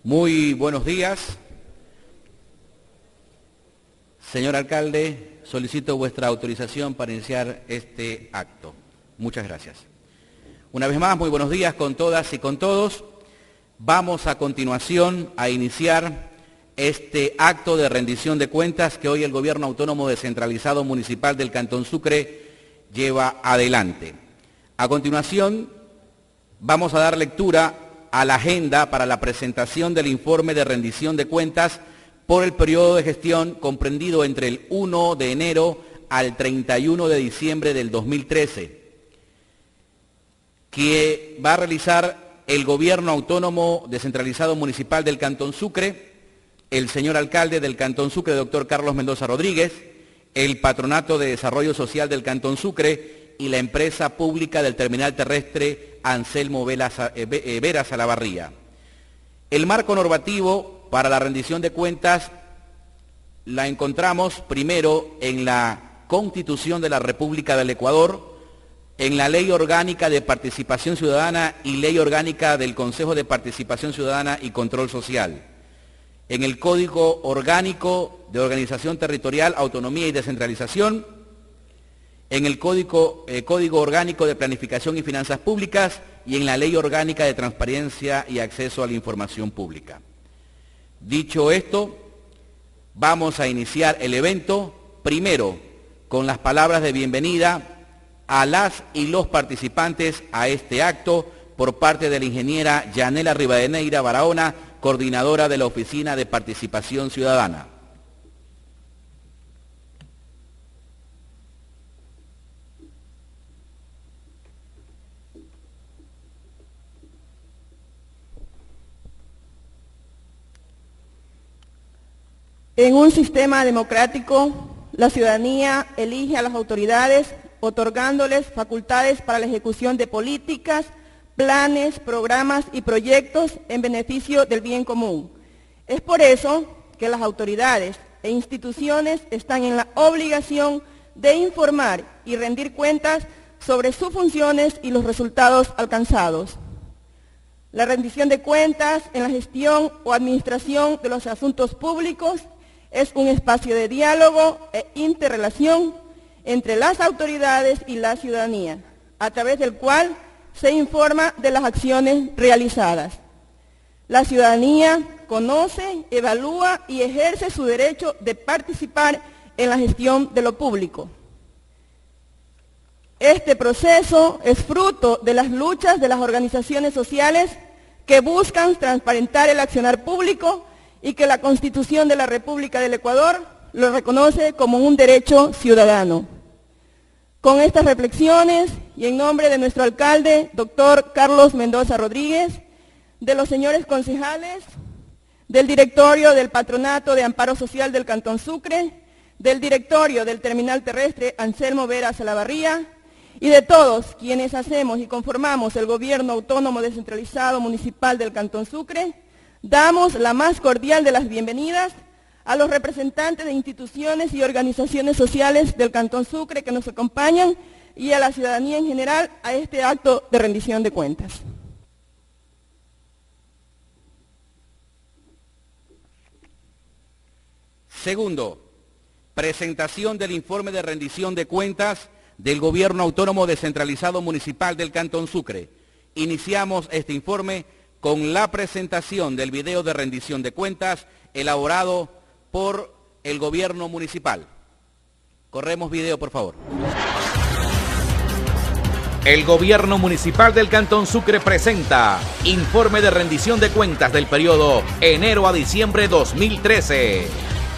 Muy buenos días. Señor alcalde, solicito vuestra autorización para iniciar este acto. Muchas gracias. Una vez más, muy buenos días con todas y con todos. Vamos a continuación a iniciar este acto de rendición de cuentas que hoy el Gobierno Autónomo Descentralizado Municipal del Cantón Sucre lleva adelante. A continuación, vamos a dar lectura a la agenda para la presentación del informe de rendición de cuentas por el periodo de gestión comprendido entre el 1 de enero al 31 de diciembre del 2013, que va a realizar el Gobierno Autónomo Descentralizado Municipal del Cantón Sucre, el señor alcalde del Cantón Sucre, doctor Carlos Mendoza Rodríguez, el Patronato de Desarrollo Social del Cantón Sucre y la empresa pública del terminal terrestre Anselmo Vera Salavarría. El marco normativo para la rendición de cuentas la encontramos primero en la Constitución de la República del Ecuador, en la Ley Orgánica de Participación Ciudadana y Ley Orgánica del Consejo de Participación Ciudadana y Control Social, en el Código Orgánico de Organización Territorial, Autonomía y Descentralización, en el Código Orgánico de Planificación y Finanzas Públicas y en la Ley Orgánica de Transparencia y Acceso a la Información Pública. Dicho esto, vamos a iniciar el evento, primero con las palabras de bienvenida a las y los participantes a este acto por parte de la ingeniera Yanela Rivadeneira Barahona, coordinadora de la Oficina de Participación Ciudadana. En un sistema democrático, la ciudadanía elige a las autoridades otorgándoles facultades para la ejecución de políticas, planes, programas y proyectos en beneficio del bien común. Es por eso que las autoridades e instituciones están en la obligación de informar y rendir cuentas sobre sus funciones y los resultados alcanzados. La rendición de cuentas en la gestión o administración de los asuntos públicos es un espacio de diálogo e interrelación entre las autoridades y la ciudadanía, a través del cual se informa de las acciones realizadas. La ciudadanía conoce, evalúa y ejerce su derecho de participar en la gestión de lo público. Este proceso es fruto de las luchas de las organizaciones sociales que buscan transparentar el accionar público y que la Constitución de la República del Ecuador lo reconoce como un derecho ciudadano. Con estas reflexiones y en nombre de nuestro alcalde, doctor Carlos Mendoza Rodríguez, de los señores concejales, del directorio del Patronato de Amparo Social del Cantón Sucre, del directorio del terminal terrestre Anselmo Vera Salavarría y de todos quienes hacemos y conformamos el Gobierno Autónomo Descentralizado Municipal del Cantón Sucre, damos la más cordial de las bienvenidas a los representantes de instituciones y organizaciones sociales del Cantón Sucre que nos acompañan y a la ciudadanía en general a este acto de rendición de cuentas. Segundo, presentación del informe de rendición de cuentas del Gobierno Autónomo Descentralizado Municipal del Cantón Sucre. Iniciamos este informe con la presentación del video de rendición de cuentas elaborado por el Gobierno Municipal. Corremos video, por favor. El Gobierno Municipal del Cantón Sucre presenta informe de rendición de cuentas del periodo enero a diciembre 2013.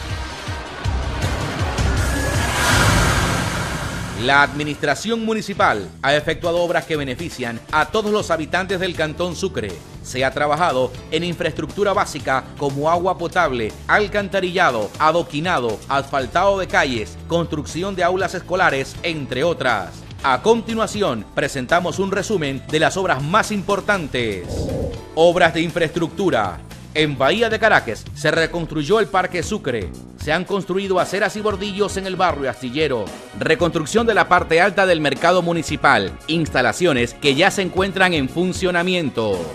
La Administración Municipal ha efectuado obras que benefician a todos los habitantes del Cantón Sucre. Se ha trabajado en infraestructura básica como agua potable, alcantarillado, adoquinado, asfaltado de calles, construcción de aulas escolares, entre otras. A continuación, presentamos un resumen de las obras más importantes. Obras de infraestructura. En Bahía de Caracas se reconstruyó el Parque Sucre. Se han construido aceras y bordillos en el barrio Astillero. Reconstrucción de la parte alta del mercado municipal. Instalaciones que ya se encuentran en funcionamiento.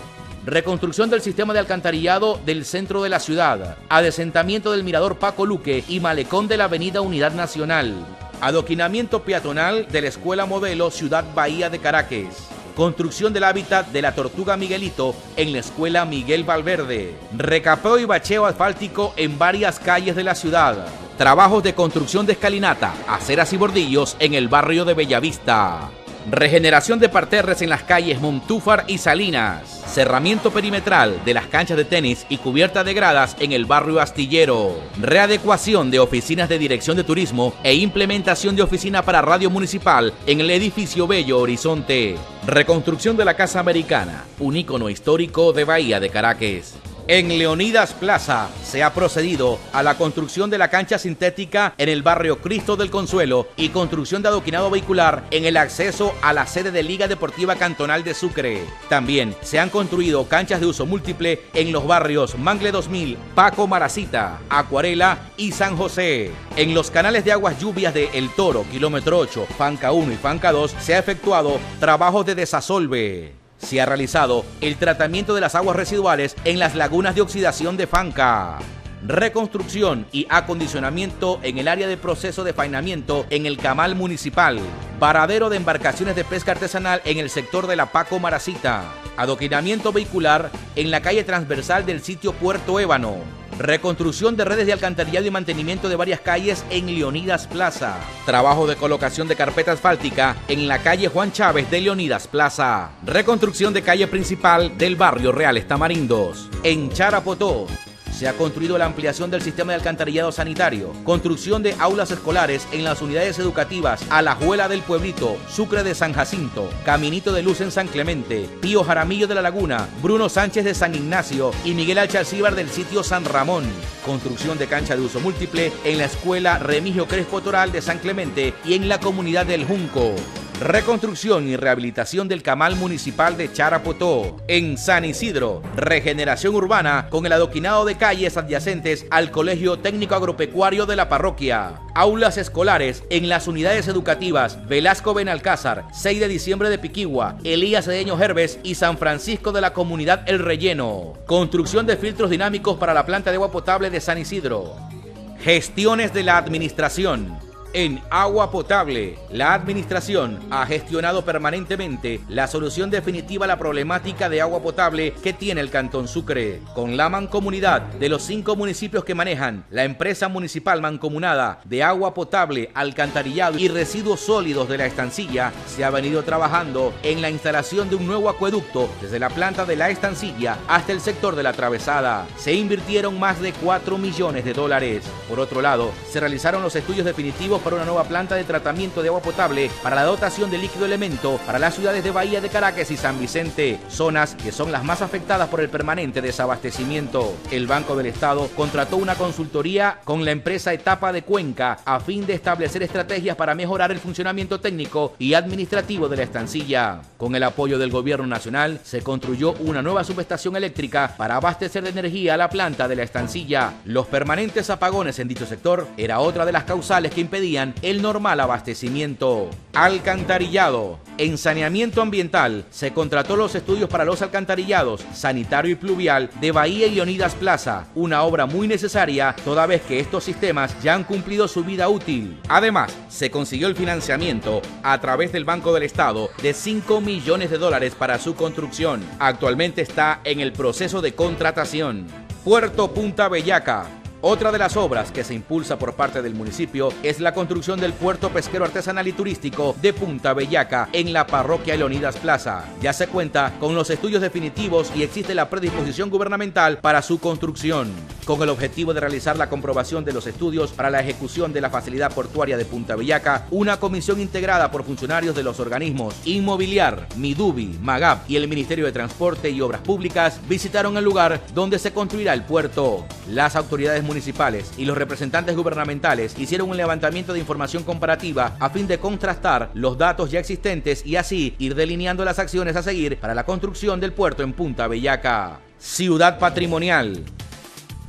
reconstrucción del sistema de alcantarillado del centro de la ciudad, adesentamiento del mirador Paco Luque y malecón de la avenida Unidad Nacional, adoquinamiento peatonal de la Escuela Modelo Ciudad Bahía de Caracas, construcción del hábitat de la Tortuga Miguelito en la Escuela Miguel Valverde, recapeo y bacheo asfáltico en varias calles de la ciudad, trabajos de construcción de escalinata, aceras y bordillos en el barrio de Bellavista, regeneración de parterres en las calles Montúfar y Salinas, cerramiento perimetral de las canchas de tenis y cubierta de gradas en el barrio Astillero, readecuación de oficinas de dirección de turismo e implementación de oficina para radio municipal en el edificio Bello Horizonte, reconstrucción de la Casa Americana, un ícono histórico de Bahía de Caracas. En Leonidas Plaza se ha procedido a la construcción de la cancha sintética en el barrio Cristo del Consuelo y construcción de adoquinado vehicular en el acceso a la sede de Liga Deportiva Cantonal de Sucre. También se han construido canchas de uso múltiple en los barrios Mangle 2000, Paco Maracita, Acuarela y San José. En los canales de aguas lluvias de El Toro, kilómetro 8, Fanca 1 y Fanca 2 se ha efectuado trabajos de desasolve. Se ha realizado el tratamiento de las aguas residuales en las lagunas de oxidación de Fanca. Reconstrucción y acondicionamiento en el área de proceso de faenamiento en el Camal Municipal. Varadero de embarcaciones de pesca artesanal en el sector de la Paco Maracita. Adoquinamiento vehicular en la calle transversal del sitio Puerto Ébano. Reconstrucción de redes de alcantarillado y mantenimiento de varias calles en Leonidas Plaza. Trabajo de colocación de carpeta asfáltica en la calle Juan Chávez de Leonidas Plaza. Reconstrucción de calle principal del barrio Reales Tamarindos. En Charapotó se ha construido la ampliación del sistema de alcantarillado sanitario, construcción de aulas escolares en las unidades educativas Alajuela del Pueblito, Sucre de San Jacinto, Caminito de Luz en San Clemente, Pío Jaramillo de la Laguna, Bruno Sánchez de San Ignacio y Miguel Alchalcíbar del sitio San Ramón, construcción de cancha de uso múltiple en la escuela Remigio Crespo Toral de San Clemente y en la comunidad del Junco. Reconstrucción y rehabilitación del Camal Municipal de Charapotó. En San Isidro, regeneración urbana con el adoquinado de calles adyacentes al Colegio Técnico Agropecuario de la parroquia. Aulas escolares en las unidades educativas Velasco Benalcázar, 6 de diciembre de Piquigua, Elías Cedeño Herbes y San Francisco de la Comunidad El Relleno. Construcción de filtros dinámicos para la planta de agua potable de San Isidro. Gestiones de la administración. En agua potable, la administración ha gestionado permanentemente la solución definitiva a la problemática de agua potable que tiene el Cantón Sucre. Con la mancomunidad de los 5 municipios que manejan la empresa municipal mancomunada de agua potable, alcantarillado y residuos sólidos de la estancilla, se ha venido trabajando en la instalación de un nuevo acueducto desde la planta de la estancilla hasta el sector de la Travesada. Se invirtieron más de $4 millones. Por otro lado, se realizaron los estudios definitivos para una nueva planta de tratamiento de agua potable para la dotación de líquido elemento para las ciudades de Bahía de Caracas y San Vicente, zonas que son las más afectadas por el permanente desabastecimiento. El Banco del Estado contrató una consultoría con la empresa Etapa de Cuenca a fin de establecer estrategias para mejorar el funcionamiento técnico y administrativo de la estancilla. Con el apoyo del Gobierno Nacional, se construyó una nueva subestación eléctrica para abastecer de energía a la planta de la estancilla. Los permanentes apagones en dicho sector era otra de las causales que impedían el normal abastecimiento. Alcantarillado. En saneamiento ambiental se contrató los estudios para los alcantarillados sanitario y pluvial de Bahía y Leonidas Plaza, una obra muy necesaria toda vez que estos sistemas ya han cumplido su vida útil. Además, se consiguió el financiamiento a través del Banco del Estado de $5 millones para su construcción. Actualmente está en el proceso de contratación. Puerto Punta Bellaca. Otra de las obras que se impulsa por parte del municipio es la construcción del puerto pesquero artesanal y turístico de Punta Bellaca en la parroquia Leonidas Plaza. Ya se cuenta con los estudios definitivos y existe la predisposición gubernamental para su construcción. Con el objetivo de realizar la comprobación de los estudios para la ejecución de la facilidad portuaria de Punta Bellaca, una comisión integrada por funcionarios de los organismos Inmobiliar, Midubi, Magap y el Ministerio de Transporte y Obras Públicas visitaron el lugar donde se construirá el puerto. Las autoridades municipales y los representantes gubernamentales hicieron un levantamiento de información comparativa a fin de contrastar los datos ya existentes y así ir delineando las acciones a seguir para la construcción del puerto en Punta Bellaca. Ciudad patrimonial.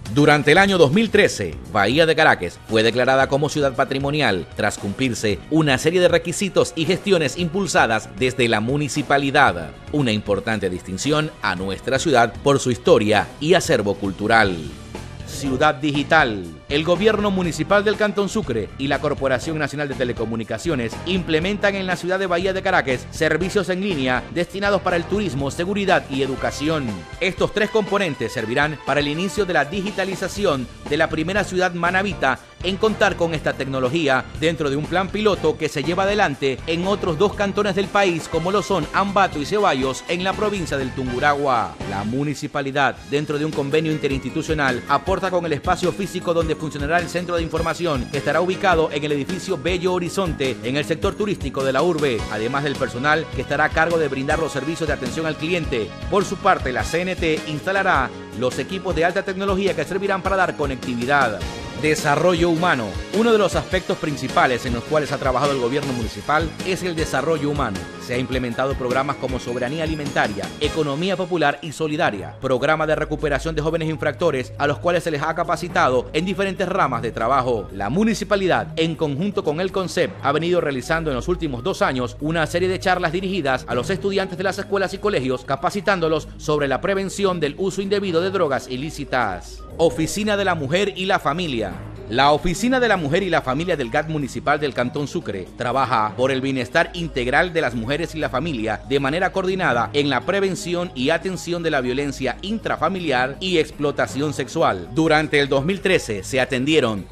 Durante el año 2013, Bahía de Caracas fue declarada como ciudad patrimonial tras cumplirse una serie de requisitos y gestiones impulsadas desde la municipalidad, una importante distinción a nuestra ciudad por su historia y acervo cultural. Ciudad Digital. El Gobierno Municipal del Cantón Sucre y la Corporación Nacional de Telecomunicaciones implementan en la ciudad de Bahía de Caracas servicios en línea destinados para el turismo, seguridad y educación. Estos tres componentes servirán para el inicio de la digitalización de la primera ciudad manabita en contar con esta tecnología dentro de un plan piloto que se lleva adelante en otros dos cantones del país como lo son Ambato y Ceballos en la provincia del Tungurahua. La municipalidad, dentro de un convenio interinstitucional, aporta con el espacio físico donde funcionará el centro de información que estará ubicado en el edificio Bello Horizonte en el sector turístico de la urbe, además del personal que estará a cargo de brindar los servicios de atención al cliente. Por su parte, la CNT instalará los equipos de alta tecnología que servirán para dar conectividad. Desarrollo humano. Uno de los aspectos principales en los cuales ha trabajado el gobierno municipal es el desarrollo humano. Se ha implementado programas como soberanía alimentaria, economía popular y solidaria, programa de recuperación de jóvenes infractores a los cuales se les ha capacitado en diferentes ramas de trabajo. La municipalidad, en conjunto con el CONCEP, ha venido realizando en los últimos 2 años una serie de charlas dirigidas a los estudiantes de las escuelas y colegios, capacitándolos sobre la prevención del uso indebido de drogas ilícitas. Oficina de la Mujer y la Familia. La Oficina de la Mujer y la Familia del GAT Municipal del Cantón Sucre trabaja por el bienestar integral de las mujeres y la familia de manera coordinada en la prevención y atención de la violencia intrafamiliar y explotación sexual. Durante el 2013 se atendieron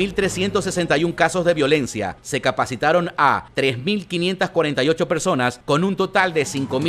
2.361 casos de violencia, se capacitaron a 3.548 personas con un total de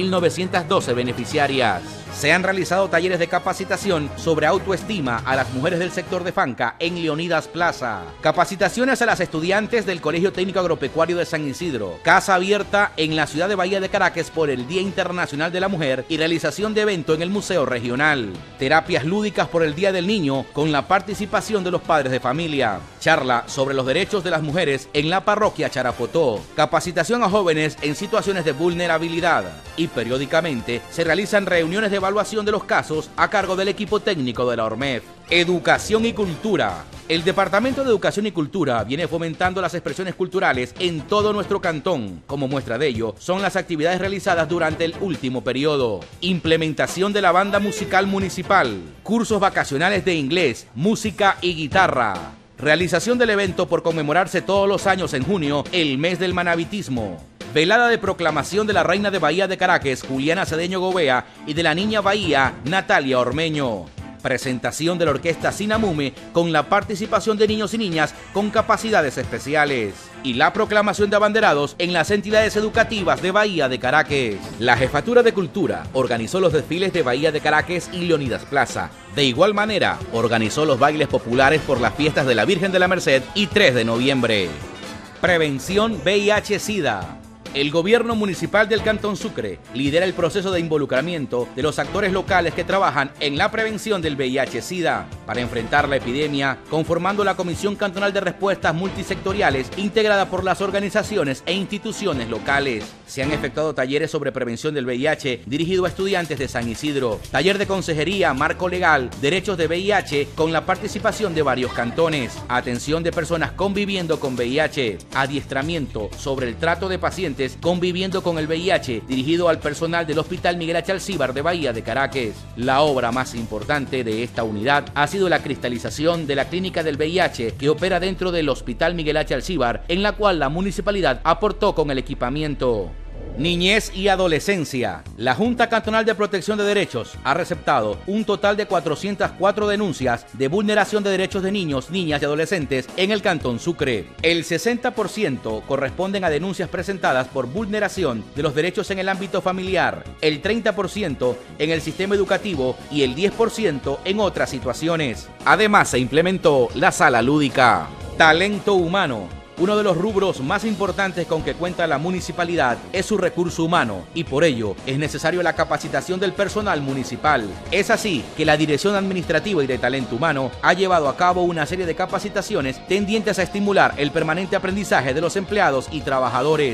5.912 beneficiarias. Se han realizado talleres de capacitación sobre autoestima a las mujeres del sector de Fanca en Leonidas Plaza. Capacitaciones a las estudiantes del Colegio Técnico Agropecuario de San Isidro. Casa abierta en la ciudad de Bahía de Caracas por el Día Internacional de la Mujer y realización de evento en el Museo Regional. Terapias lúdicas por el Día del Niño con la participación de los padres de familia. Charla sobre los derechos de las mujeres en la parroquia Charapotó. Capacitación a jóvenes en situaciones de vulnerabilidad. Y periódicamente se realizan reuniones de evaluación de los casos a cargo del equipo técnico de la ORMEF. Educación y cultura. El Departamento de Educación y Cultura viene fomentando las expresiones culturales en todo nuestro cantón. Como muestra de ello, son las actividades realizadas durante el último periodo. Implementación de la banda musical municipal. Cursos vacacionales de inglés, música y guitarra. Realización del evento por conmemorarse todos los años en junio, el mes del manabitismo. Velada de proclamación de la reina de Bahía de Caracas, Juliana Cedeño Gobea, y de la niña Bahía, Natalia Ormeño. Presentación de la orquesta Sinamume con la participación de niños y niñas con capacidades especiales. Y la proclamación de abanderados en las entidades educativas de Bahía de Caracas. La Jefatura de Cultura organizó los desfiles de Bahía de Caracas y Leonidas Plaza. De igual manera, organizó los bailes populares por las fiestas de la Virgen de la Merced y 3 de noviembre. Prevención VIH-Sida. El gobierno municipal del Cantón Sucre lidera el proceso de involucramiento de los actores locales que trabajan en la prevención del VIH-Sida para enfrentar la epidemia, conformando la Comisión Cantonal de Respuestas Multisectoriales integrada por las organizaciones e instituciones locales. Se han efectuado talleres sobre prevención del VIH dirigido a estudiantes de San Isidro, taller de consejería, marco legal, derechos de VIH con la participación de varios cantones, atención de personas conviviendo con VIH, adiestramiento sobre el trato de pacientes conviviendo con el VIH, dirigido al personal del Hospital Miguel H. Alcíbar de Bahía de Caracas. La obra más importante de esta unidad ha sido la cristalización de la clínica del VIH que opera dentro del Hospital Miguel H. Alcíbar, en la cual la municipalidad aportó con el equipamiento. Niñez y adolescencia. La Junta Cantonal de Protección de Derechos ha receptado un total de 404 denuncias de vulneración de derechos de niños, niñas y adolescentes en el Cantón Sucre. El 60% corresponden a denuncias presentadas por vulneración de los derechos en el ámbito familiar, el 30% en el sistema educativo y el 10% en otras situaciones. Además, se implementó la sala lúdica. Talento humano. Uno de los rubros más importantes con que cuenta la municipalidad es su recurso humano y por ello es necesario la capacitación del personal municipal. Es así que la Dirección Administrativa y de Talento Humano ha llevado a cabo una serie de capacitaciones tendientes a estimular el permanente aprendizaje de los empleados y trabajadores.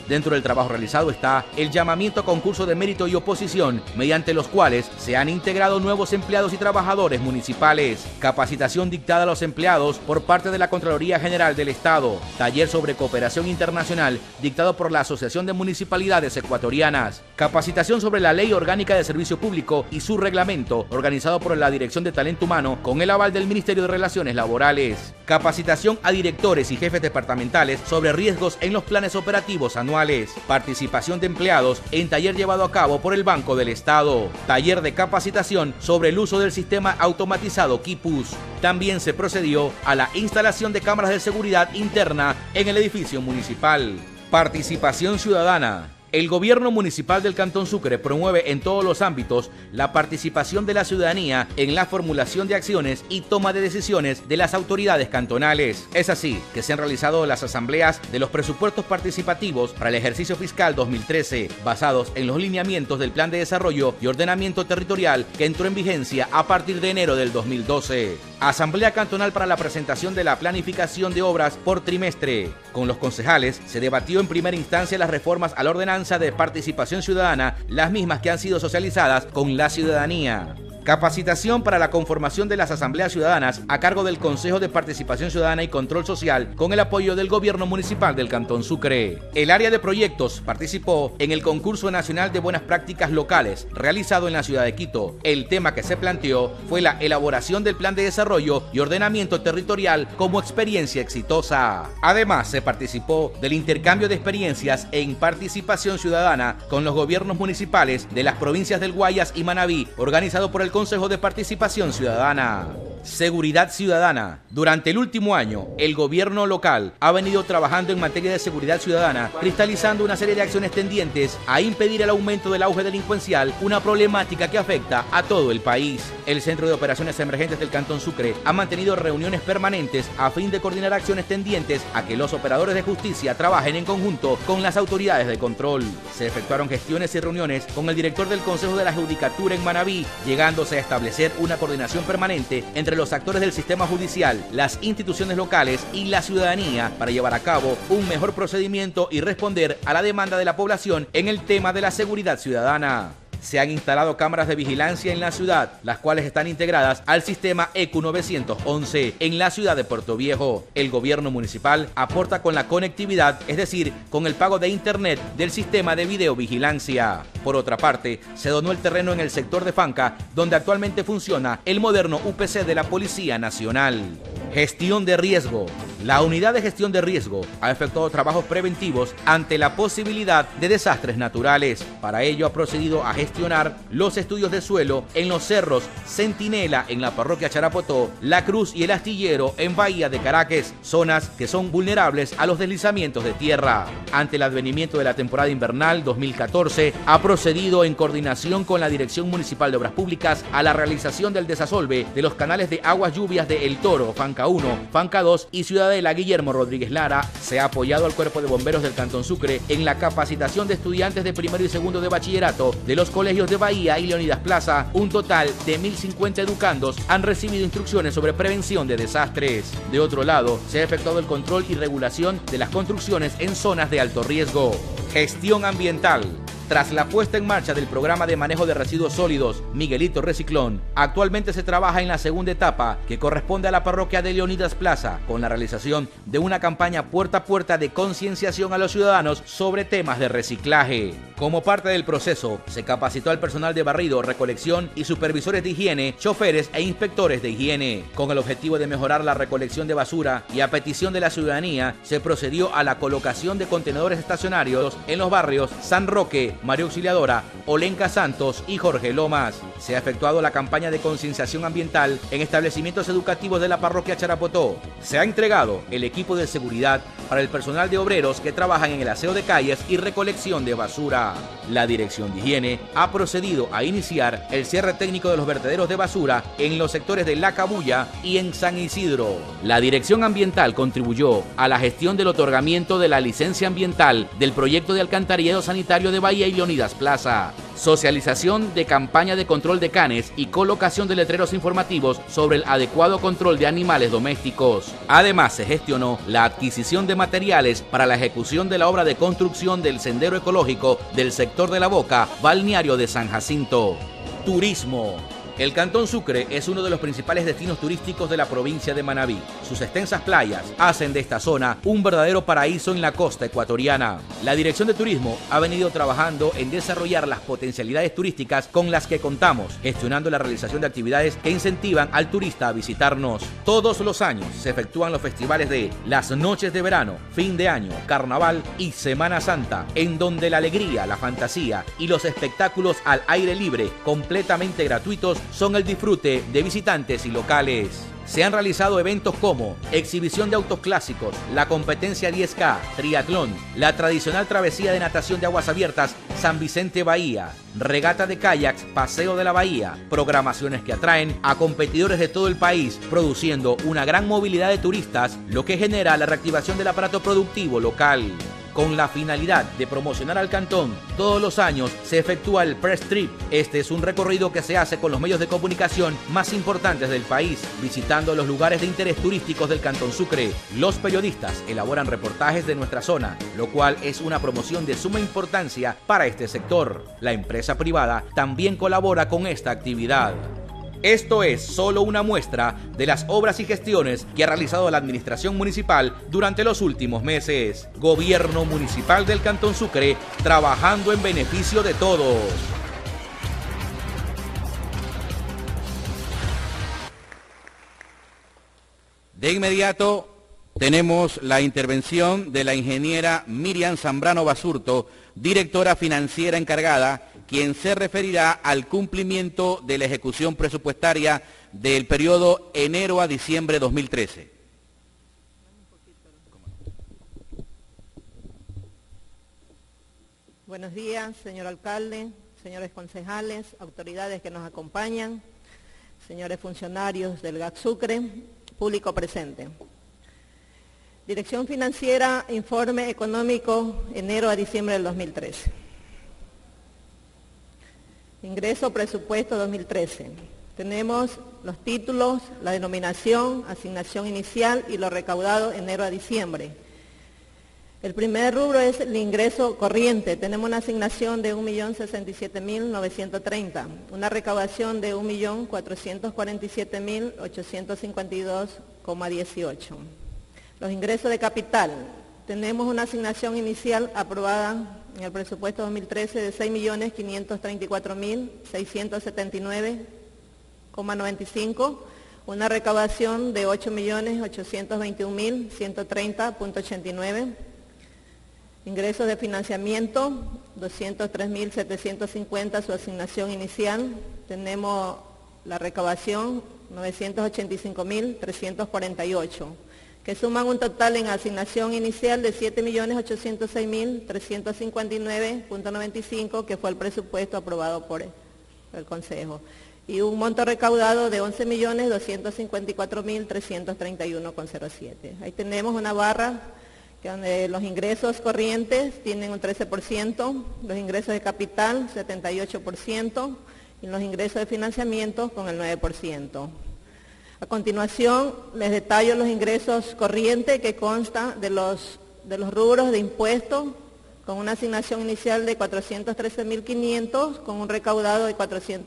Dentro del trabajo realizado está el llamamiento a concurso de mérito y oposición, mediante los cuales se han integrado nuevos empleados y trabajadores municipales. Capacitación dictada a los empleados por parte de la Contraloría General del Estado. Taller sobre cooperación internacional dictado por la Asociación de Municipalidades Ecuatorianas. Capacitación sobre la Ley Orgánica de Servicio Público y su reglamento, organizado por la Dirección de Talento Humano con el aval del Ministerio de Relaciones Laborales. Capacitación a directores y jefes departamentales sobre riesgos en los planes operativos anuales. Participación de empleados en taller llevado a cabo por el Banco del Estado. Taller de capacitación sobre el uso del sistema automatizado Quipus. También se procedió a la instalación de cámaras de seguridad interna en el edificio municipal. Participación ciudadana. El gobierno municipal del Cantón Sucre promueve en todos los ámbitos la participación de la ciudadanía en la formulación de acciones y toma de decisiones de las autoridades cantonales. Es así que se han realizado las asambleas de los presupuestos participativos para el ejercicio fiscal 2013, basados en los lineamientos del Plan de Desarrollo y Ordenamiento Territorial que entró en vigencia a partir de enero del 2012. Asamblea Cantonal para la presentación de la planificación de obras por trimestre. Con los concejales se debatió en primera instancia las reformas a la ordenanza de participación ciudadana, las mismas que han sido socializadas con la ciudadanía. Capacitación para la conformación de las asambleas ciudadanas a cargo del Consejo de Participación Ciudadana y Control Social con el apoyo del Gobierno Municipal del Cantón Sucre. El área de proyectos participó en el Concurso Nacional de Buenas Prácticas Locales realizado en la ciudad de Quito. El tema que se planteó fue la elaboración del Plan de Desarrollo y Ordenamiento Territorial como experiencia exitosa. Además, se participó del intercambio de experiencias en participación ciudadana con los gobiernos municipales de las provincias del Guayas y Manabí, organizado por el Consejo de Participación Ciudadana. Seguridad ciudadana. Durante el último año, el gobierno local ha venido trabajando en materia de seguridad ciudadana, cristalizando una serie de acciones tendientes a impedir el aumento del auge delincuencial, una problemática que afecta a todo el país. El Centro de Operaciones Emergentes del Cantón Sucre ha mantenido reuniones permanentes a fin de coordinar acciones tendientes a que los operadores de justicia trabajen en conjunto con las autoridades de control. Se efectuaron gestiones y reuniones con el director del Consejo de la Judicatura en Manabí, llegándose a establecer una coordinación permanente entre los actores del sistema judicial, las instituciones locales y la ciudadanía para llevar a cabo un mejor procedimiento y responder a la demanda de la población en el tema de la seguridad ciudadana. Se han instalado cámaras de vigilancia en la ciudad, las cuales están integradas al sistema ECU 911 en la ciudad de Puerto Viejo. El gobierno municipal aporta con la conectividad, es decir, con el pago de internet del sistema de videovigilancia. Por otra parte, se donó el terreno en el sector de Fanca, donde actualmente funciona el moderno UPC de la Policía Nacional. Gestión de riesgo. La unidad de gestión de riesgo ha efectuado trabajos preventivos ante la posibilidad de desastres naturales. Para ello ha procedido a gestionar los estudios de suelo en los cerros Centinela en la parroquia Charapotó, La Cruz y el Astillero en Bahía de Caracas, zonas que son vulnerables a los deslizamientos de tierra. Ante el advenimiento de la temporada invernal 2014, ha procedido en coordinación con la Dirección Municipal de Obras Públicas a la realización del desasolve de los canales de aguas lluvias de El Toro, Fanca 1, Fanca 2 y Ciudadela Guillermo Rodríguez Lara. Se ha apoyado al Cuerpo de Bomberos del Cantón Sucre en la capacitación de estudiantes de primero y segundo de bachillerato de los colegios de Bahía y Leonidas Plaza. Un total de 1.050 educandos han recibido instrucciones sobre prevención de desastres. De otro lado, se ha efectuado el control y regulación de las construcciones en zonas de alto riesgo. Gestión ambiental. Tras la puesta en marcha del programa de manejo de residuos sólidos Miguelito Reciclón, actualmente se trabaja en la segunda etapa que corresponde a la parroquia de Leonidas Plaza con la realización de una campaña puerta a puerta de concienciación a los ciudadanos sobre temas de reciclaje. Como parte del proceso, se capacitó al personal de barrido, recolección y supervisores de higiene, choferes e inspectores de higiene. Con el objetivo de mejorar la recolección de basura y a petición de la ciudadanía, se procedió a la colocación de contenedores estacionarios en los barrios San Roque, María Auxiliadora, Olenca Santos y Jorge Lomas. Se ha efectuado la campaña de concienciación ambiental en establecimientos educativos de la parroquia Charapotó. Se ha entregado el equipo de seguridad para el personal de obreros que trabajan en el aseo de calles y recolección de basura. La Dirección de Higiene ha procedido a iniciar el cierre técnico de los vertederos de basura en los sectores de La Cabulla y en San Isidro. La Dirección Ambiental contribuyó a la gestión del otorgamiento de la licencia ambiental del proyecto de alcantarillado sanitario de Bahía y Leonidas Plaza. Socialización de campaña de control de canes y colocación de letreros informativos sobre el adecuado control de animales domésticos. Además, se gestionó la adquisición de materiales para la ejecución de la obra de construcción del sendero ecológico del sector de La Boca, balneario de San Jacinto. Turismo. El Cantón Sucre es uno de los principales destinos turísticos de la provincia de Manabí. Sus extensas playas hacen de esta zona un verdadero paraíso en la costa ecuatoriana. La Dirección de Turismo ha venido trabajando en desarrollar las potencialidades turísticas con las que contamos, gestionando la realización de actividades que incentivan al turista a visitarnos. Todos los años se efectúan los festivales de las noches de verano, fin de año, carnaval y Semana Santa, en donde la alegría, la fantasía y los espectáculos al aire libre, completamente gratuitos, son el disfrute de visitantes y locales. Se han realizado eventos como exhibición de autos clásicos, la competencia 10K, triatlón, la tradicional travesía de natación de aguas abiertas San Vicente Bahía, regata de kayaks, paseo de la bahía, programaciones que atraen a competidores de todo el país, produciendo una gran movilidad de turistas, lo que genera la reactivación del aparato productivo local. Con la finalidad de promocionar al cantón, todos los años se efectúa el Press Trip. Este es un recorrido que se hace con los medios de comunicación más importantes del país, visitando los lugares de interés turísticos del Cantón Sucre. Los periodistas elaboran reportajes de nuestra zona, lo cual es una promoción de suma importancia para este sector. La empresa privada también colabora con esta actividad. Esto es solo una muestra de las obras y gestiones que ha realizado la administración municipal durante los últimos meses. Gobierno Municipal del Cantón Sucre, trabajando en beneficio de todos. De inmediato tenemos la intervención de la ingeniera Miriam Zambrano Basurto, directora financiera encargada, quien se referirá al cumplimiento de la ejecución presupuestaria del periodo enero a diciembre de 2013. Buenos días, señor alcalde, señores concejales, autoridades que nos acompañan, señores funcionarios del GAC Sucre, público presente. Dirección Financiera, informe económico enero a diciembre del 2013. Ingreso presupuesto 2013. Tenemos los títulos, la denominación, asignación inicial y lo recaudado enero a diciembre. El primer rubro es el ingreso corriente. Tenemos una asignación de 1.067.930, una recaudación de 1.447.852,18. Los ingresos de capital. Tenemos una asignación inicial aprobada en el presupuesto 2013 de 6.534.679,95, una recaudación de 8.821.130,89. Ingresos de financiamiento, 203.750 su asignación inicial. Tenemos la recaudación, 985.348. que suman un total en asignación inicial de 7.806.359,95, que fue el presupuesto aprobado por el Consejo, y un monto recaudado de 11.254.331,07. Ahí tenemos una barra donde los ingresos corrientes tienen un 13%, los ingresos de capital 78% y los ingresos de financiamiento con el 9%. A continuación, les detallo los ingresos corrientes, que consta de los rubros de impuestos, con una asignación inicial de 413.500, con un recaudado de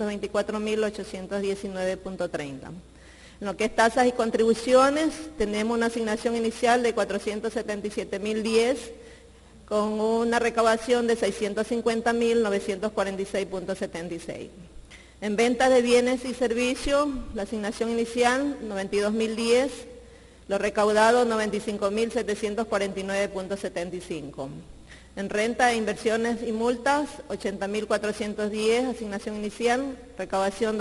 424.819,30. En lo que es tasas y contribuciones, tenemos una asignación inicial de 477.010, con una recaudación de 650.946,76. En ventas de bienes y servicios, la asignación inicial 92.010, lo recaudado 95.749,75. En renta, inversiones y multas, 80.410, asignación inicial, recaudación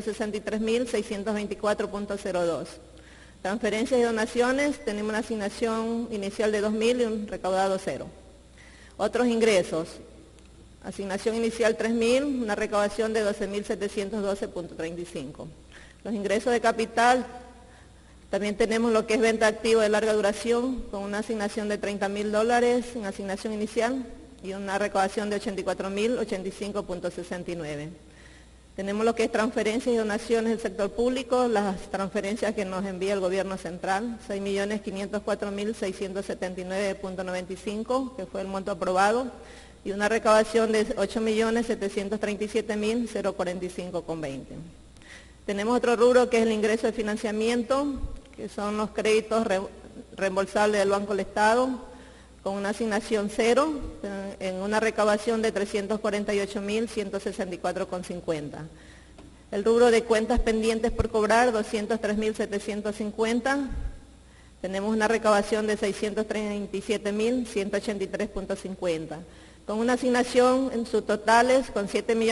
263.624,02. Transferencias y donaciones, tenemos una asignación inicial de 2.000 y un recaudado 0. Otros ingresos, asignación inicial 3.000, una recaudación de 12.712,35. Los ingresos de capital, también tenemos lo que es venta de activos de larga duración, con una asignación de $30.000 en asignación inicial, y una recaudación de 84.085.69. Tenemos lo que es transferencias y donaciones del sector público, las transferencias que nos envía el gobierno central, 6.504.679.95, que fue el monto aprobado, y una recaudación de 8.737.045,20. Tenemos otro rubro que es el ingreso de financiamiento, que son los créditos reembolsables del Banco del Estado, con una asignación cero, en una recaudación de 348.164,50. El rubro de cuentas pendientes por cobrar, 203.750. Tenemos una recaudación de 637.183,50. Con una asignación en sus totales con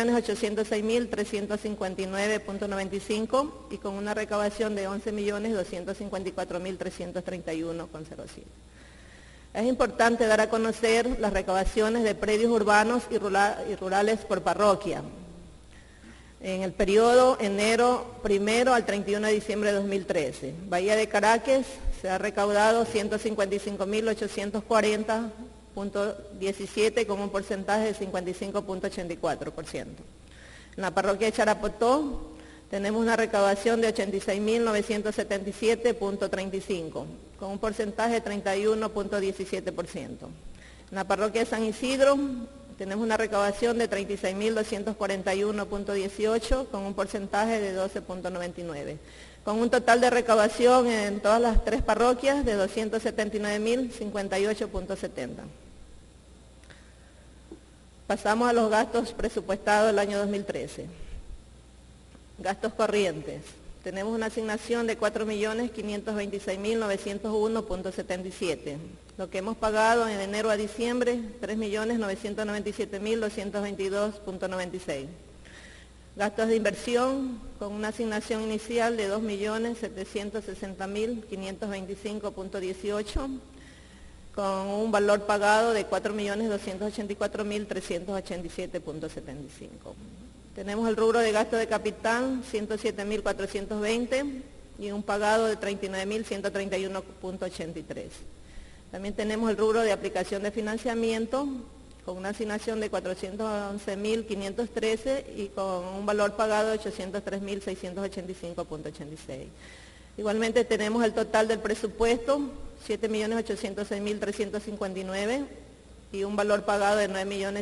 7.806.359,95 y con una recaudación de 11.254.331,07. Es importante dar a conocer las recaudaciones de predios urbanos y rurales por parroquia. En el periodo enero 1 al 31 de diciembre de 2013, Bahía de Caracas se ha recaudado 155.840.17 con un porcentaje de 55.84%. En la parroquia de Charapotó tenemos una recaudación de 86.977.35, con un porcentaje de 31.17%. En la parroquia de San Isidro tenemos una recaudación de 36.241.18, con un porcentaje de 12.99, con un total de recaudación en todas las tres parroquias de 279.058.70. Pasamos a los gastos presupuestados del año 2013. Gastos corrientes. Tenemos una asignación de 4.526.901.77. Lo que hemos pagado en enero a diciembre, 3.997.222.96. Gastos de inversión con una asignación inicial de 2.760.525.18, con un valor pagado de 4.284.387.75. Tenemos el rubro de gasto de capital, 107.420 y un pagado de 39.131.83. También tenemos el rubro de aplicación de financiamiento con una asignación de 411.513 y con un valor pagado de 803.685.86. Igualmente tenemos el total del presupuesto, 7.806.359 y un valor pagado de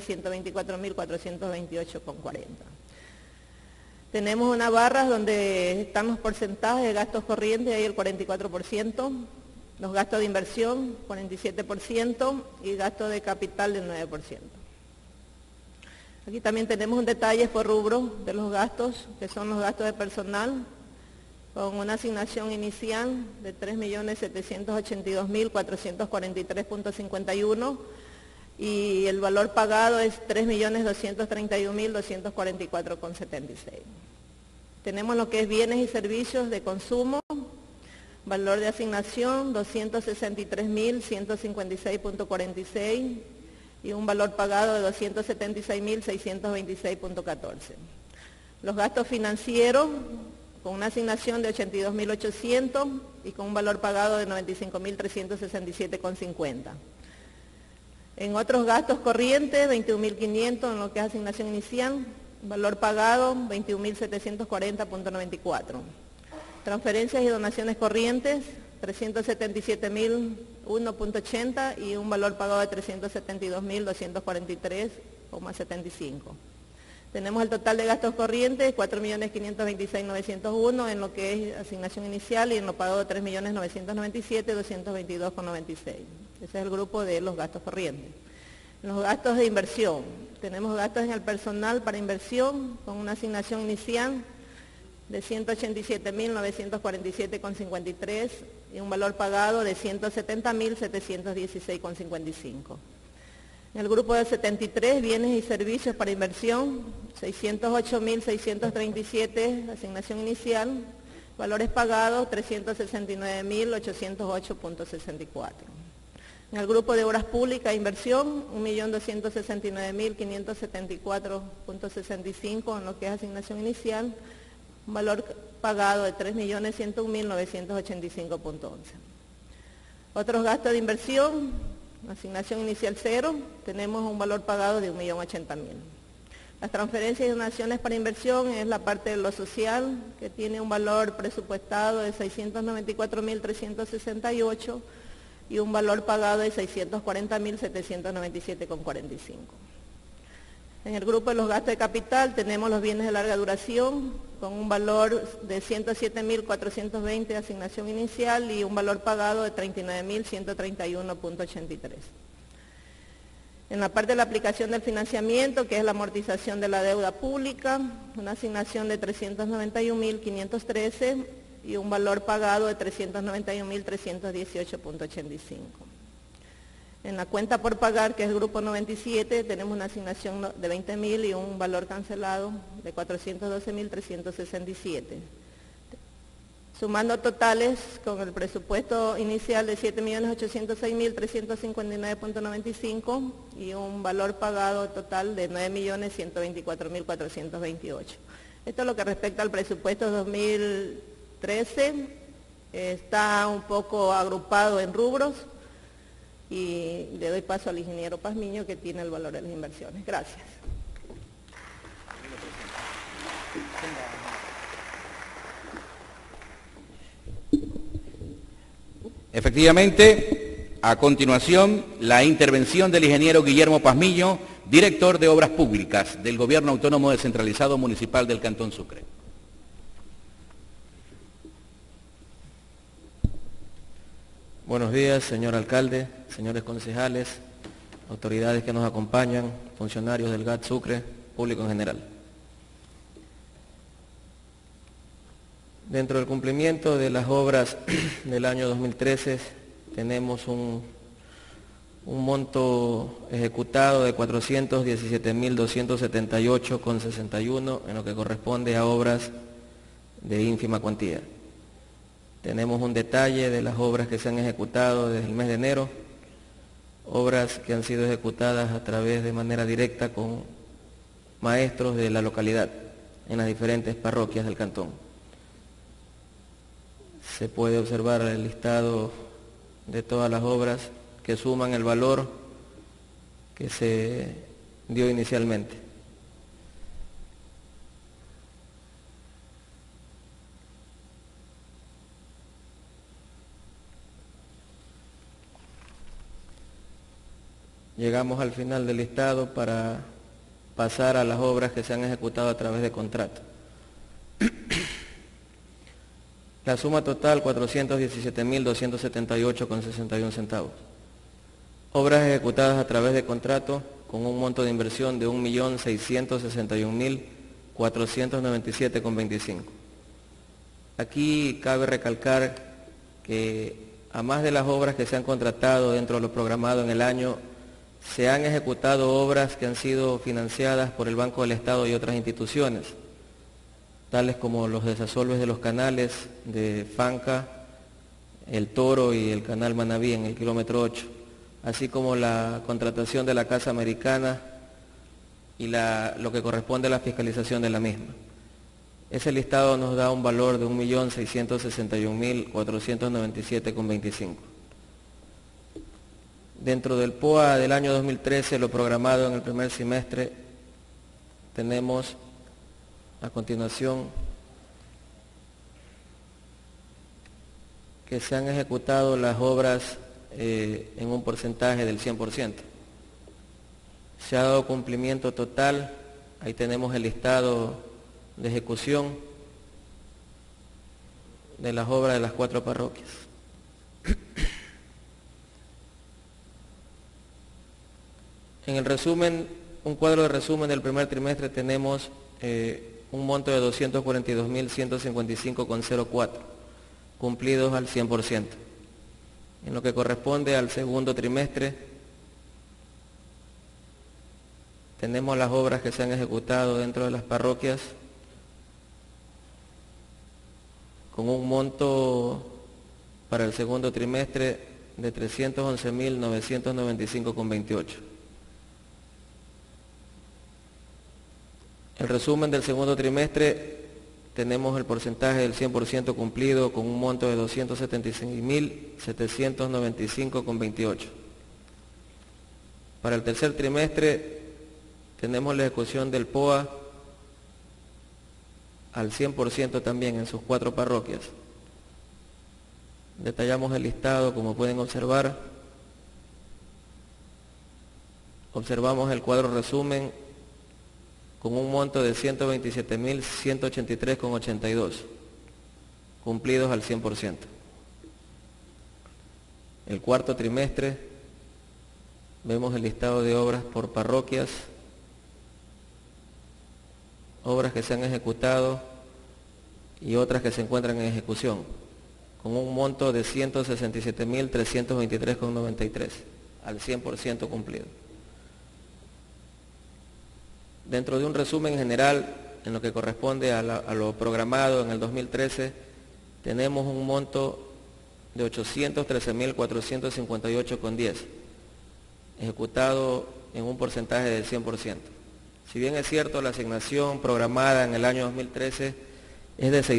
9.124.428,40. Tenemos una barra donde están los porcentajes de gastos corrientes, ahí el 44%, los gastos de inversión 47% y gastos de capital del 9%. Aquí también tenemos un detalle por rubro de los gastos, que son los gastos de personal, con una asignación inicial de 3.782.443.51 y el valor pagado es 3.231.244,76. Tenemos lo que es bienes y servicios de consumo, valor de asignación 263.156.46 y un valor pagado de 276.626.14. Los gastos financieros con una asignación de 82.800 y con un valor pagado de 95.367,50. En otros gastos corrientes, 21.500 en lo que es asignación inicial, valor pagado 21.740.94. Transferencias y donaciones corrientes, 377.001.80 y un valor pagado de 372.243,75. Tenemos el total de gastos corrientes, 4.526.901 en lo que es asignación inicial y en lo pagado de 3.097.222,96. Ese es el grupo de los gastos corrientes. En los gastos de inversión, tenemos gastos en el personal para inversión con una asignación inicial de 187.947,53 y un valor pagado de 170.716,55. En el grupo de 73, bienes y servicios para inversión, 608.637, asignación inicial, valores pagados, 369.808.64. En el grupo de obras públicas e inversión, 1.269.574.65 en lo que es asignación inicial, un valor pagado de 3.101.985.11. Otros gastos de inversión, Asignación inicial 0, tenemos un valor pagado de 1.080.000. Las transferencias y donaciones para inversión es la parte de lo social, que tiene un valor presupuestado de 694.368 y un valor pagado de 640.797,45. En el grupo de los gastos de capital tenemos los bienes de larga duración con un valor de 107.420 de asignación inicial y un valor pagado de 39.131.83. En la parte de la aplicación del financiamiento, que es la amortización de la deuda pública, una asignación de 391.513 y un valor pagado de 391.318.85. En la cuenta por pagar, que es el grupo 97, tenemos una asignación de 20.000 y un valor cancelado de 412.367. Sumando totales con el presupuesto inicial de 7.806.359.95 y un valor pagado total de 9.124.428. Esto es lo que respecta al presupuesto 2013. Está un poco agrupado en rubros. Y le doy paso al ingeniero Pazmiño, que tiene el valor de las inversiones. Gracias. Efectivamente, a continuación, la intervención del ingeniero Guillermo Pazmiño, director de Obras Públicas del Gobierno Autónomo Descentralizado Municipal del Cantón Sucre. Buenos días, señor alcalde, señores concejales, autoridades que nos acompañan, funcionarios del GAT Sucre, público en general. Dentro del cumplimiento de las obras del año 2013 tenemos un monto ejecutado de 417.278,61 en lo que corresponde a obras de ínfima cuantía. Tenemos un detalle de las obras que se han ejecutado desde el mes de enero, obras que han sido ejecutadas a través de manera directa con maestros de la localidad en las diferentes parroquias del cantón. Se puede observar el listado de todas las obras que suman el valor que se dio inicialmente. Llegamos al final del listado para pasar a las obras que se han ejecutado a través de contrato. La suma total, 417.278,61 centavos. Obras ejecutadas a través de contrato con un monto de inversión de 1.661.497,25. Aquí cabe recalcar que a más de las obras que se han contratado dentro de lo programado en el año, se han ejecutado obras que han sido financiadas por el Banco del Estado y otras instituciones, tales como los desasolves de los canales de Fanca, El Toro y el canal Manaví en el kilómetro 8, así como la contratación de la Casa Americana y lo que corresponde a la fiscalización de la misma. Ese listado nos da un valor de 1.661.497,25. Dentro del POA del año 2013, lo programado en el primer semestre, tenemos a continuación que se han ejecutado las obras en un porcentaje del 100%. Se ha dado cumplimiento total, ahí tenemos el listado de ejecución de las obras de las 4 parroquias. En el resumen, un cuadro de resumen del primer trimestre, tenemos un monto de 242.155,04, cumplidos al 100%. En lo que corresponde al segundo trimestre, tenemos las obras que se han ejecutado dentro de las parroquias con un monto para el segundo trimestre de 311.995,28. El resumen del segundo trimestre, tenemos el porcentaje del 100% cumplido con un monto de 276.795,28. Para el tercer trimestre tenemos la ejecución del POA al 100% también en sus 4 parroquias. Detallamos el listado, como pueden observar. Observamos el cuadro resumen con un monto de 127.183,82, cumplidos al 100%. El cuarto trimestre vemos el listado de obras por parroquias, obras que se han ejecutado y otras que se encuentran en ejecución, con un monto de 167.323,93, al 100% cumplido. Dentro de un resumen general, en lo que corresponde a lo programado en el 2013, tenemos un monto de 813.458,10, ejecutado en un porcentaje del 100%. Si bien es cierto, la asignación programada en el año 2013 es de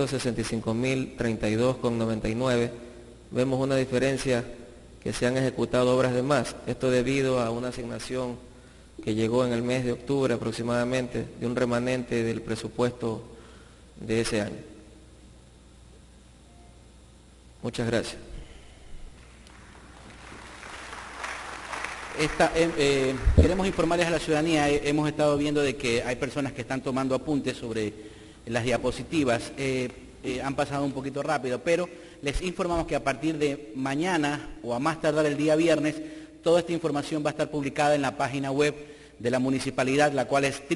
665.032,99, vemos una diferencia que se han ejecutado obras de más. Esto debido a una asignación que llegó en el mes de octubre aproximadamente, de un remanente del presupuesto de ese año. Muchas gracias. Queremos informarles a la ciudadanía, hemos estado viendo de que hay personas que están tomando apuntes sobre las diapositivas, han pasado un poquito rápido, pero les informamos que a partir de mañana o a más tardar el día viernes, toda esta información va a estar publicada en la página web de la municipalidad, la cual es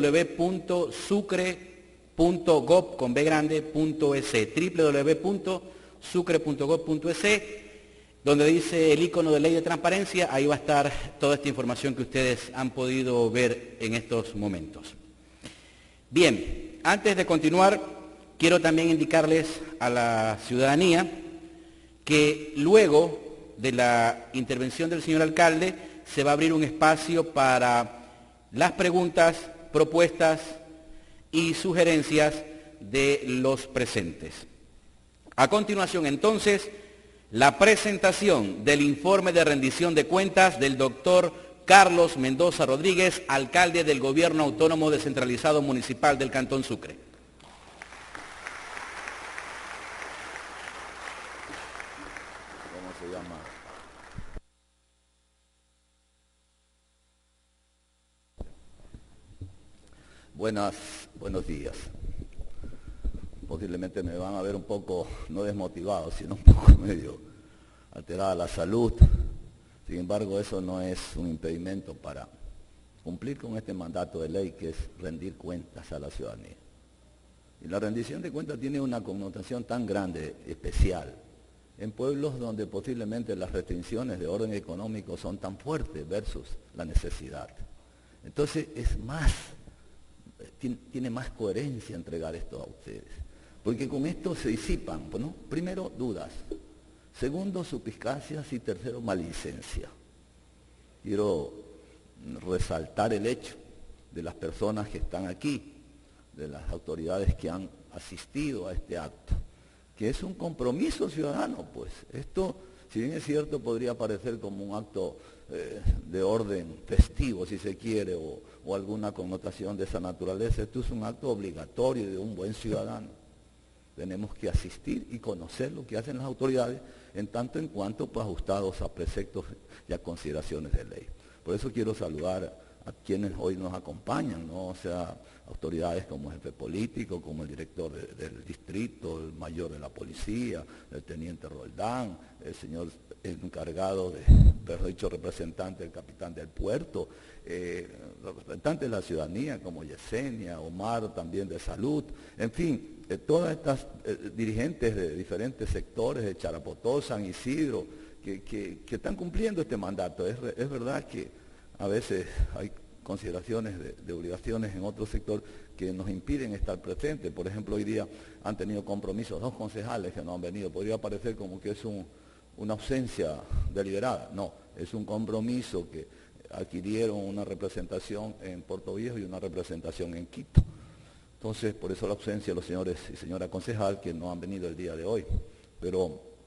www.sucre.gov.es, www.sucre.gov.es, donde dice el icono de ley de transparencia. Ahí va a estar toda esta información que ustedes han podido ver en estos momentos. Bien, antes de continuar, quiero también indicarles a la ciudadanía que luego de la intervención del señor alcalde se va a abrir un espacio para las preguntas, propuestas y sugerencias de los presentes. A continuación, entonces, la presentación del informe de rendición de cuentas del doctor Carlos Mendoza Rodríguez, alcalde del Gobierno Autónomo Descentralizado Municipal del Cantón Sucre. ¿Cómo se llama? Buenos días. Posiblemente me van a ver un poco, no desmotivado, sino un poco medio alterada la salud. Sin embargo, eso no es un impedimento para cumplir con este mandato de ley, que es rendir cuentas a la ciudadanía. Y la rendición de cuentas tiene una connotación tan grande, especial, en pueblos donde posiblemente las restricciones de orden económico son tan fuertes versus la necesidad. Entonces tiene más coherencia entregar esto a ustedes, porque con esto se disipan, ¿no? Primero, dudas; segundo, suspicacias; y tercero, maledicencia. Quiero resaltar el hecho de las personas que están aquí, de las autoridades que han asistido a este acto, que es un compromiso ciudadano, pues. Esto, si bien es cierto, podría parecer como un acto de orden festivo, si se quiere, o alguna connotación de esa naturaleza. Esto es un acto obligatorio de un buen ciudadano. Tenemos que asistir y conocer lo que hacen las autoridades, en tanto en cuanto pues, ajustados a preceptos y a consideraciones de ley. Por eso quiero saludar a quienes hoy nos acompañan, ¿no? O sea, autoridades como el jefe político, como el director del distrito, el mayor de la policía, el teniente Roldán, el señor encargado mejor dicho, representante del capitán del puerto, los representantes de la ciudadanía como Yesenia, Omar, también de salud, en fin, todas estas dirigentes de diferentes sectores, de Charapotó, San Isidro, que están cumpliendo este mandato. Es verdad que a veces hay consideraciones de obligaciones en otro sector que nos impiden estar presentes. Por ejemplo, hoy día han tenido compromisos 2 concejales que no han venido. Podría parecer como que es una ausencia deliberada. No, es un compromiso que adquirieron una representación en Puerto Viejo y una representación en Quito. Entonces, por eso la ausencia de los señores y señora concejal que no han venido el día de hoy. Pero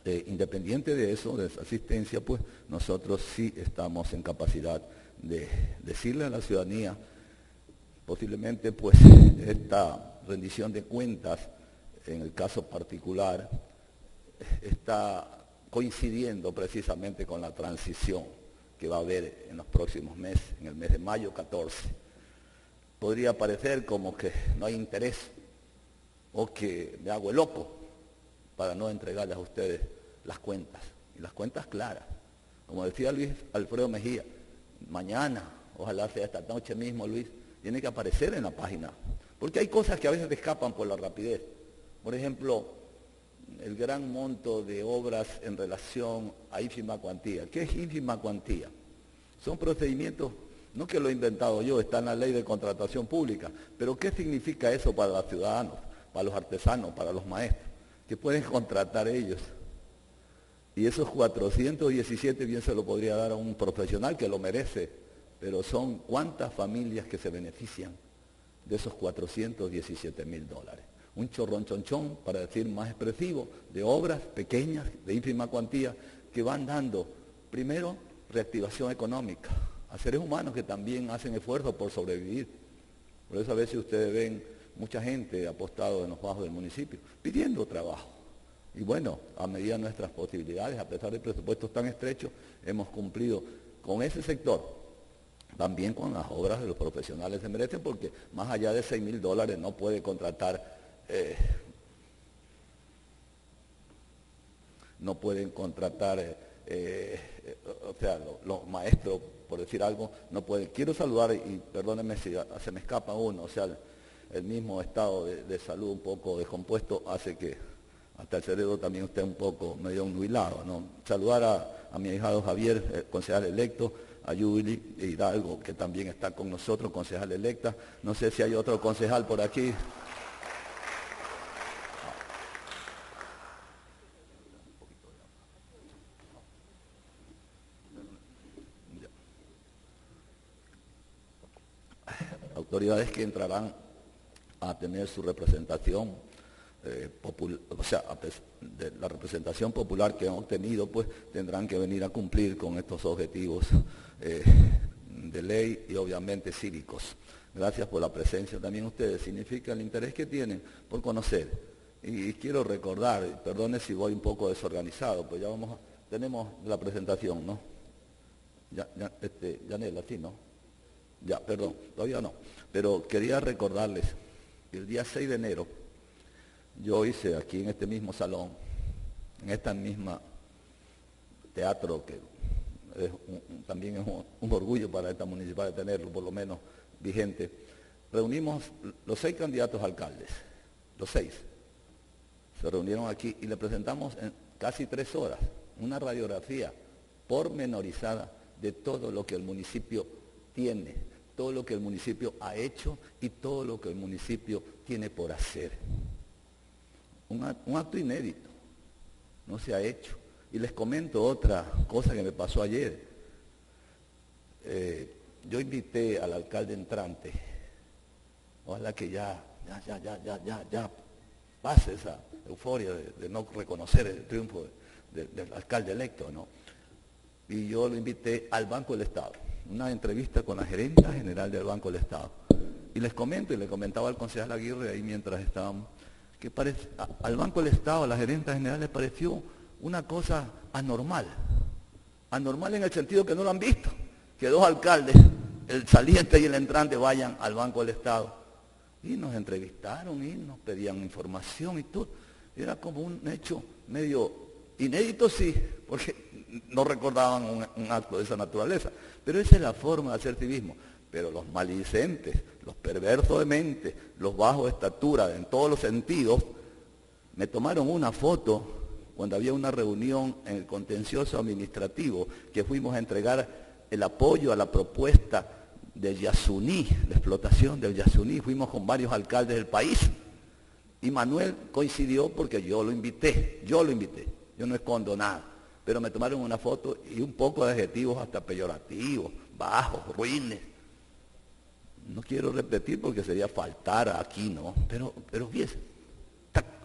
Independiente de eso, de esa asistencia, pues nosotros sí estamos en capacidad de decirle a la ciudadanía, posiblemente pues esta rendición de cuentas, en el caso particular, está coincidiendo precisamente con la transición que va a haber en los próximos meses, en el mes de mayo 14. Podría parecer como que no hay interés o que me hago el loco para no entregarles a ustedes las cuentas, y las cuentas claras. Como decía Luis Alfredo Mejía, mañana, ojalá sea esta noche mismo, Luis, tiene que aparecer en la página, porque hay cosas que a veces te escapan por la rapidez. Por ejemplo, el gran monto de obras en relación a ínfima cuantía. ¿Qué es ínfima cuantía? Son procedimientos, no que lo he inventado yo, está en la ley de contratación pública, pero ¿qué significa eso para los ciudadanos, para los artesanos, para los maestros? Que pueden contratar ellos. Y esos 417 bien se lo podría dar a un profesional que lo merece, pero son cuántas familias que se benefician de esos $417,000. Un chorronchonchón, para decir más expresivo, de obras pequeñas, de ínfima cuantía, que van dando, primero, reactivación económica, a seres humanos que también hacen esfuerzo por sobrevivir. Por eso a veces ustedes ven mucha gente apostado en los bajos del municipio, pidiendo trabajo. Y bueno, a medida de nuestras posibilidades, a pesar de presupuestos tan estrechos, hemos cumplido con ese sector, también con las obras de los profesionales se merecen, porque más allá de $6,000 no puede contratar, no pueden contratar, o sea, los maestros, por decir algo, no pueden. Quiero saludar, y perdónenme si se me escapa uno, o sea, el mismo estado de salud un poco descompuesto hace que hasta el cerebro también esté un poco medio nubilado, ¿no? Saludar a mi ahijado Javier, el concejal electo, a Yuli Hidalgo, que también está con nosotros, concejal electa. No sé si hay otro concejal por aquí. Autoridades que entrarán a tener su representación o sea, de la representación popular que han obtenido, pues tendrán que venir a cumplir con estos objetivos de ley y obviamente cívicos. Gracias por la presencia también ustedes, significa el interés que tienen por conocer. Y quiero recordar, perdone si voy un poco desorganizado, pues ya tenemos la presentación, ¿no? Yanela, sí, ¿no? Ya, perdón, todavía no. Pero quería recordarles que el día 6 de enero, yo hice aquí en este mismo salón, en esta misma teatro, que también es un orgullo para esta municipal de tenerlo, por lo menos vigente, reunimos los 6 candidatos a alcaldes, los 6, se reunieron aquí y le presentamos en casi 3 horas una radiografía pormenorizada de todo lo que el municipio tiene, todo lo que el municipio ha hecho y todo lo que el municipio tiene por hacer. Un acto inédito, no se ha hecho. Y les comento otra cosa que me pasó ayer. Yo invité al alcalde entrante, ojalá que ya pase esa euforia de no reconocer el triunfo del alcalde electo, ¿no? Y yo lo invité al Banco del Estado, una entrevista con la gerenta general del Banco del Estado. Y les comento, y le comentaba al concejal Aguirre ahí mientras estábamos, que al Banco del Estado, a la gerenta general, le pareció una cosa anormal. Anormal en el sentido que no lo han visto, que 2 alcaldes, el saliente y el entrante, vayan al Banco del Estado. Y nos entrevistaron y nos pedían información y todo. Era como un hecho medio inédito, sí, porque no recordaban un acto de esa naturaleza. Pero esa es la forma de hacer civismo. Pero los maledicentes, los perversos de mente, los bajos de estatura en todos los sentidos, me tomaron una foto cuando había una reunión en el contencioso administrativo que fuimos a entregar el apoyo a la propuesta del Yasuní, la explotación del Yasuní. Fuimos con varios alcaldes del país y Manuel coincidió porque yo lo invité, yo no escondo nada, pero me tomaron una foto y un poco de adjetivos hasta peyorativos, bajos, ruines. No quiero repetir porque sería faltar aquí, ¿no? Pero fíjese,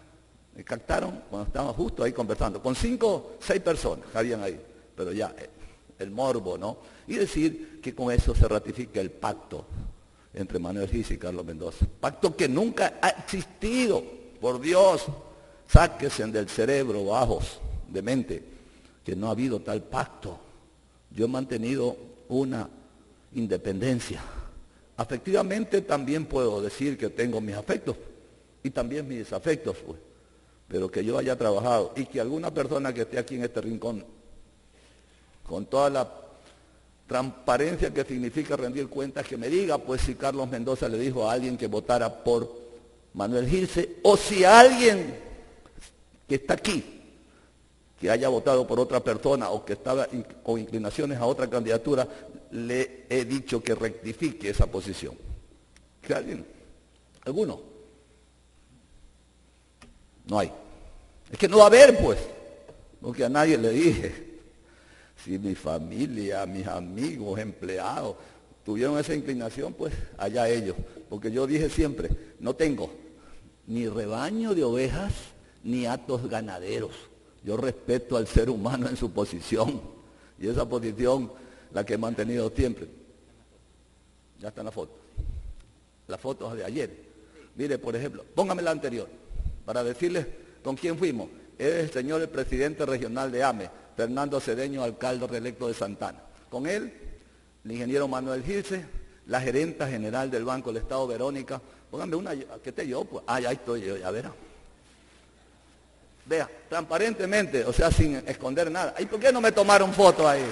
Me captaron cuando estábamos justo ahí conversando, con 5, 6 personas que habían ahí, pero ya, el morbo, ¿no? Y decir que con eso se ratifica el pacto entre Manuel Gilse y Carlos Mendoza. Pacto que nunca ha existido, por Dios, sáquense del cerebro, bajos de mente, que no ha habido tal pacto. Yo he mantenido una independencia. Afectivamente también puedo decir que tengo mis afectos y también mis desafectos, pues. Pero que yo haya trabajado y que alguna persona que esté aquí en este rincón, con toda la transparencia que significa rendir cuentas, que me diga, pues, si Carlos Mendoza le dijo a alguien que votara por Manuel Gilse, o si alguien que está aquí, que haya votado por otra persona o que estaba con inclinaciones a otra candidatura, le he dicho que rectifique esa posición. ¿Que alguien? ¿Alguno? No hay. Es que no va a haber, pues, porque a nadie le dije. Si mi familia, mis amigos, empleados tuvieron esa inclinación, pues allá ellos. Porque yo dije siempre, no tengo ni rebaño de ovejas ni hatos ganaderos. Yo respeto al ser humano en su posición. Y esa posición la que he mantenido siempre. Ya están las fotos. Las fotos de ayer. Mire, por ejemplo, póngame la anterior, para decirles con quién fuimos. Es el señor, el presidente regional de AME, Fernando Cedeño, alcalde reelecto de Santana. Con él, el ingeniero Manuel Gilse, la gerenta general del Banco del Estado, Verónica. Pónganme una, que esté yo, pues. Ah, ya estoy yo, ya verá. Vea, transparentemente, o sea, sin esconder nada. ¿Y por qué no me tomaron fotos ahí?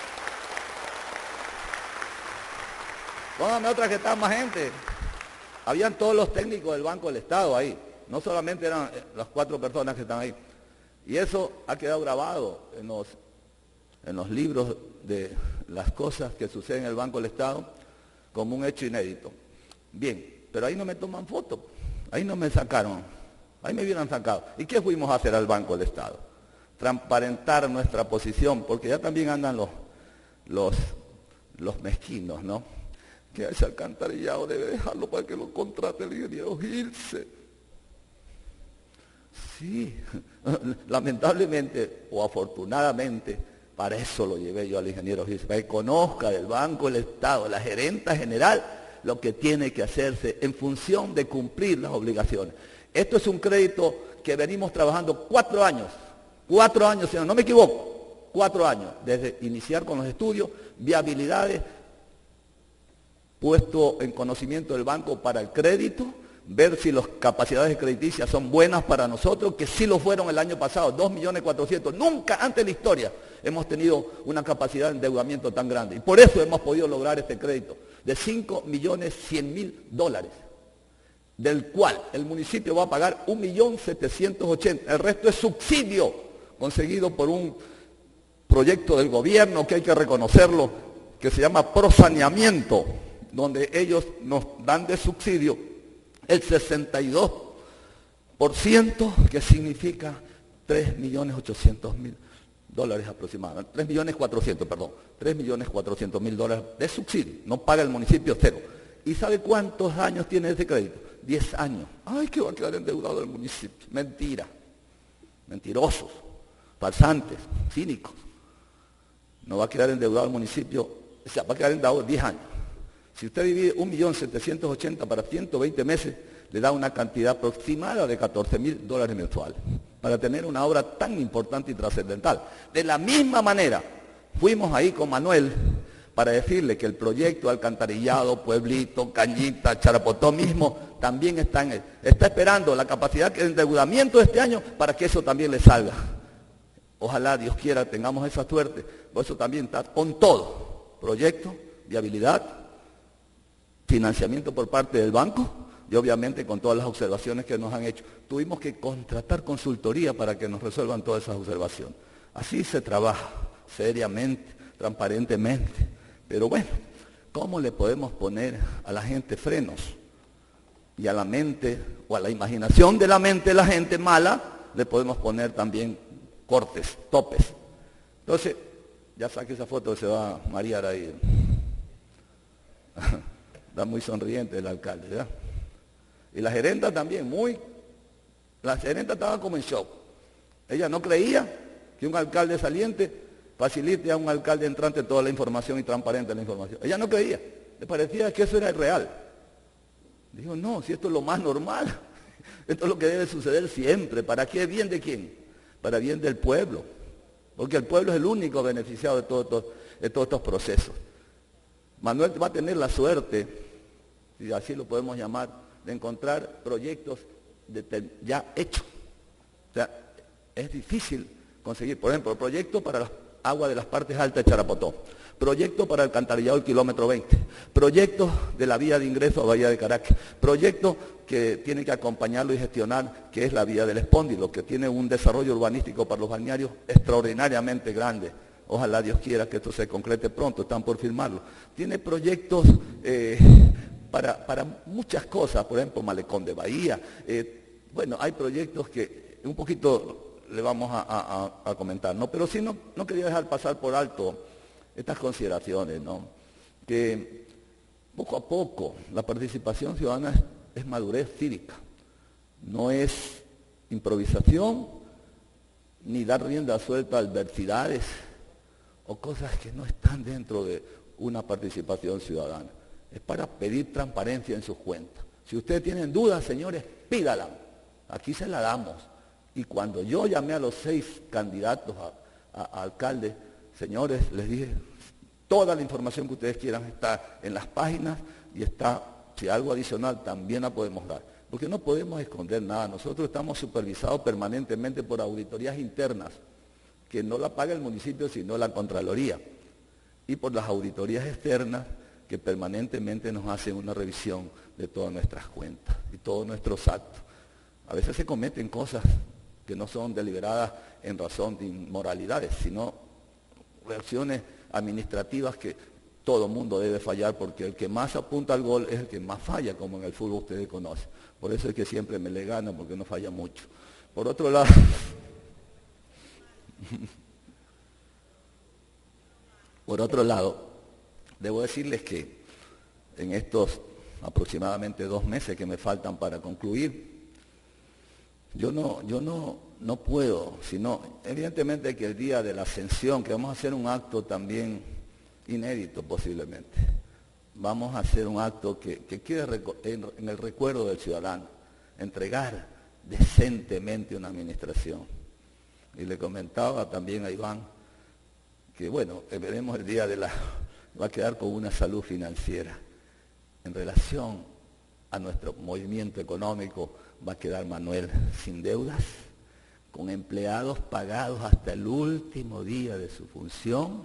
Póngame otra que está más gente. Habían todos los técnicos del Banco del Estado ahí. No solamente eran las 4 personas que están ahí. Y eso ha quedado grabado en los libros de las cosas que suceden en el Banco del Estado como un hecho inédito. Bien, pero ahí no me toman fotos. Ahí no me sacaron. Ahí me hubieran sacado. ¿Y qué fuimos a hacer al Banco del Estado? Transparentar nuestra posición, porque ya también andan los mezquinos, ¿no? Que ese alcantarillado debe dejarlo para que lo contrate el ingeniero Gilse. Sí, lamentablemente o afortunadamente, para eso lo llevé yo al ingeniero Gilse, para que conozca del Banco del Estado, la gerenta general, lo que tiene que hacerse en función de cumplir las obligaciones. Esto es un crédito que venimos trabajando 4 años, 4 años, señor, no me equivoco, 4 años, desde iniciar con los estudios, viabilidades, puesto en conocimiento del banco para el crédito, ver si las capacidades crediticias son buenas para nosotros, que sí lo fueron el año pasado, 2.400.000, nunca antes en la historia hemos tenido una capacidad de endeudamiento tan grande, y por eso hemos podido lograr este crédito de $5.100.000, del cual el municipio va a pagar 1.780.000, el resto es subsidio conseguido por un proyecto del gobierno que hay que reconocerlo, que se llama Prosaneamiento, donde ellos nos dan de subsidio el 62%, que significa $3.800.000 aproximadamente, $3.400.000 de subsidio, no paga el municipio cero. ¿Y sabe cuántos años tiene ese crédito? 10 años. ¡Ay, que va a quedar endeudado el municipio! Mentira. Mentirosos, farsantes, cínicos. No va a quedar endeudado el municipio, o sea, va a quedar endeudado 10 años. Si usted divide 1.780.000 para 120 meses, le da una cantidad aproximada de $14.000 mensuales, para tener una obra tan importante y trascendental. De la misma manera, fuimos ahí con Manuel para decirle que el proyecto Alcantarillado, Pueblito, Cañita, Charapotó mismo, también está esperando la capacidad de endeudamiento de este año para que eso también le salga. Ojalá, Dios quiera, tengamos esa suerte. Por eso también está con todo. Proyecto, viabilidad, financiamiento por parte del banco y obviamente con todas las observaciones que nos han hecho. Tuvimos que contratar consultoría para que nos resuelvan todas esas observaciones. Así se trabaja, seriamente, transparentemente. Pero bueno, ¿cómo le podemos poner a la gente frenos? Y a la mente, o a la imaginación de la mente de la gente mala, le podemos poner también cortes, topes. Entonces, ya saqué esa foto que se va a marear ahí. Está muy sonriente el alcalde, ¿verdad? Y la gerenta también, muy La gerenta estaba como en shock. Ella no creía que un alcalde saliente facilite a un alcalde entrante toda la información y transparente la información. Ella no creía, le parecía que eso era irreal. Dijo, no, si esto es lo más normal, esto es lo que debe suceder siempre. ¿Para qué? ¿Bien de quién? Para bien del pueblo, porque el pueblo es el único beneficiado de todos estos procesos. Manuel va a tener la suerte, si así lo podemos llamar, de encontrar proyectos ya hechos. O sea, es difícil conseguir, por ejemplo, el proyecto para las aguas de las partes altas de Charapotó, proyecto para el alcantarillado del kilómetro 20, proyecto de la vía de ingreso a Bahía de Caracas, proyecto que tiene que acompañarlo y gestionar, que es la vía del Espóndilo, que tiene un desarrollo urbanístico para los balnearios extraordinariamente grande. Ojalá Dios quiera que esto se concrete pronto, están por firmarlo. Tiene proyectos para muchas cosas, por ejemplo, Malecón de Bahía. Bueno, hay proyectos que un poquito le vamos a comentar, ¿no? Pero sí no quería dejar pasar por alto estas consideraciones, ¿no? Que poco a poco la participación ciudadana es madurez cívica, no es improvisación ni dar rienda suelta a adversidades o cosas que no están dentro de una participación ciudadana. Es para pedir transparencia en sus cuentas. Si ustedes tienen dudas, señores, pídala. Aquí se la damos. Y cuando yo llamé a los 6 candidatos a alcalde, señores, les dije, toda la información que ustedes quieran está en las páginas y está, si algo adicional, también la podemos dar. Porque no podemos esconder nada. Nosotros estamos supervisados permanentemente por auditorías internas, que no la paga el municipio, sino la Contraloría. Y por las auditorías externas, que permanentemente nos hacen una revisión de todas nuestras cuentas y todos nuestros actos. A veces se cometen cosas que no son deliberadas en razón de inmoralidades, sino reacciones administrativas que todo mundo debe fallar, porque el que más apunta al gol es el que más falla, como en el fútbol ustedes conocen. Por eso es que siempre me le gana, porque no falla mucho. Por otro lado, debo decirles que en estos aproximadamente 2 meses que me faltan para concluir, yo no puedo, sino evidentemente que el día de la ascensión, que vamos a hacer un acto también inédito posiblemente, vamos a hacer un acto que quede en el recuerdo del ciudadano, entregar decentemente una administración. Y le comentaba también a Iván que bueno, veremos el día va a quedar con una salud financiera. En relación a nuestro movimiento económico, va a quedar Manuel sin deudas, con empleados pagados hasta el último día de su función,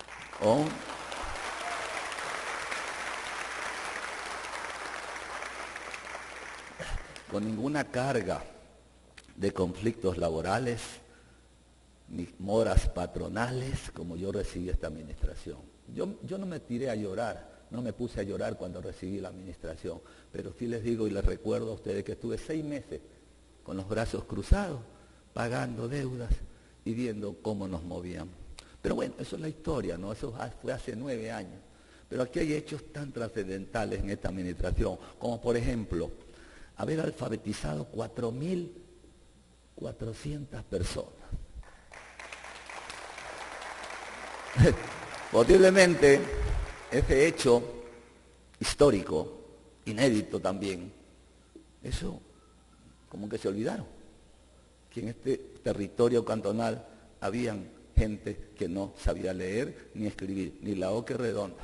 con ninguna carga de conflictos laborales, ni moras patronales, como yo recibí esta administración. Yo no me tiré a llorar, no me puse a llorar cuando recibí la administración, pero sí les digo y les recuerdo a ustedes que estuve 6 meses con los brazos cruzados, pagando deudas y viendo cómo nos movíamos. Pero bueno, eso es la historia, ¿no? Eso fue hace 9 años. Pero aquí hay hechos tan trascendentales en esta administración, como por ejemplo, haber alfabetizado 4.400 personas. Posiblemente ese hecho histórico, inédito también, eso como que se olvidaron, que en este territorio cantonal habían gente que no sabía leer ni escribir, ni la O que redonda.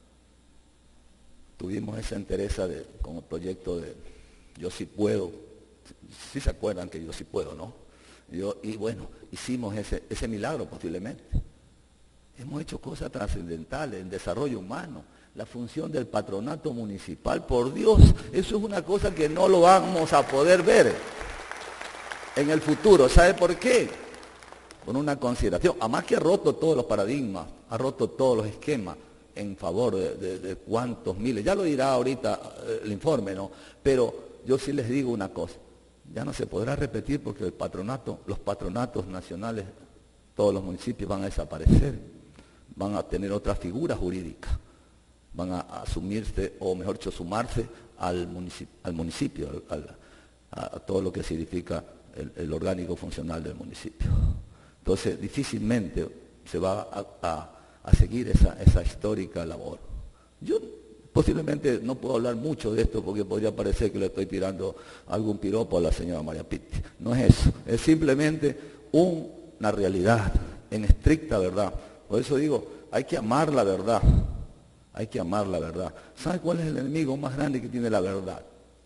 Tuvimos esa entereza con el proyecto de Yo Sí Puedo, si se acuerdan que Yo Sí Puedo, ¿no? Y bueno, hicimos ese milagro posiblemente. Hemos hecho cosas trascendentales en desarrollo humano, la función del patronato municipal, por Dios, eso es una cosa que no lo vamos a poder ver en el futuro. ¿Sabe por qué? Por una consideración, además que ha roto todos los paradigmas, ha roto todos los esquemas en favor de cuántos miles, ya lo dirá ahorita el informe, ¿no? Pero yo sí les digo una cosa, ya no se podrá repetir porque los patronatos nacionales, todos los municipios van a desaparecer. Van a tener otra figura jurídica, van a asumirse, o mejor dicho, sumarse al municipio, a todo lo que significa el orgánico funcional del municipio. Entonces, difícilmente se va a seguir esa histórica labor. Yo posiblemente no puedo hablar mucho de esto porque podría parecer que le estoy tirando algún piropo a la señora María Pitti. No es eso, es simplemente una realidad en estricta verdad. Por eso digo, hay que amar la verdad, hay que amar la verdad. ¿Sabe cuál es el enemigo más grande que tiene la verdad?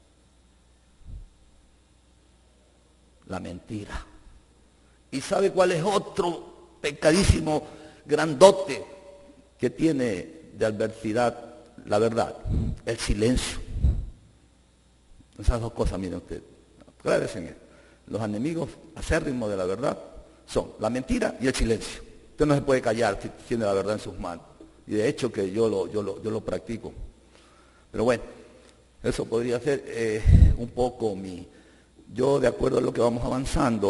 La mentira. ¿Y sabe cuál es otro pecadísimo grandote que tiene de adversidad la verdad? El silencio. Esas dos cosas, miren ustedes, aclárense en esto. Los enemigos acérrimos de la verdad son la mentira y el silencio. Usted no se puede callar si tiene la verdad en sus manos. Y de hecho que yo lo practico. Pero bueno, eso podría ser un poco yo, de acuerdo a lo que vamos avanzando,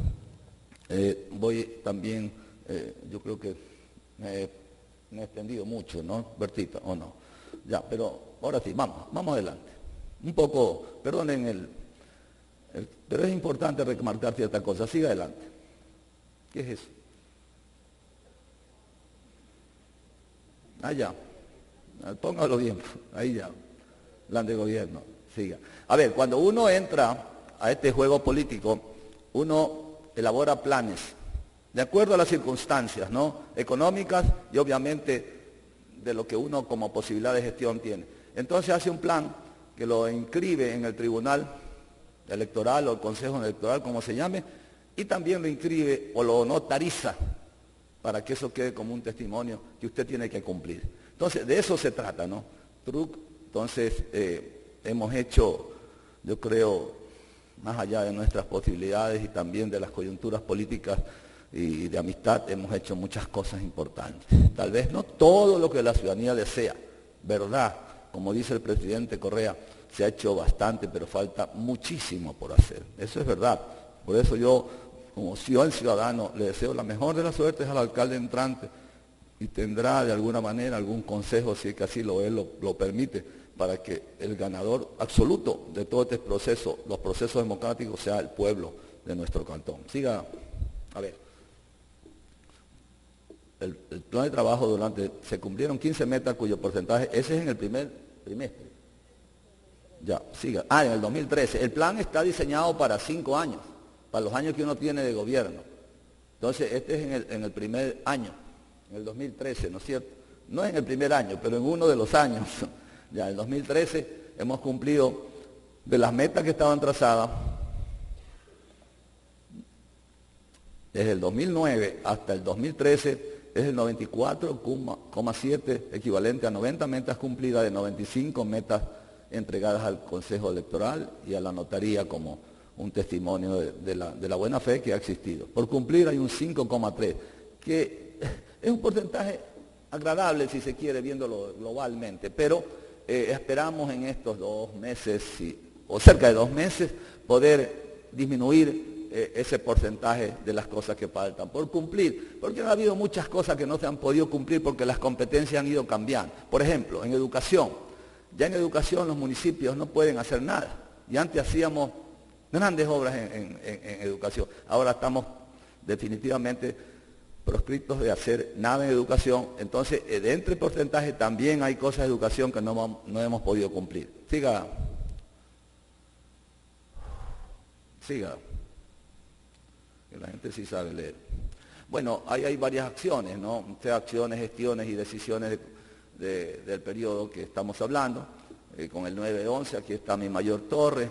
voy también, yo creo que me he extendido mucho, ¿no, Bertita? ¿O no? Ya, pero ahora sí, vamos adelante. Un poco, perdonen pero es importante remarcar ciertas cosas. Siga adelante. ¿Qué es eso? Ya. Póngalo bien, ahí ya. Plan de gobierno, siga. A ver, cuando uno entra a este juego político, uno elabora planes, de acuerdo a las circunstancias, ¿no?, económicas y obviamente de lo que uno como posibilidad de gestión tiene. Entonces hace un plan que lo inscribe en el Tribunal Electoral o el Consejo Electoral, como se llame, y también lo inscribe o lo notariza para que eso quede como un testimonio que usted tiene que cumplir. Entonces, de eso se trata, ¿no? Entonces, hemos hecho, yo creo, más allá de nuestras posibilidades y también de las coyunturas políticas y de amistad, hemos hecho muchas cosas importantes. Tal vez no todo lo que la ciudadanía desea, ¿verdad? Como dice el presidente Correa, se ha hecho bastante, pero falta muchísimo por hacer. Eso es verdad. Por eso yo, como ciudadano, le deseo la mejor de las suertes al alcalde entrante y tendrá de alguna manera algún consejo, si es que así él lo permite, para que el ganador absoluto de todo este proceso, los procesos democráticos, sea el pueblo de nuestro cantón. Siga, a ver. El plan de trabajo se cumplieron 15 metas cuyo porcentaje, ese es en el primer trimestre. Ya, siga. En el 2013. El plan está diseñado para 5 años, para los años que uno tiene de gobierno. Entonces, este es en el primer año, en el 2013, ¿no es cierto? No es en el primer año, pero en uno de los años. Ya, en el 2013 hemos cumplido de las metas que estaban trazadas. Desde el 2009 hasta el 2013 es el 94,7, equivalente a 90 metas cumplidas, de 95 metas entregadas al Consejo Electoral y a la notaría como un testimonio de la buena fe que ha existido. Por cumplir hay un 5,3, que es un porcentaje agradable si se quiere viéndolo globalmente, pero esperamos en estos 2 meses o cerca de 2 meses poder disminuir ese porcentaje de las cosas que faltan por cumplir, porque ha habido muchas cosas que no se han podido cumplir porque las competencias han ido cambiando. Por ejemplo, en educación, ya en educación los municipios no pueden hacer nada, y antes hacíamos grandes obras en educación, ahora estamos definitivamente proscritos de hacer nada en educación. Entonces, dentro del porcentaje también hay cosas de educación que no hemos podido cumplir. Siga. Que la gente sí sabe leer. Bueno, ahí hay varias acciones, ¿no? Acciones, gestiones y decisiones del periodo que estamos hablando. Con el 911, aquí está mi mayor Torre.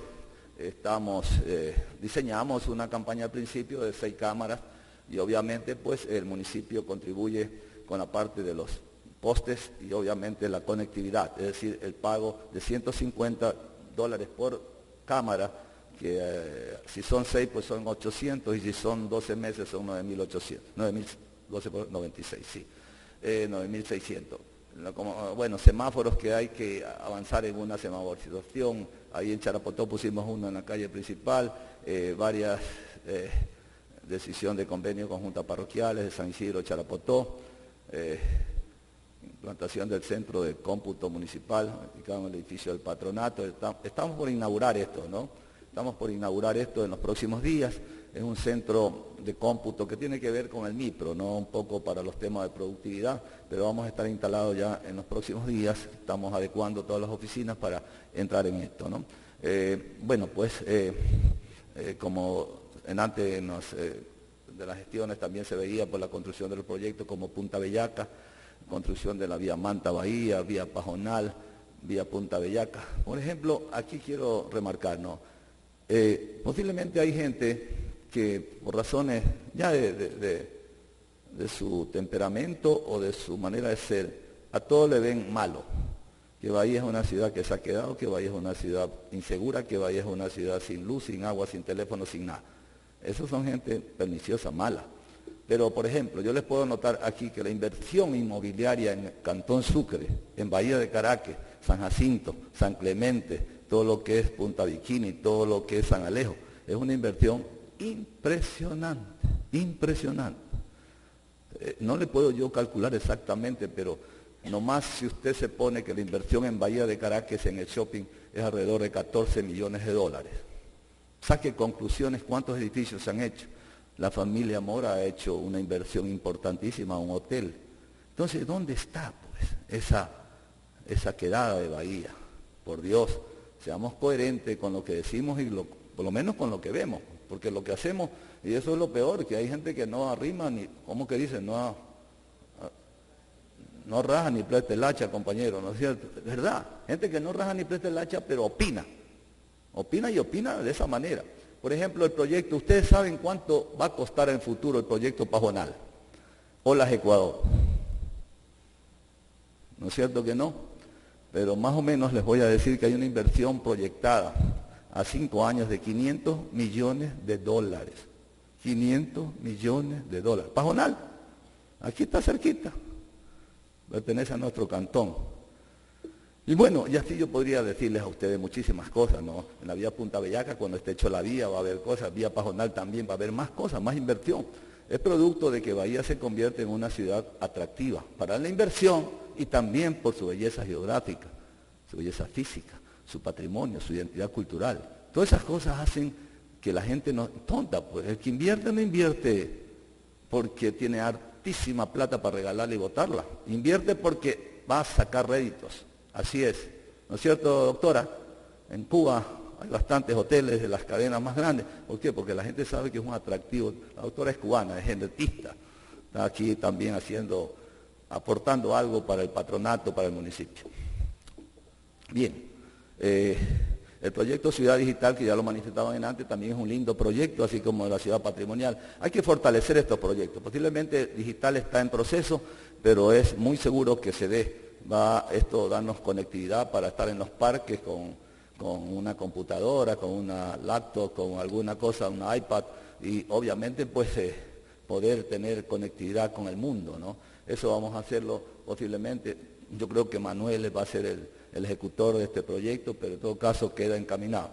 Diseñamos una campaña al principio de 6 cámaras y obviamente pues el municipio contribuye con la parte de los postes y obviamente la conectividad, es decir, el pago de $150 por cámara, que si son 6 pues son 800 y si son 12 meses son 9.800, 12 por 96, sí, 9.600. Bueno, semáforos que hay que avanzar en una semaforización. Ahí en Charapotó pusimos uno en la calle principal, varias decisiones de convenio conjuntas parroquiales de San Isidro, Charapotó, implantación del centro de cómputo municipal, ubicado en el edificio del patronato. Estamos por inaugurar esto, ¿no? Estamos por inaugurar esto en los próximos días. Es un centro de cómputo que tiene que ver con el MIPRO, no un poco para los temas de productividad, pero vamos a estar instalados ya en los próximos días. Estamos adecuando todas las oficinas para entrar en esto, ¿no? Como antes de las gestiones también se veía por la construcción de los proyectos como Punta Bellaca, construcción de la vía Manta-Bahía, vía Pajonal, vía Punta Bellaca. Por ejemplo, aquí quiero remarcar, ¿no? Posiblemente hay gente que por razones ya de su temperamento o de su manera de ser, a todo le ven malo. Que Bahía es una ciudad que se ha quedado, que Bahía es una ciudad insegura, que Bahía es una ciudad sin luz, sin agua, sin teléfono, sin nada. Esos son gente perniciosa, mala. Pero, por ejemplo, yo les puedo notar aquí que la inversión inmobiliaria en el Cantón Sucre, en Bahía de Caracas, San Jacinto, San Clemente, todo lo que es Punta Bikini, todo lo que es San Alejo, es una inversión impresionante, impresionante. No le puedo yo calcular exactamente, pero nomás si usted se pone que la inversión en Bahía de Caracas en el shopping es alrededor de 14 millones de dólares. Saque conclusiones, ¿cuántos edificios se han hecho? La familia Mora ha hecho una inversión importantísima, un hotel. Entonces, ¿dónde está pues esa quedada de Bahía? Por Dios, seamos coherentes con lo que decimos y por lo menos con lo que vemos, porque lo que hacemos, y eso es lo peor, que hay gente que no arrima ni, ¿cómo que dicen? No raja ni presta el hacha, compañero, ¿no es cierto? Es verdad, gente que no raja ni presta el hacha, pero opina y opina de esa manera. Por ejemplo, el proyecto, ¿ustedes saben cuánto va a costar en futuro el proyecto Pajonal? Olas Ecuador. ¿No es cierto que no? Pero más o menos les voy a decir que hay una inversión proyectada a 5 años de 500 millones de dólares. 500 millones de dólares. Pajonal, aquí está cerquita, pertenece a nuestro cantón. Y bueno, y así yo podría decirles a ustedes muchísimas cosas, ¿no? En la vía Punta Bellaca, cuando esté hecho la vía, va a haber cosas, vía Pajonal también va a haber más cosas, más inversión. Es producto de que Bahía se convierte en una ciudad atractiva para la inversión y también por su belleza geográfica, su belleza física, su patrimonio, su identidad cultural. Todas esas cosas hacen que la gente no tonta, pues el que invierte no invierte porque tiene hartísima plata para regalarla y botarla. Invierte porque va a sacar réditos. Así es. ¿No es cierto, doctora? En Cuba hay bastantes hoteles de las cadenas más grandes. ¿Por qué? Porque la gente sabe que es un atractivo. La doctora es cubana, es genetista. Está aquí también aportando algo para el patronato, para el municipio. Bien. El proyecto Ciudad Digital, que ya lo manifestaban antes, también es un lindo proyecto, así como la ciudad patrimonial. Hay que fortalecer estos proyectos. Posiblemente digital está en proceso, pero es muy seguro que se dé. Va esto a darnos conectividad para estar en los parques con una computadora, con una laptop, con alguna cosa, una iPad, y obviamente pues poder tener conectividad con el mundo, ¿no? Eso vamos a hacerlo posiblemente. Yo creo que Manuel va a ser el ejecutor de este proyecto, pero en todo caso queda encaminado.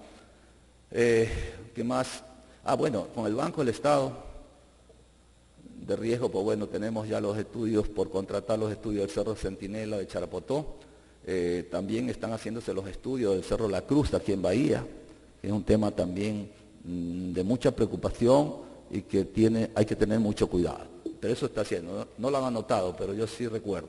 ¿Qué más? Bueno, con el Banco del Estado de riesgo, pues bueno, tenemos ya los estudios, por contratar los estudios del Cerro Centinela de Charapotó. También están haciéndose los estudios del Cerro La Cruz, aquí en Bahía, que es un tema también de mucha preocupación y que hay que tener mucho cuidado. Pero eso está haciendo, no lo han anotado, pero yo sí recuerdo.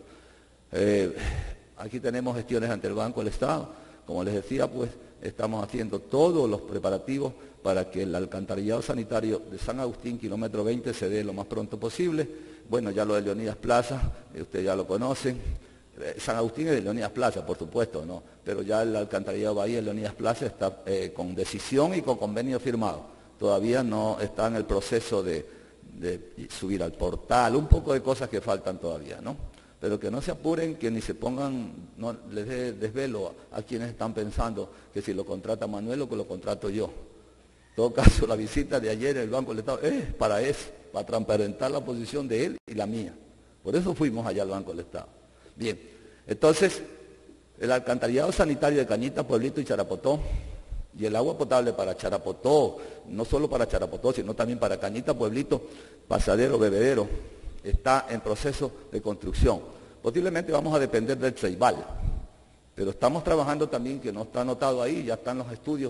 Aquí tenemos gestiones ante el Banco del Estado. Como les decía, pues estamos haciendo todos los preparativos para que el alcantarillado sanitario de San Agustín, kilómetro 20, se dé lo más pronto posible. Bueno, ya lo de Leonidas Plaza, ustedes ya lo conocen. San Agustín es de Leonidas Plaza, por supuesto, ¿no? Pero ya el alcantarillado Bahía de Leonidas Plaza está con decisión y con convenio firmado. Todavía no está en el proceso de subir al portal, un poco de cosas que faltan todavía, ¿no? Pero que no se apuren, que ni se pongan, no les dé desvelo a quienes están pensando que si lo contrata Manuel o que lo contrato yo. En todo caso, la visita de ayer en el Banco del Estado es para eso, para transparentar la posición de él y la mía. Por eso fuimos allá al Banco del Estado. Bien, entonces, el alcantarillado sanitario de Cañita, Pueblito y Charapotó, y el agua potable para Charapotó, no solo para Charapotó, sino también para Cañita, Pueblito, Pasadero, Bebedero, está en proceso de construcción. Posiblemente vamos a depender del Ceibal, pero estamos trabajando también, que no está anotado ahí, ya están los estudios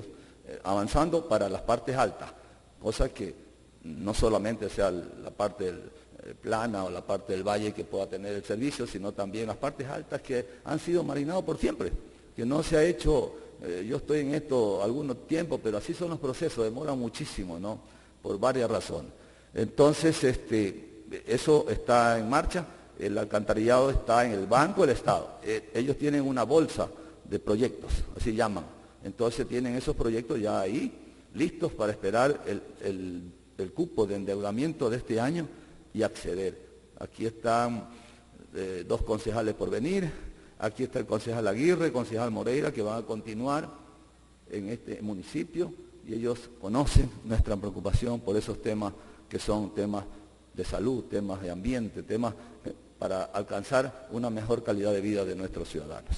avanzando para las partes altas, cosa que no solamente sea la parte plana o la parte del valle que pueda tener el servicio, sino también las partes altas que han sido marginados por siempre, que no se ha hecho, yo estoy en esto algunos tiempos, pero así son los procesos, demoran muchísimo, ¿no? Por varias razones. Entonces, eso está en marcha, el alcantarillado está en el Banco del Estado, ellos tienen una bolsa de proyectos, así llaman, entonces tienen esos proyectos ya ahí, listos para esperar el cupo de endeudamiento de este año y acceder. Aquí están 2 concejales por venir, aquí está el concejal Aguirre, el concejal Moreira, que van a continuar en este municipio y ellos conocen nuestra preocupación por esos temas que son temas de salud, temas de ambiente, temas para alcanzar una mejor calidad de vida de nuestros ciudadanos.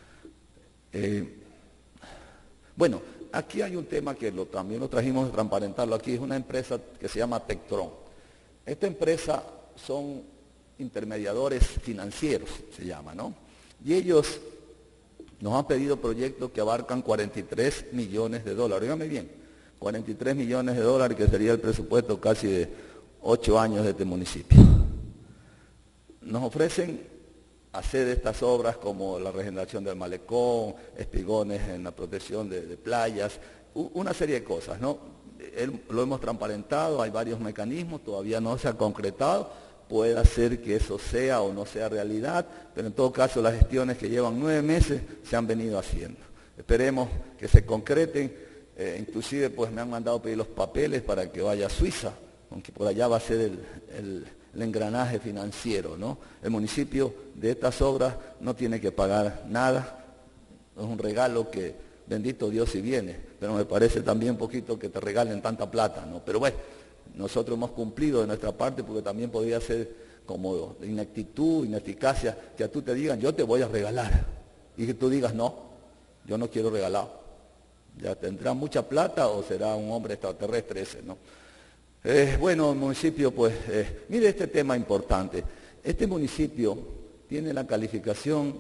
Bueno, aquí hay un tema que también lo trajimos a transparentarlo aquí, es una empresa que se llama Tectron. Esta empresa son intermediadores financieros, se llama, ¿no? Y ellos nos han pedido proyectos que abarcan 43 millones de dólares. Dígame bien, 43 millones de dólares, que sería el presupuesto casi de 8 años de este municipio. Nos ofrecen hacer estas obras como la regeneración del malecón, espigones en la protección de playas, una serie de cosas, ¿no? Lo hemos transparentado, hay varios mecanismos, todavía no se ha concretado, puede ser que eso sea o no sea realidad, pero en todo caso las gestiones que llevan 9 meses se han venido haciendo. Esperemos que se concreten, inclusive pues me han mandado pedir los papeles para que vaya a Suiza, aunque por allá va a ser el engranaje financiero, ¿no? El municipio de estas obras no tiene que pagar nada, es un regalo que bendito Dios si viene, pero me parece también un poquito que te regalen tanta plata, ¿no? Pero bueno, nosotros hemos cumplido de nuestra parte porque también podría ser como ineptitud, ineficacia, que a tú te digan yo te voy a regalar y que tú digas no, yo no quiero regalado. Ya tendrá mucha plata o será un hombre extraterrestre ese, ¿no? Bueno, el municipio, pues, mire este tema importante. Este municipio tiene la calificación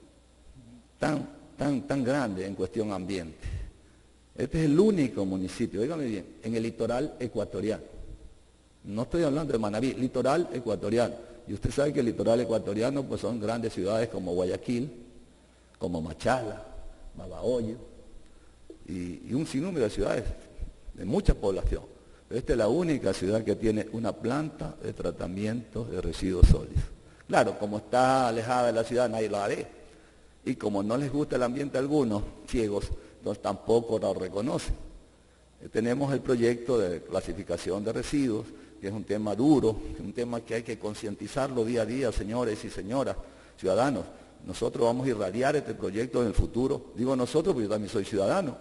tan grande en cuestión ambiente. Este es el único municipio, dígame bien, en el litoral ecuatoriano. No estoy hablando de Manabí, litoral ecuatoriano. Y usted sabe que el litoral ecuatoriano pues son grandes ciudades como Guayaquil, como Machala, Babahoyo, y un sinnúmero de ciudades de mucha población. Esta es la única ciudad que tiene una planta de tratamiento de residuos sólidos. Claro, como está alejada de la ciudad, nadie la ve. Y como no les gusta el ambiente a algunos, ciegos, entonces tampoco lo reconocen. Tenemos el proyecto de clasificación de residuos, que es un tema duro, un tema que hay que concientizarlo día a día, señores y señoras, ciudadanos. Nosotros vamos a irradiar este proyecto en el futuro. Digo nosotros porque yo también soy ciudadano.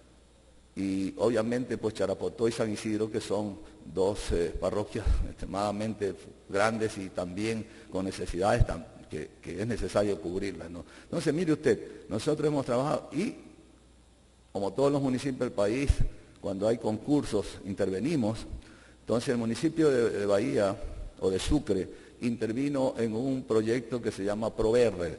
Y obviamente pues Charapotó y San Isidro, que son 2 parroquias extremadamente grandes y también con necesidades que es necesario cubrirlas, ¿no? Entonces mire usted, nosotros hemos trabajado y como todos los municipios del país, cuando hay concursos intervenimos. Entonces el municipio de Bahía o de Sucre intervino en un proyecto que se llama Proverde,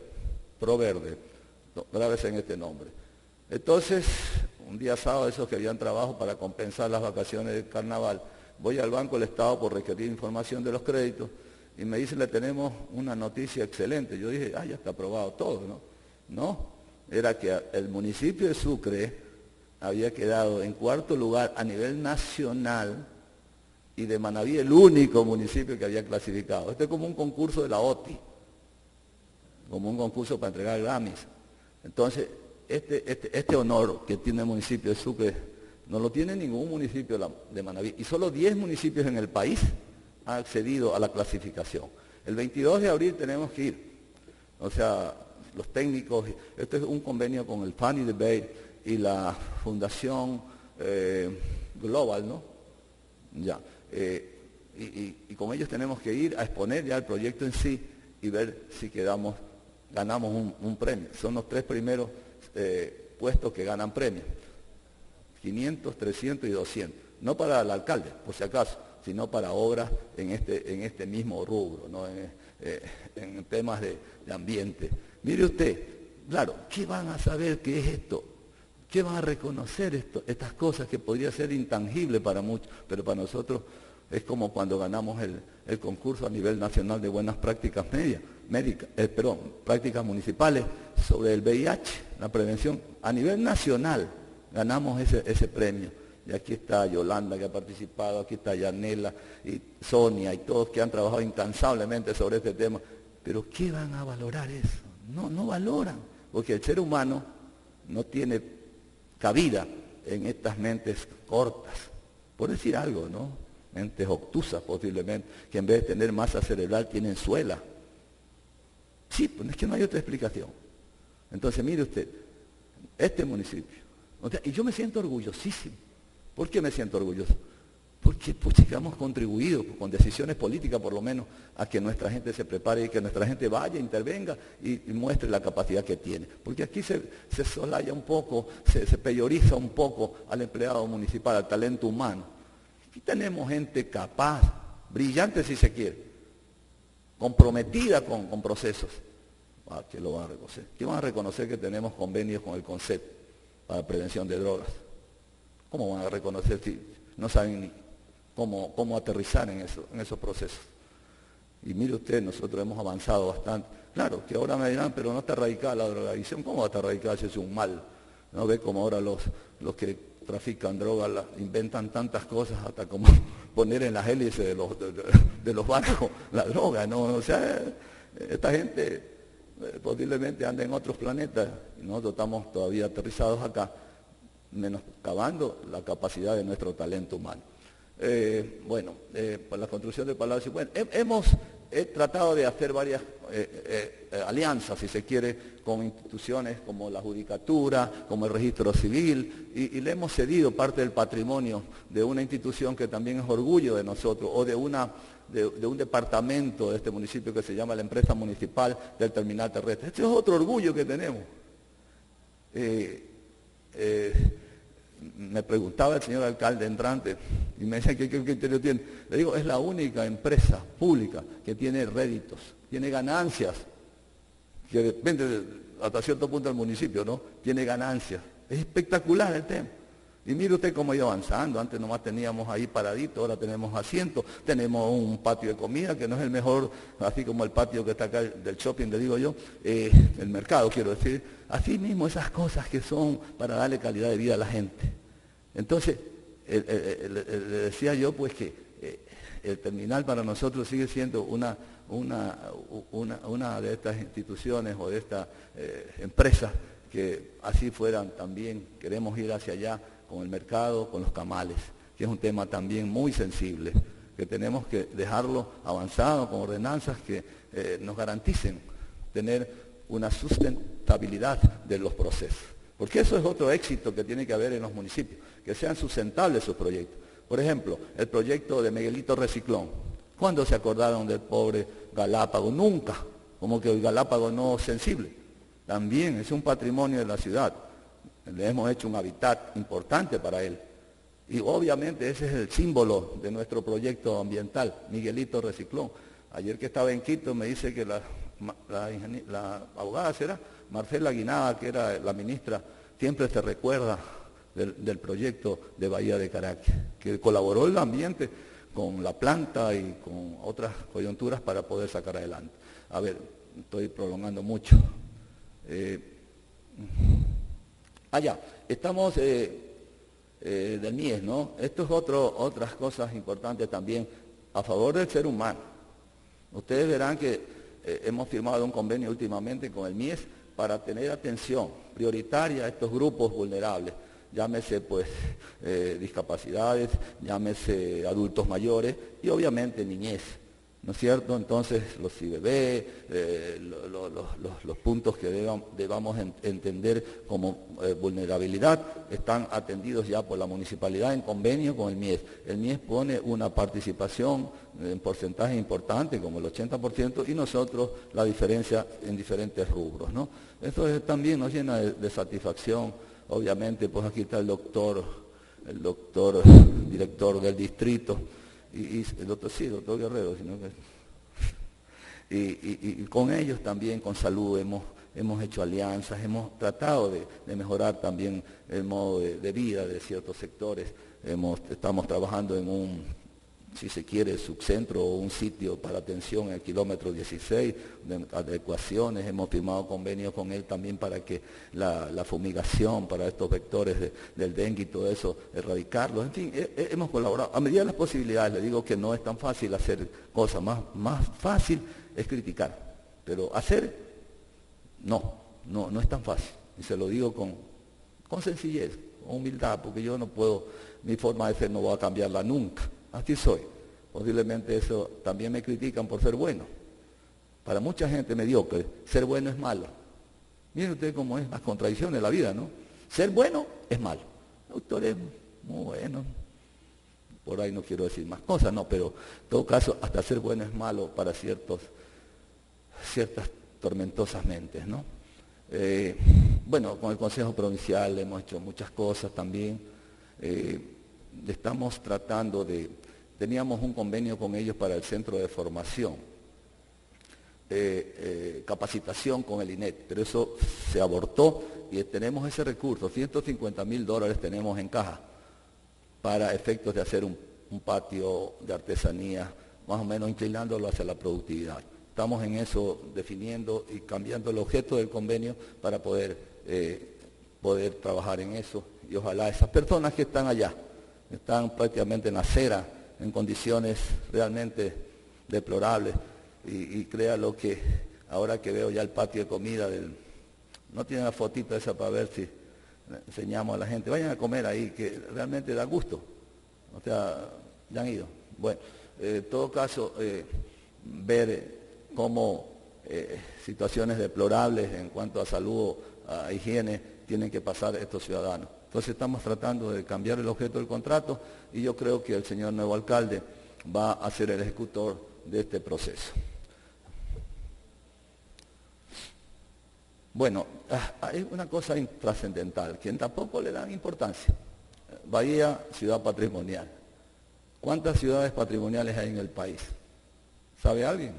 grábese en este nombre. Entonces, un día sábado, esos que habían trabajo para compensar las vacaciones del carnaval, voy al Banco del Estado por requerir información de los créditos y me dicen, le tenemos una noticia excelente. Yo dije, ya está aprobado todo, ¿no? No, era que el municipio de Sucre había quedado en 4º lugar a nivel nacional y de Manabí el único municipio que había clasificado. Este es como un concurso de la OTI, como un concurso para entregar Grammys. Entonces, este honor que tiene el municipio de Sucre no lo tiene ningún municipio de Manabí. Y solo 10 municipios en el país han accedido a la clasificación. El 22 de abril tenemos que ir. O sea, los técnicos, esto es un convenio con el Funny Debate y la Fundación Global, ¿no? Ya. Y con ellos tenemos que ir a exponer ya el proyecto en sí y ver si ganamos un premio. Son los 3 primeros puestos que ganan premios. 500, 300 y 200. No para el alcalde, por si acaso, sino para obras en este mismo rubro, ¿no? En temas de ambiente. Mire usted, claro, ¿qué van a saber qué es esto? ¿Qué van a reconocer estas cosas que podría ser intangible para muchos, pero para nosotros es como cuando ganamos el concurso a nivel nacional de buenas prácticas prácticas municipales sobre el VIH, la prevención. A nivel nacional ganamos ese premio. Y aquí está Yolanda que ha participado, aquí está Yanela y Sonia y todos que han trabajado incansablemente sobre este tema. Pero ¿qué van a valorar eso? No valoran, porque el ser humano no tiene cabida en estas mentes cortas. Por decir algo, ¿no? Mentes obtusas posiblemente, que en vez de tener masa cerebral tienen suela. Sí, pues es que no hay otra explicación. Entonces, mire usted, este municipio, y yo me siento orgullosísimo. ¿Por qué me siento orgulloso? Porque hemos contribuido con decisiones políticas, por lo menos, a que nuestra gente se prepare y que nuestra gente vaya, intervenga y muestre la capacidad que tiene. Porque aquí se solaya un poco, se peyoriza un poco al empleado municipal, al talento humano. Aquí tenemos gente capaz, brillante si se quiere, comprometida con procesos. ¿Qué lo van a reconocer? ¿Qué van a reconocer que tenemos convenios con el CONCEP para prevención de drogas? ¿Cómo van a reconocer si no saben ni cómo aterrizar en esos procesos? Y mire usted, nosotros hemos avanzado bastante. Claro, que ahora me dirán, pero no está erradicada la drogadicción. ¿Cómo va a estar erradicada si es un mal? ¿No ve cómo ahora los que trafican drogas inventan tantas cosas, hasta como poner en las hélices de los barcos la droga, ¿no? O sea, esta gente posiblemente anda en otros planetas y nosotros estamos todavía aterrizados acá, menoscabando la capacidad de nuestro talento humano. Por la construcción del Palacio, hemos tratado de hacer varias alianzas, si se quiere, con instituciones como la Judicatura, como el Registro Civil, y le hemos cedido parte del patrimonio de una institución que también es orgullo de nosotros, o de un departamento de este municipio que se llama la Empresa Municipal del Terminal Terrestre. Este es otro orgullo que tenemos. Me preguntaba el señor alcalde entrante y me decía, ¿qué criterio tiene? Le digo, es la única empresa pública que tiene réditos, tiene ganancias, que depende hasta cierto punto del municipio, ¿no? Tiene ganancias. Es espectacular el tema. Y mire usted cómo ha ido avanzando. Antes nomás teníamos ahí paradito, ahora tenemos asientos, tenemos un patio de comida que no es el mejor, así como el patio que está acá del shopping, le digo yo, el mercado quiero decir. Así mismo esas cosas que son para darle calidad de vida a la gente. Entonces, le decía yo pues que el terminal para nosotros sigue siendo una de estas instituciones o de estas empresas que así fueran también, queremos ir hacia allá con el mercado, con los camales, que es un tema también muy sensible, que tenemos que dejarlo avanzado con ordenanzas que nos garanticen tener una sustentabilidad de los procesos. Porque eso es otro éxito que tiene que haber en los municipios, que sean sustentables sus proyectos. Por ejemplo, el proyecto de Miguelito Reciclón. ¿Cuándo se acordaron del pobre Galápago? Nunca. Como que el Galápago no es sensible. También es un patrimonio de la ciudad. Le hemos hecho un hábitat importante para él. Y obviamente ese es el símbolo de nuestro proyecto ambiental, Miguelito Reciclón. Ayer que estaba en Quito me dice que la abogada será Marcela Guinaga, que era la ministra, siempre se recuerda del proyecto de Bahía de Caracas, que colaboró el ambiente con la planta y con otras coyunturas para poder sacar adelante. A ver, estoy prolongando mucho. Estamos del MIES, ¿no? Esto es otras cosas importantes también a favor del ser humano. Ustedes verán que hemos firmado un convenio últimamente con el MIES para tener atención prioritaria a estos grupos vulnerables, llámese pues discapacidades, llámese adultos mayores y obviamente niñez, ¿no es cierto? Entonces los IBB, los puntos que debamos entender como vulnerabilidad están atendidos ya por la municipalidad en convenio con el MIES. El MIES pone una participación en porcentaje importante, como el 80%, y nosotros la diferencia en diferentes rubros, ¿no? Esto también nos llena de satisfacción. Obviamente, pues aquí está el doctor director del distrito, y el doctor Guerrero, sino que, y con ellos también, con salud, hemos hemos hecho alianzas, hemos tratado de mejorar también el modo de vida de ciertos sectores. Estamos trabajando en un, si se quiere, subcentro o un sitio para atención en el kilómetro 16, de adecuaciones. Hemos firmado convenios con él también para que la fumigación para estos vectores del dengue y todo eso, erradicarlos. En fin, hemos colaborado. A medida de las posibilidades, le digo que no es tan fácil hacer cosas, más fácil es criticar, pero hacer, no es tan fácil. Y se lo digo con sencillez, con humildad, porque yo no puedo, mi forma de ser no voy a cambiarla nunca. Así soy. Posiblemente eso también me critican por ser bueno. Para mucha gente mediocre, ser bueno es malo. Miren ustedes cómo es las contradicciones de la vida, ¿no? Ser bueno es malo. Doctor es muy bueno. Por ahí no quiero decir más cosas, no, pero en todo caso, hasta ser bueno es malo para ciertas tormentosas mentes, ¿no? Bueno, con el Consejo Provincial hemos hecho muchas cosas también. Estamos tratando teníamos un convenio con ellos para el centro de formación, capacitación con el INET, pero eso se abortó y tenemos ese recurso, $150.000 tenemos en caja para efectos de hacer un patio de artesanía, más o menos inclinándolo hacia la productividad. Estamos en eso definiendo y cambiando el objeto del convenio para poder trabajar en eso y ojalá esas personas que están allá, están prácticamente en acera, en condiciones realmente deplorables, y créalo que ahora que veo ya el patio de comida no tienen la fotito esa para ver si enseñamos a la gente, vayan a comer ahí, que realmente da gusto, o sea, ya han ido. Bueno, en todo caso, ver cómo situaciones deplorables en cuanto a salud, a higiene, tienen que pasar estos ciudadanos. Entonces estamos tratando de cambiar el objeto del contrato y yo creo que el señor nuevo alcalde va a ser el ejecutor de este proceso. Bueno, hay una cosa trascendental que tampoco le dan importancia. Bahía, ciudad patrimonial. ¿Cuántas ciudades patrimoniales hay en el país? ¿Sabe alguien?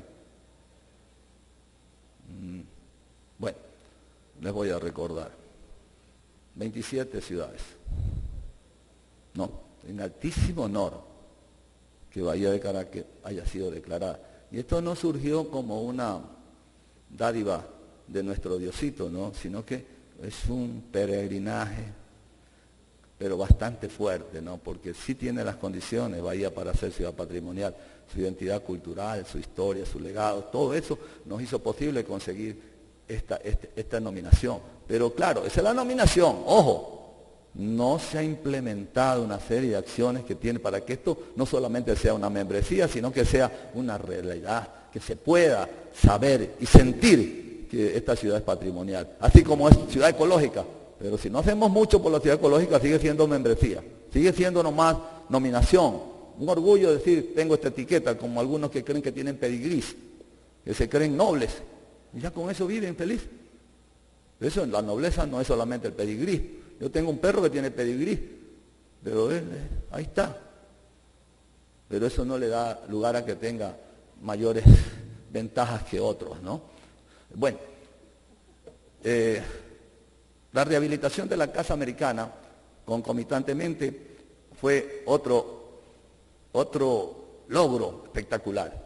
Bueno, les voy a recordar. 27 ciudades. No, en altísimo honor que Bahía de Caracas haya sido declarada. Y esto no surgió como una dádiva de nuestro Diosito, ¿no? Sino que es un peregrinaje, pero bastante fuerte, ¿no? Porque sí tiene las condiciones Bahía para ser ciudad patrimonial, su identidad cultural, su historia, su legado, todo eso nos hizo posible conseguir esta nominación. Pero claro, esa es la nominación, ojo, no se ha implementado una serie de acciones que tiene para que esto no solamente sea una membresía, sino que sea una realidad, que se pueda saber y sentir que esta ciudad es patrimonial, así como es ciudad ecológica, pero si no hacemos mucho por la ciudad ecológica sigue siendo membresía, sigue siendo nomás nominación, un orgullo decir tengo esta etiqueta, como algunos que creen que tienen pedigrís, que se creen nobles, y ya con eso viven feliz. Eso, la nobleza no es solamente el pedigrí. Yo tengo un perro que tiene pedigrí, pero ahí está. Pero eso no le da lugar a que tenga mayores ventajas que otros, ¿no? Bueno, la rehabilitación de la Casa Americana, concomitantemente, fue otro logro espectacular.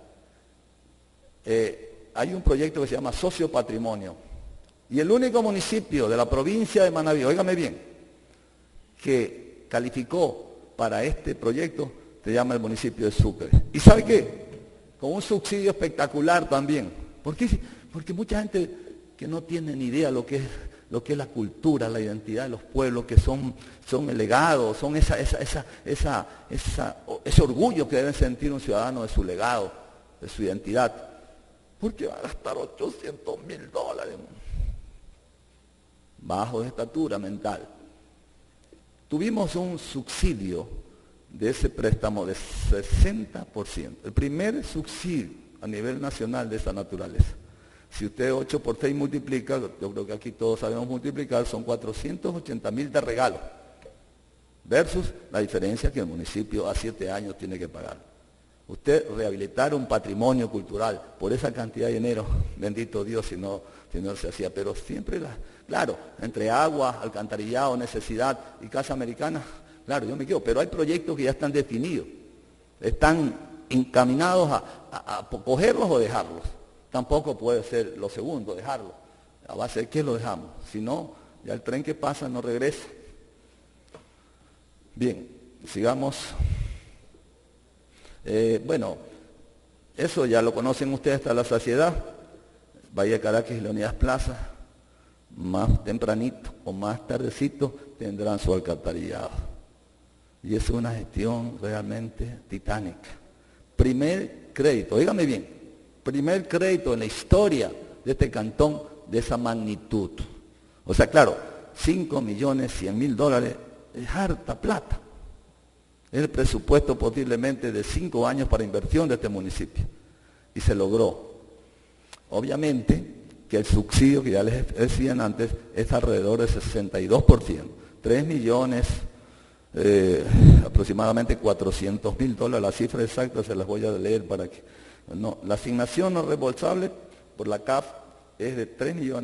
Hay un proyecto que se llama Sociopatrimonio, y el único municipio de la provincia de Manabí, óigame bien, que calificó para este proyecto, se llama el municipio de Sucre. ¿Y sabe qué? Con un subsidio espectacular también. ¿Por qué? Porque mucha gente que no tiene ni idea lo que es la cultura, la identidad de los pueblos, que son el legado, son ese orgullo que debe sentir un ciudadano de su legado, de su identidad. ¿Por qué va a gastar $800.000? Bajo de estatura mental. Tuvimos un subsidio de ese préstamo de 60%. El primer subsidio a nivel nacional de esa naturaleza. Si usted 8 por 6 multiplica, yo creo que aquí todos sabemos multiplicar, son 480.000 de regalo. Versus la diferencia que el municipio a 7 años tiene que pagar. Usted rehabilitar un patrimonio cultural por esa cantidad de dinero, bendito Dios, si no se hacía. Pero siempre, claro, entre agua, alcantarillado, necesidad y casa americana, claro, yo me quedo. Pero hay proyectos que ya están definidos, están encaminados a cogerlos o dejarlos. Tampoco puede ser lo segundo, dejarlo. A base de qué lo dejamos. Si no, ya el tren que pasa no regresa. Bien, sigamos. Bueno, eso ya lo conocen ustedes hasta la saciedad. Bahía Caracas y Leonidas Plaza, más tempranito o más tardecito tendrán su alcantarillado. Y es una gestión realmente titánica. Primer crédito, dígame bien, primer crédito en la historia de este cantón de esa magnitud. O sea, claro, 5.100.000 es harta plata. Es el presupuesto posiblemente de 5 años para inversión de este municipio. Y se logró. Obviamente que el subsidio que ya les decían antes es alrededor del 62%. 3 millones, aproximadamente $400.000. La cifra exacta se las voy a leer para que... No, la asignación no reembolsable por la CAF es de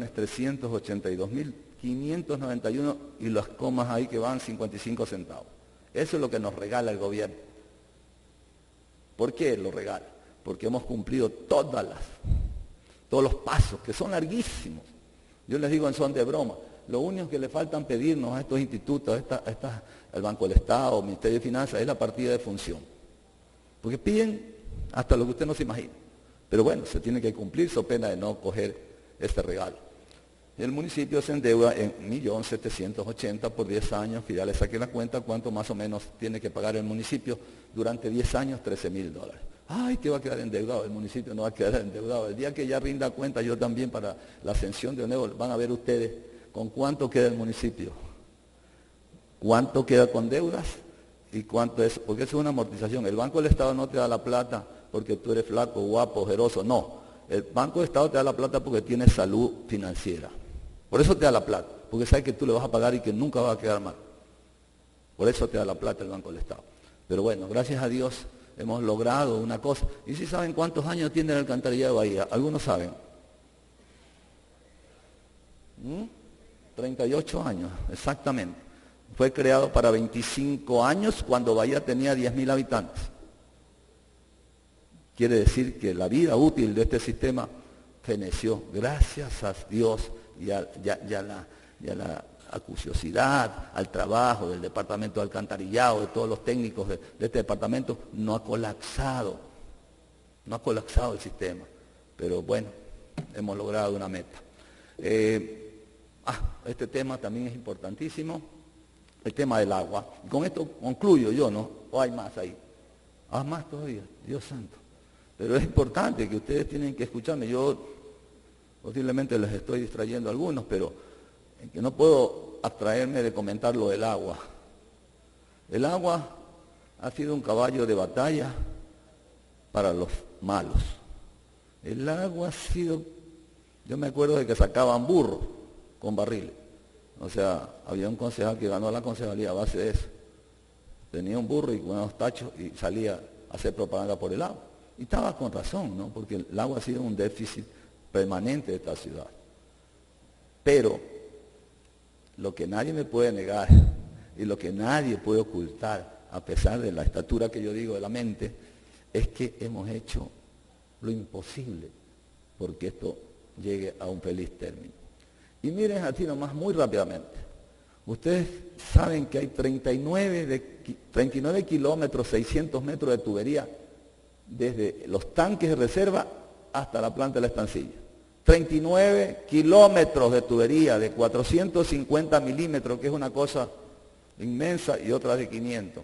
3.382.591 y las comas ahí que van 55 centavos. Eso es lo que nos regala el gobierno. ¿Por qué lo regala? Porque hemos cumplido todos los pasos, que son larguísimos. Yo les digo en son de broma, lo único que le faltan pedirnos a estos institutos, al Banco del Estado, al Ministerio de Finanzas, es la partida de función. Porque piden hasta lo que usted no se imagina. Pero bueno, se tiene que cumplir, so pena de no coger este regalo. El municipio se endeuda en 1.780.000 por 10 años, que ya le saqué la cuenta, cuánto más o menos tiene que pagar el municipio durante 10 años, $13.000. Ay, que va a quedar endeudado, el municipio no va a quedar endeudado. El día que ya rinda cuenta, yo también para la ascensión de Oneo, van a ver ustedes con cuánto queda el municipio, cuánto queda con deudas y cuánto es, porque eso es una amortización. El Banco del Estado no te da la plata porque tú eres flaco, guapo, ojeroso, no. El Banco del Estado te da la plata porque tienes salud financiera. Por eso te da la plata, porque sabe que tú le vas a pagar y que nunca va a quedar mal. Por eso te da la plata el Banco del Estado. Pero bueno, gracias a Dios hemos logrado una cosa. ¿Y si saben cuántos años tiene el alcantarillado de Bahía? ¿Algunos saben? 38 años, exactamente. Fue creado para 25 años cuando Bahía tenía 10.000 habitantes. Quiere decir que la vida útil de este sistema feneció, gracias a Dios y a la acuciosidad, al trabajo del departamento de alcantarillado, de todos los técnicos de este departamento, no ha colapsado el sistema. Pero bueno, hemos logrado una meta. Este tema también es importantísimo, el tema del agua. Con esto concluyo yo, ¿no? ¿O hay más ahí? Más todavía, Dios santo. Pero es importante que ustedes tienen que escucharme. Yo posiblemente les estoy distrayendo a algunos, pero que no puedo abstraerme de comentar lo del agua. El agua ha sido un caballo de batalla para los malos. El agua ha sido, yo me acuerdo de que sacaban burros con barriles. O sea, había un concejal que ganó la concejalía a base de eso. Tenía un burro y unos tachos y salía a hacer propaganda por el agua. Y estaba con razón, ¿no? Porque el agua ha sido un déficit permanente de esta ciudad. Pero lo que nadie me puede negar y lo que nadie puede ocultar, a pesar de la estatura que yo digo de la mente, es que hemos hecho lo imposible porque esto llegue a un feliz término. Y miren así nomás muy rápidamente. Ustedes saben que hay 39 kilómetros, 600 metros de tubería desde los tanques de reserva hasta la planta de la estancilla. 39 kilómetros de tubería de 450 milímetros, que es una cosa inmensa, y otra de 500.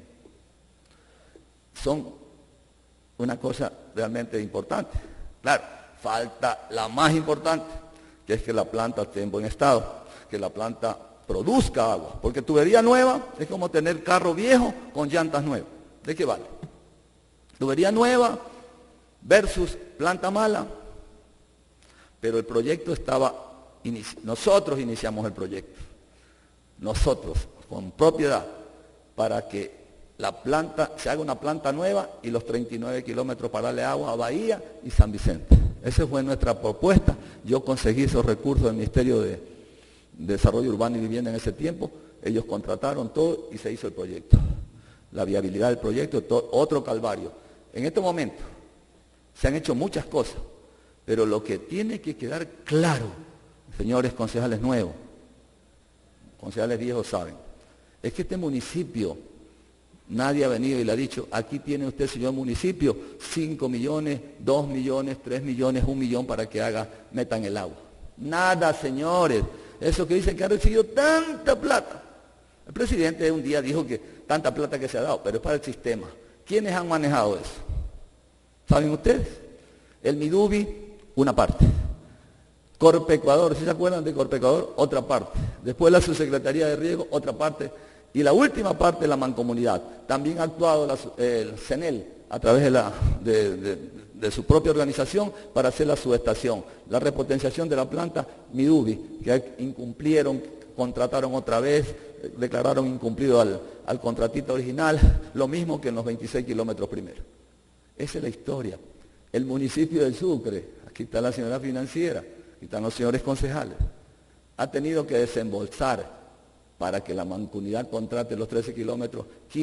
Son una cosa realmente importante. Claro, falta la más importante, que es que la planta esté en buen estado, que la planta produzca agua, porque tubería nueva es como tener carro viejo con llantas nuevas. ¿De qué vale? Tubería nueva versus planta mala. Pero el proyecto nosotros iniciamos el proyecto, nosotros con propiedad, para que se haga una planta nueva y los 39 kilómetros para darle agua a Bahía y San Vicente. Esa fue nuestra propuesta. Yo conseguí esos recursos del Ministerio de Desarrollo Urbano y Vivienda en ese tiempo. Ellos contrataron todo y se hizo el proyecto. La viabilidad del proyecto, otro calvario. En este momento se han hecho muchas cosas, pero lo que tiene que quedar claro, señores concejales nuevos, concejales viejos saben, es que este municipio, nadie ha venido y le ha dicho, aquí tiene usted, señor municipio, 5 millones, 2 millones, 3 millones, 1 millón para que metan el agua. Nada, señores. Eso que dicen que ha recibido tanta plata. El presidente un día dijo que tanta plata que se ha dado, pero es para el sistema. ¿Quiénes han manejado eso? ¿Saben ustedes? El Midubi, una parte. Corpecuador, ¿sí se acuerdan de Corpecuador? Otra parte. Después la Subsecretaría de Riego, otra parte. Y la última parte, la Mancomunidad. También ha actuado el CENEL a través de su propia organización para hacer la subestación. La repotenciación de la planta Midubi, que incumplieron, contrataron otra vez, declararon incumplido al contratista original, lo mismo que en los 26 kilómetros primero. Esa es la historia. El municipio del Sucre, aquí está la señora financiera, aquí están los señores concejales, ha tenido que desembolsar para que la Mancomunidad contrate los 13 kilómetros,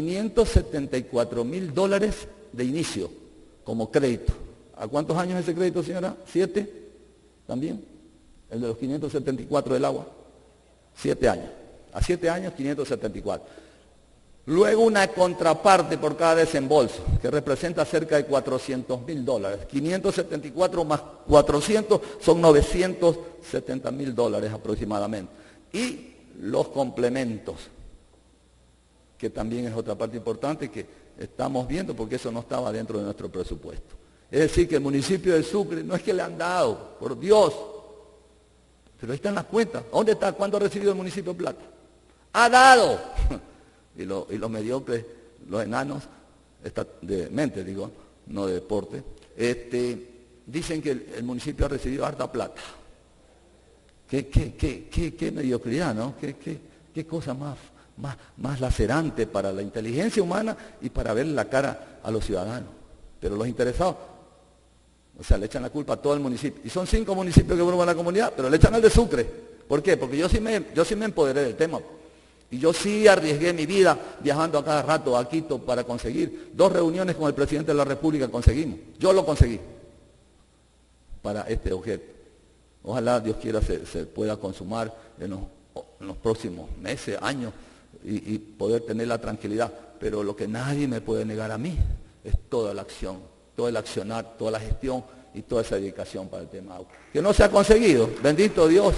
$574,000 de inicio como crédito. ¿A cuántos años ese crédito, señora? ¿7? ¿También? El de los 574 del agua. 7 años. A 7 años, 574. Luego una contraparte por cada desembolso, que representa cerca de $400,000. 574 más 400 son $970,000 aproximadamente. Y los complementos, que también es otra parte importante que estamos viendo porque eso no estaba dentro de nuestro presupuesto. Es decir, que el municipio de Sucre no es que le han dado, por Dios, pero ahí están las cuentas. ¿Dónde está? ¿Cuándo ha recibido el municipio plata? ¡Ha dado! Y los mediocres, los enanos, de mente digo, no de deporte, dicen que el municipio ha recibido harta plata. Qué mediocridad, ¿no? Qué cosa más lacerante para la inteligencia humana y para ver la cara a los ciudadanos. Pero los interesados, o sea, le echan la culpa a todo el municipio. Y son 5 municipios que forman la comunidad, pero le echan al de Sucre. ¿Por qué? Porque yo sí me empoderé del tema. Y yo sí arriesgué mi vida viajando a cada rato a Quito para conseguir 2 reuniones con el presidente de la República. Conseguimos. Yo lo conseguí para este objeto. Ojalá Dios quiera se pueda consumar en los próximos meses, años y poder tener la tranquilidad. Pero lo que nadie me puede negar a mí es toda la acción, todo el accionar, toda la gestión y toda esa dedicación para el tema agua. Que no se ha conseguido, bendito Dios.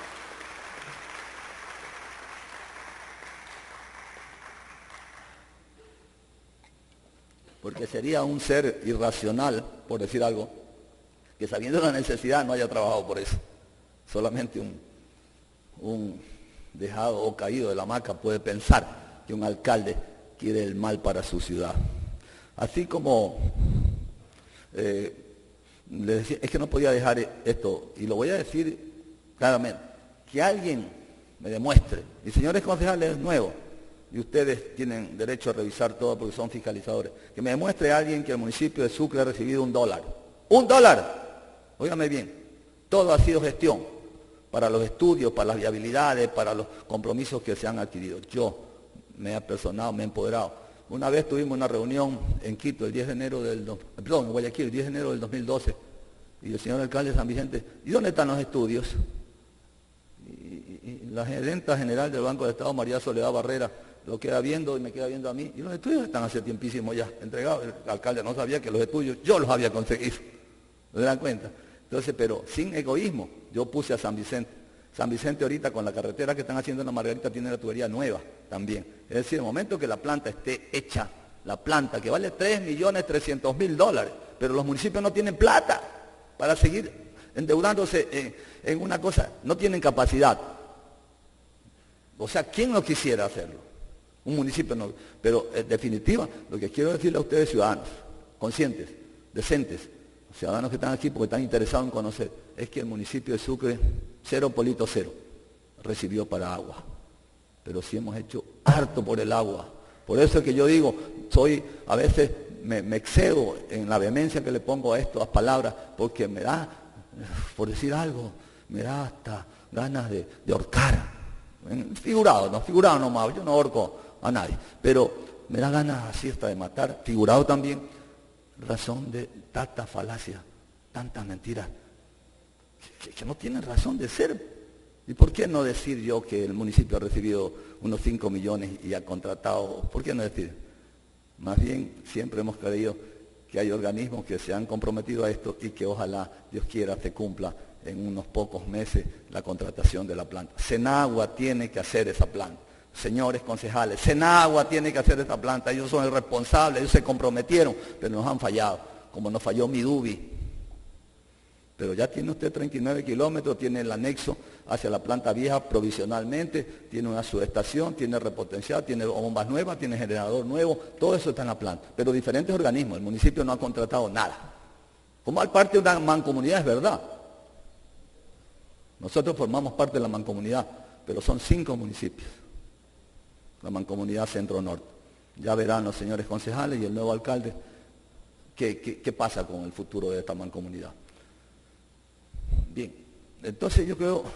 Porque sería un ser irracional, por decir algo, que sabiendo la necesidad no haya trabajado por eso. Solamente un dejado o caído de la hamaca puede pensar que un alcalde quiere el mal para su ciudad. Así como les decía, es que no podía dejar esto, y lo voy a decir claramente, que alguien me demuestre, y señores concejales nuevos, y ustedes tienen derecho a revisar todo porque son fiscalizadores, que me demuestre a alguien que el municipio de Sucre ha recibido $1. ¡$1! Óigame bien, todo ha sido gestión para los estudios, para las viabilidades, para los compromisos que se han adquirido. Yo me he apersonado, me he empoderado. Una vez tuvimos una reunión en Quito, en Guayaquil, el 10 de enero del 2012, y el señor alcalde de San Vicente, ¿y dónde están los estudios? Y la gerenta general del Banco de Estado, María Soledad Barrera, lo queda viendo y me queda viendo a mí, y los estudios están hace tiempísimo ya entregados. El alcalde no sabía que los estudios yo los había conseguido. ¿Se dan cuenta? Entonces, pero sin egoísmo, yo puse a San Vicente. San Vicente ahorita con la carretera que están haciendo en la Margarita tiene la tubería nueva también. Es decir, el momento que la planta esté hecha, la planta que vale $3.300.000, pero los municipios no tienen plata para seguir endeudándose en una cosa, no tienen capacidad. O sea, ¿quién no quisiera hacerlo? Un municipio no. Pero en definitiva, lo que quiero decirle a ustedes ciudadanos, conscientes, decentes, ciudadanos que están aquí porque están interesados en conocer, es que el municipio de Sucre, 0,0, recibió para agua. Pero sí hemos hecho harto por el agua. Por eso es que yo digo, a veces me excedo en la vehemencia que le pongo a estas palabras, porque me da, por decir algo, me da hasta ganas de ahorcar. Figurado nomás, yo no ahorco a nadie, pero me da ganas así hasta de matar, figurado también, razón de tanta falacia, tantas mentiras, que no tienen razón de ser. ¿Y por qué no decir yo que el municipio ha recibido unos 5 millones y ha contratado? ¿Por qué no decir? Más bien, siempre hemos creído que hay organismos que se han comprometido a esto y que ojalá, Dios quiera, se cumpla en unos pocos meses la contratación de la planta. Senagua tiene que hacer esa planta. Señores concejales, Senagua tiene que hacer esa planta. Ellos son el responsable, ellos se comprometieron, pero nos han fallado, como nos falló Midubi. Pero ya tiene usted 39 kilómetros, tiene el anexo hacia la planta vieja provisionalmente, tiene una subestación, tiene repotenciado, tiene bombas nuevas, tiene generador nuevo, todo eso está en la planta. Pero diferentes organismos, el municipio no ha contratado nada. Como al parte de una mancomunidad, es verdad. Nosotros formamos parte de la mancomunidad, pero son 5 municipios. La mancomunidad centro-norte. Ya verán los señores concejales y el nuevo alcalde qué pasa con el futuro de esta mancomunidad. Bien, entonces yo creo,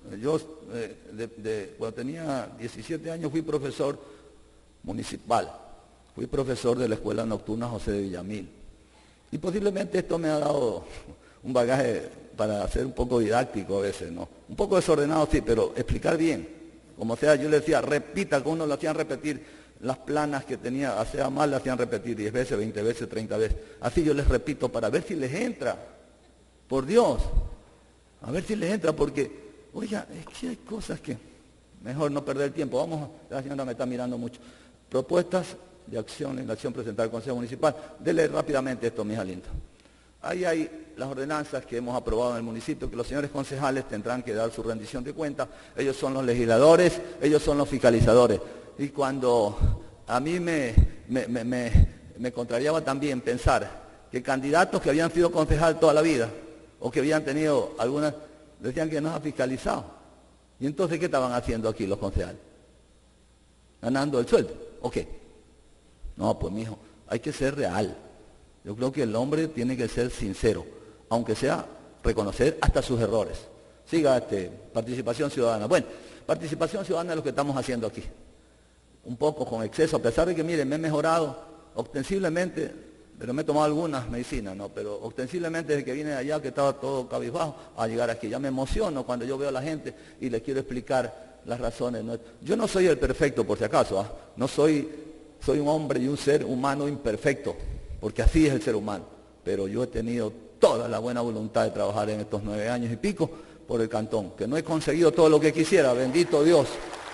cuando tenía 17 años fui profesor municipal, fui profesor de la Escuela Nocturna José de Villamil. Y posiblemente esto me ha dado un bagaje para ser un poco didáctico a veces, ¿no? Un poco desordenado, sí, pero explicar bien. Como sea, yo le decía, repita, que uno lo hacían repetir, las planas que tenía, hacía mal, le hacían repetir 10 veces, 20 veces, 30 veces. Así yo les repito para ver si les entra. Por Dios. A ver si les entra, porque, oiga, es que hay cosas que mejor no perder el tiempo. La señora me está mirando mucho. Propuestas de acción en la acción presentada al Consejo Municipal. Dele rápidamente esto, mis linda. Ahí hay las ordenanzas que hemos aprobado en el municipio, que los señores concejales tendrán que dar su rendición de cuentas. Ellos son los legisladores, ellos son los fiscalizadores. Y cuando a mí me contrariaba también pensar que candidatos que habían sido concejal toda la vida, o que habían tenido algunas, decían que no ha fiscalizado. ¿Y entonces qué estaban haciendo aquí los concejales? ¿Ganando el sueldo? ¿O qué? No, pues mijo, hay que ser real. Yo creo que el hombre tiene que ser sincero, aunque sea reconocer hasta sus errores. Siga participación ciudadana. Bueno, participación ciudadana es lo que estamos haciendo aquí. Un poco con exceso, a pesar de que, miren, me he mejorado ostensiblemente, pero me he tomado algunas medicinas, ¿no? Pero ostensiblemente desde que vine de allá, que estaba todo cabizbajo, a llegar aquí. Ya me emociono cuando yo veo a la gente y les quiero explicar las razones, ¿no? Yo no soy el perfecto, por si acaso, ¿ah? No soy un hombre y un ser humano imperfecto, porque así es el ser humano. Pero yo he tenido toda la buena voluntad de trabajar en estos 9 años y pico por el cantón, que no he conseguido todo lo que quisiera, bendito Dios.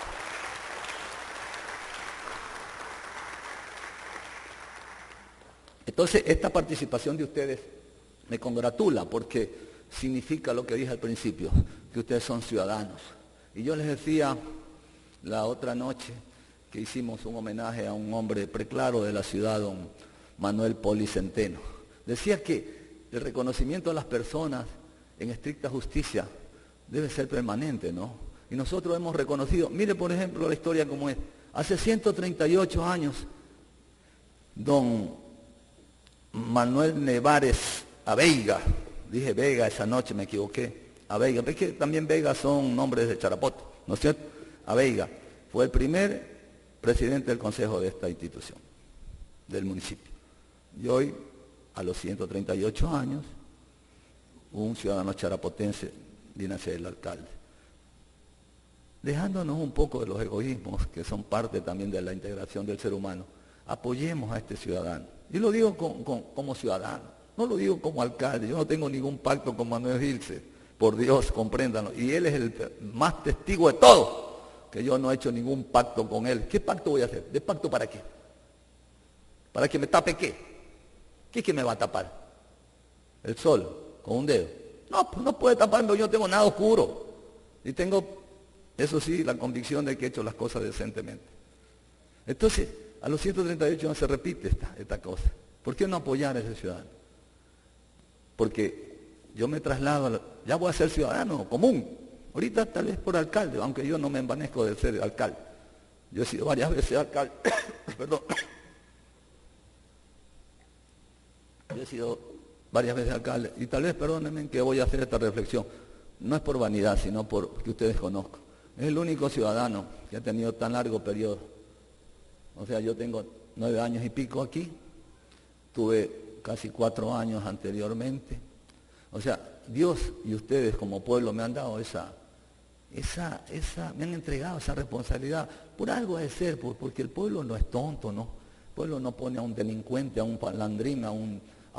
Entonces, esta participación de ustedes me congratula porque significa lo que dije al principio, que ustedes son ciudadanos. Y yo les decía la otra noche que hicimos un homenaje a un hombre preclaro de la ciudad, don Manuel Poli Centeno. Decía que el reconocimiento a las personas en estricta justicia debe ser permanente, ¿no? Y nosotros hemos reconocido, mire por ejemplo la historia como es, hace 138 años, don Manuel Nevares Aveiga, dije Vega esa noche, me equivoqué, Aveiga, es que también Vega son nombres de Charapoto, ¿no es cierto? Aveiga fue el primer presidente del consejo de esta institución, del municipio. Y hoy, a los 138 años, un ciudadano charapotense viene a ser el alcalde. Dejándonos un poco de los egoísmos que son parte también de la integración del ser humano, apoyemos a este ciudadano. Y lo digo como ciudadano, no lo digo como alcalde, yo no tengo ningún pacto con Manuel Gilse, por Dios, compréndanlo. Y él es el más testigo de todo, que yo no he hecho ningún pacto con él. ¿Qué pacto voy a hacer? ¿De pacto para qué? ¿Para que me tape qué? ¿Qué es que me va a tapar? ¿El sol? ¿Con un dedo? No, pues no puede taparme, yo no tengo nada oscuro. Y tengo, eso sí, la convicción de que he hecho las cosas decentemente. Entonces, a los 138 no se repite esta cosa. ¿Por qué no apoyar a ese ciudadano? Porque yo me traslado, ya voy a ser ciudadano común. Ahorita tal vez por alcalde, aunque yo no me envanezco de ser alcalde. Yo he sido varias veces alcalde, perdón. Yo he sido varias veces alcalde, y tal vez, perdónenme que voy a hacer esta reflexión, no es por vanidad, sino por que ustedes conozcan. Es el único ciudadano que ha tenido tan largo periodo. O sea, yo tengo 9 años y pico aquí, tuve casi 4 años anteriormente. O sea, Dios y ustedes como pueblo me han dado me han entregado esa responsabilidad. Por algo de ser, porque el pueblo no es tonto, ¿no? El pueblo no pone a un delincuente, a un palandrín, en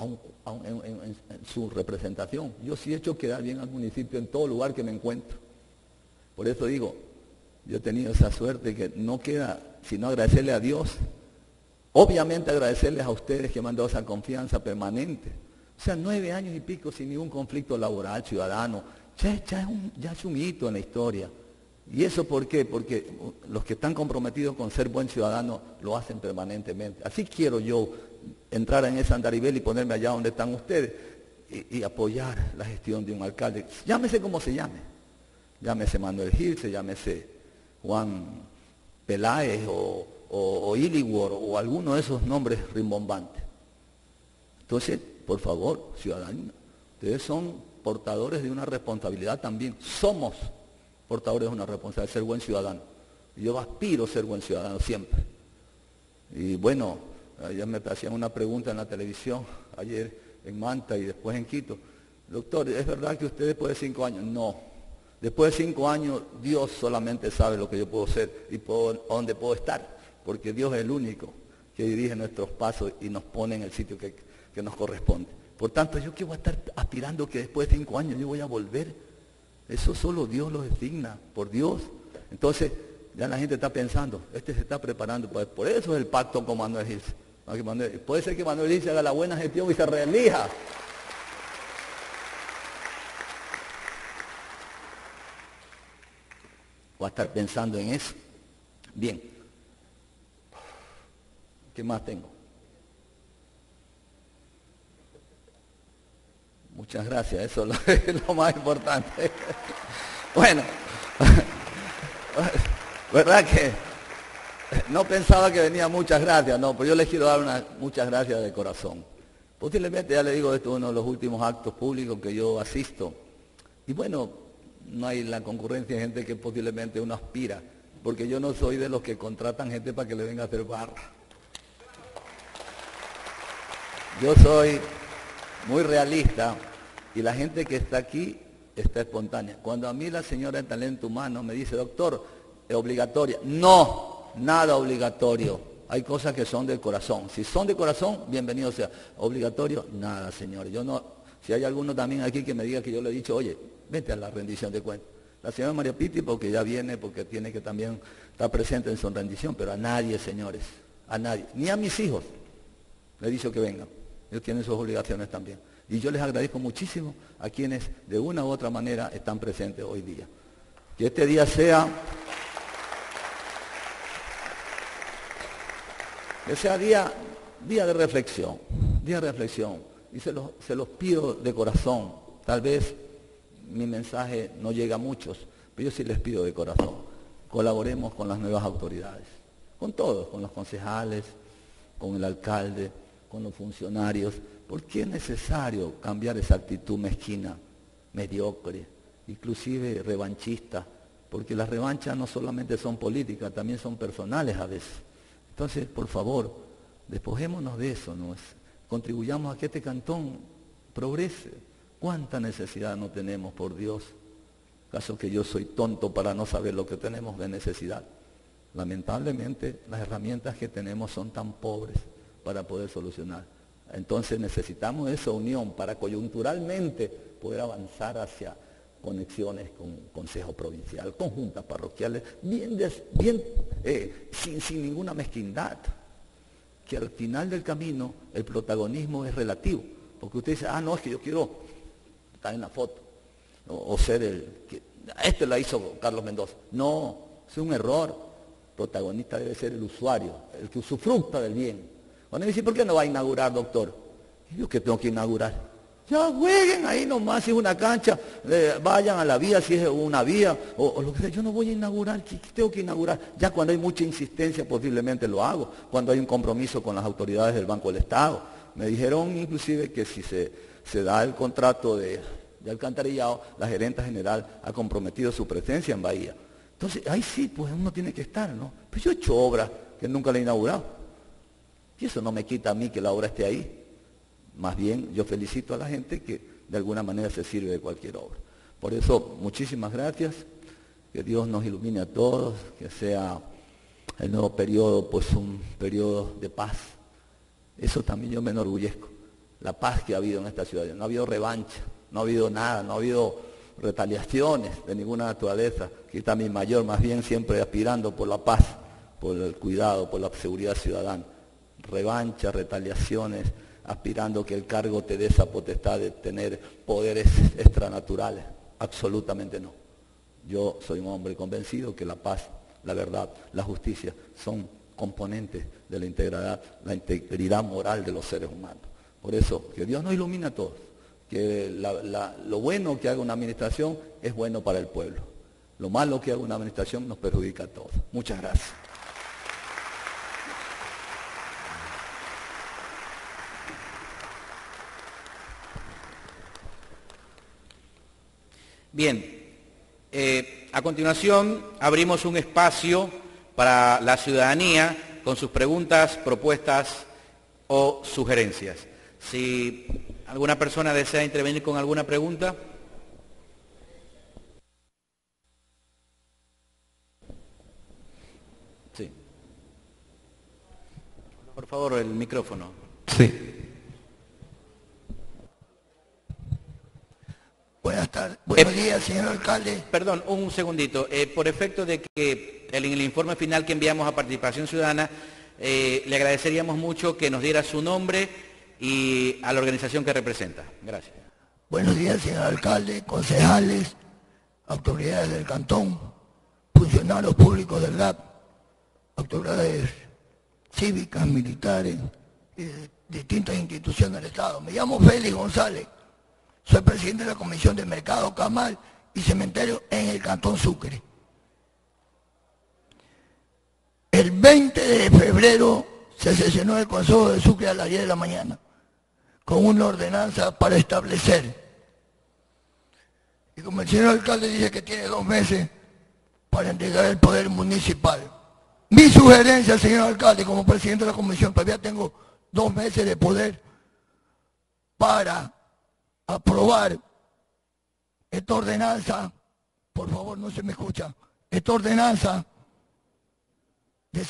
su representación. Yo sí he hecho quedar bien al municipio en todo lugar que me encuentro. Por eso digo, yo he tenido esa suerte que no queda sino agradecerle a Dios. Obviamente agradecerles a ustedes que me han dado esa confianza permanente. O sea, 9 años y pico sin ningún conflicto laboral, ciudadano. Ya es un hito en la historia. ¿Y eso por qué? Porque los que están comprometidos con ser buen ciudadano lo hacen permanentemente. Así quiero yo entrar en ese andarivel y ponerme allá donde están ustedes y apoyar la gestión de un alcalde. Llámese como se llame. Llámese Manuel Gilse, llámese Juan Peláez o Iligor o alguno de esos nombres rimbombantes. Entonces, por favor, ciudadanos, ustedes son portadores de una responsabilidad también. Somos portadores de una responsabilidad, ser buen ciudadano. Yo aspiro a ser buen ciudadano siempre. Y bueno, ayer me hacían una pregunta en la televisión, ayer en Manta y después en Quito. Doctor, ¿es verdad que usted después de 5 años? No. Después de 5 años, Dios solamente sabe lo que yo puedo ser y dónde puedo estar. Porque Dios es el único que dirige nuestros pasos y nos pone en el sitio que nos corresponde. Por tanto, yo que voy a estar aspirando que después de 5 años yo voy a volver. Eso solo Dios lo designa, por Dios. Entonces, ya la gente está pensando, se está preparando, por eso es el pacto con Manuel Gilse. Puede ser que Manuel Gilse haga la buena gestión y se reelija. Voy a estar pensando en eso. Bien. ¿Qué más tengo? Muchas gracias, eso es lo más importante. Bueno, ¿verdad que no pensaba que venía muchas gracias? No, pero yo les quiero dar muchas gracias de corazón. Posiblemente, ya le digo, esto es uno de los últimos actos públicos que yo asisto. Y bueno, no hay la concurrencia de gente que posiblemente uno aspira, porque yo no soy de los que contratan gente para que le venga a hacer barra. Yo soy muy realista y la gente que está aquí está espontánea. Cuando a mí la señora de talento humano me dice, doctor, es obligatoria. No, nada obligatorio. Hay cosas que son del corazón. Si son de corazón, bienvenido sea. Obligatorio, nada, señor. Yo no, si hay alguno también aquí que me diga que yo le he dicho, oye, vete a la rendición de cuentas. La señora María Piti porque ya viene, porque tiene que también estar presente en su rendición, pero a nadie, señores, a nadie, ni a mis hijos le he dicho que vengan. Ellos tienen sus obligaciones también. Y yo les agradezco muchísimo a quienes de una u otra manera están presentes hoy día. Que este día sea día de reflexión, y se los pido de corazón. Tal vez mi mensaje no llega a muchos, pero yo sí les pido de corazón, colaboremos con las nuevas autoridades, con todos, con los concejales, con el alcalde, con los funcionarios, porque es necesario cambiar esa actitud mezquina, mediocre, inclusive revanchista, porque las revanchas no solamente son políticas, también son personales a veces. Entonces, por favor, despojémonos de eso, ¿no? Contribuyamos a que este cantón progrese. ¿Cuánta necesidad no tenemos, por Dios? ¿Acaso que yo soy tonto para no saber lo que tenemos de necesidad? Lamentablemente, las herramientas que tenemos son tan pobres para poder solucionar. Entonces necesitamos esa unión para coyunturalmente poder avanzar hacia conexiones con consejo provincial, con juntas parroquiales, sin ninguna mezquindad. Que al final del camino el protagonismo es relativo. Porque usted dice, no, es que yo quiero estar en la foto, o ser este la hizo Carlos Mendoza. No, es un error. Protagonista debe ser el usuario, el que usufructa del bien. Cuando me dice, ¿por qué no va a inaugurar, doctor? Yo que tengo que inaugurar. Ya jueguen ahí nomás, si es una cancha, vayan a la vía, si es una vía, o lo que sea. Yo no voy a inaugurar, tengo que inaugurar. Ya cuando hay mucha insistencia posiblemente lo hago, cuando hay un compromiso con las autoridades del Banco del Estado. Me dijeron inclusive que si se da el contrato de alcantarillado, la gerenta general ha comprometido su presencia en Bahía. Entonces, ahí sí, pues uno tiene que estar, ¿no? Pues yo he hecho obras que nunca la he inaugurado. Y eso no me quita a mí que la obra esté ahí. Más bien, yo felicito a la gente que de alguna manera se sirve de cualquier obra. Por eso, muchísimas gracias. Que Dios nos ilumine a todos, que sea el nuevo periodo, pues un periodo de paz. Eso también yo me enorgullezco. La paz que ha habido en esta ciudad. No ha habido revancha, no ha habido nada, no ha habido retaliaciones de ninguna naturaleza. Aquí está mi mayor, más bien siempre aspirando por la paz, por el cuidado, por la seguridad ciudadana. Revancha, retaliaciones, aspirando que el cargo te dé esa potestad de tener poderes extranaturales. Absolutamente no. Yo soy un hombre convencido que la paz, la verdad, la justicia son componentes de la integridad moral de los seres humanos. Por eso, que Dios nos ilumine a todos. Que lo bueno que haga una administración es bueno para el pueblo. Lo malo que haga una administración nos perjudica a todos. Muchas gracias. Bien, a continuación abrimos un espacio para la ciudadanía con sus preguntas, propuestas o sugerencias. Si alguna persona desea intervenir con alguna pregunta. Sí. Por favor, el micrófono. Sí. Buenas tardes. Buenos días, señor alcalde. Perdón, un segundito. Por efecto de que en el informe final que enviamos a Participación Ciudadana, le agradeceríamos mucho que nos diera su nombre y a la organización que representa. Gracias. Buenos días, señor alcalde, concejales, autoridades del cantón, funcionarios públicos del GAP, autoridades cívicas, militares y de distintas instituciones del Estado. Me llamo Félix González. Soy presidente de la Comisión de Mercado, Camal y Cementerio en el Cantón Sucre. El 20 de febrero se sesionó el Consejo de Sucre a las 10 de la mañana con una ordenanza para establecer. Y como el señor alcalde dice que tiene 2 meses para entregar el poder municipal. Mi sugerencia, señor alcalde, como presidente de la comisión, todavía tengo 2 meses de poder para aprobar esta ordenanza, por favor no se me escucha, esta ordenanza de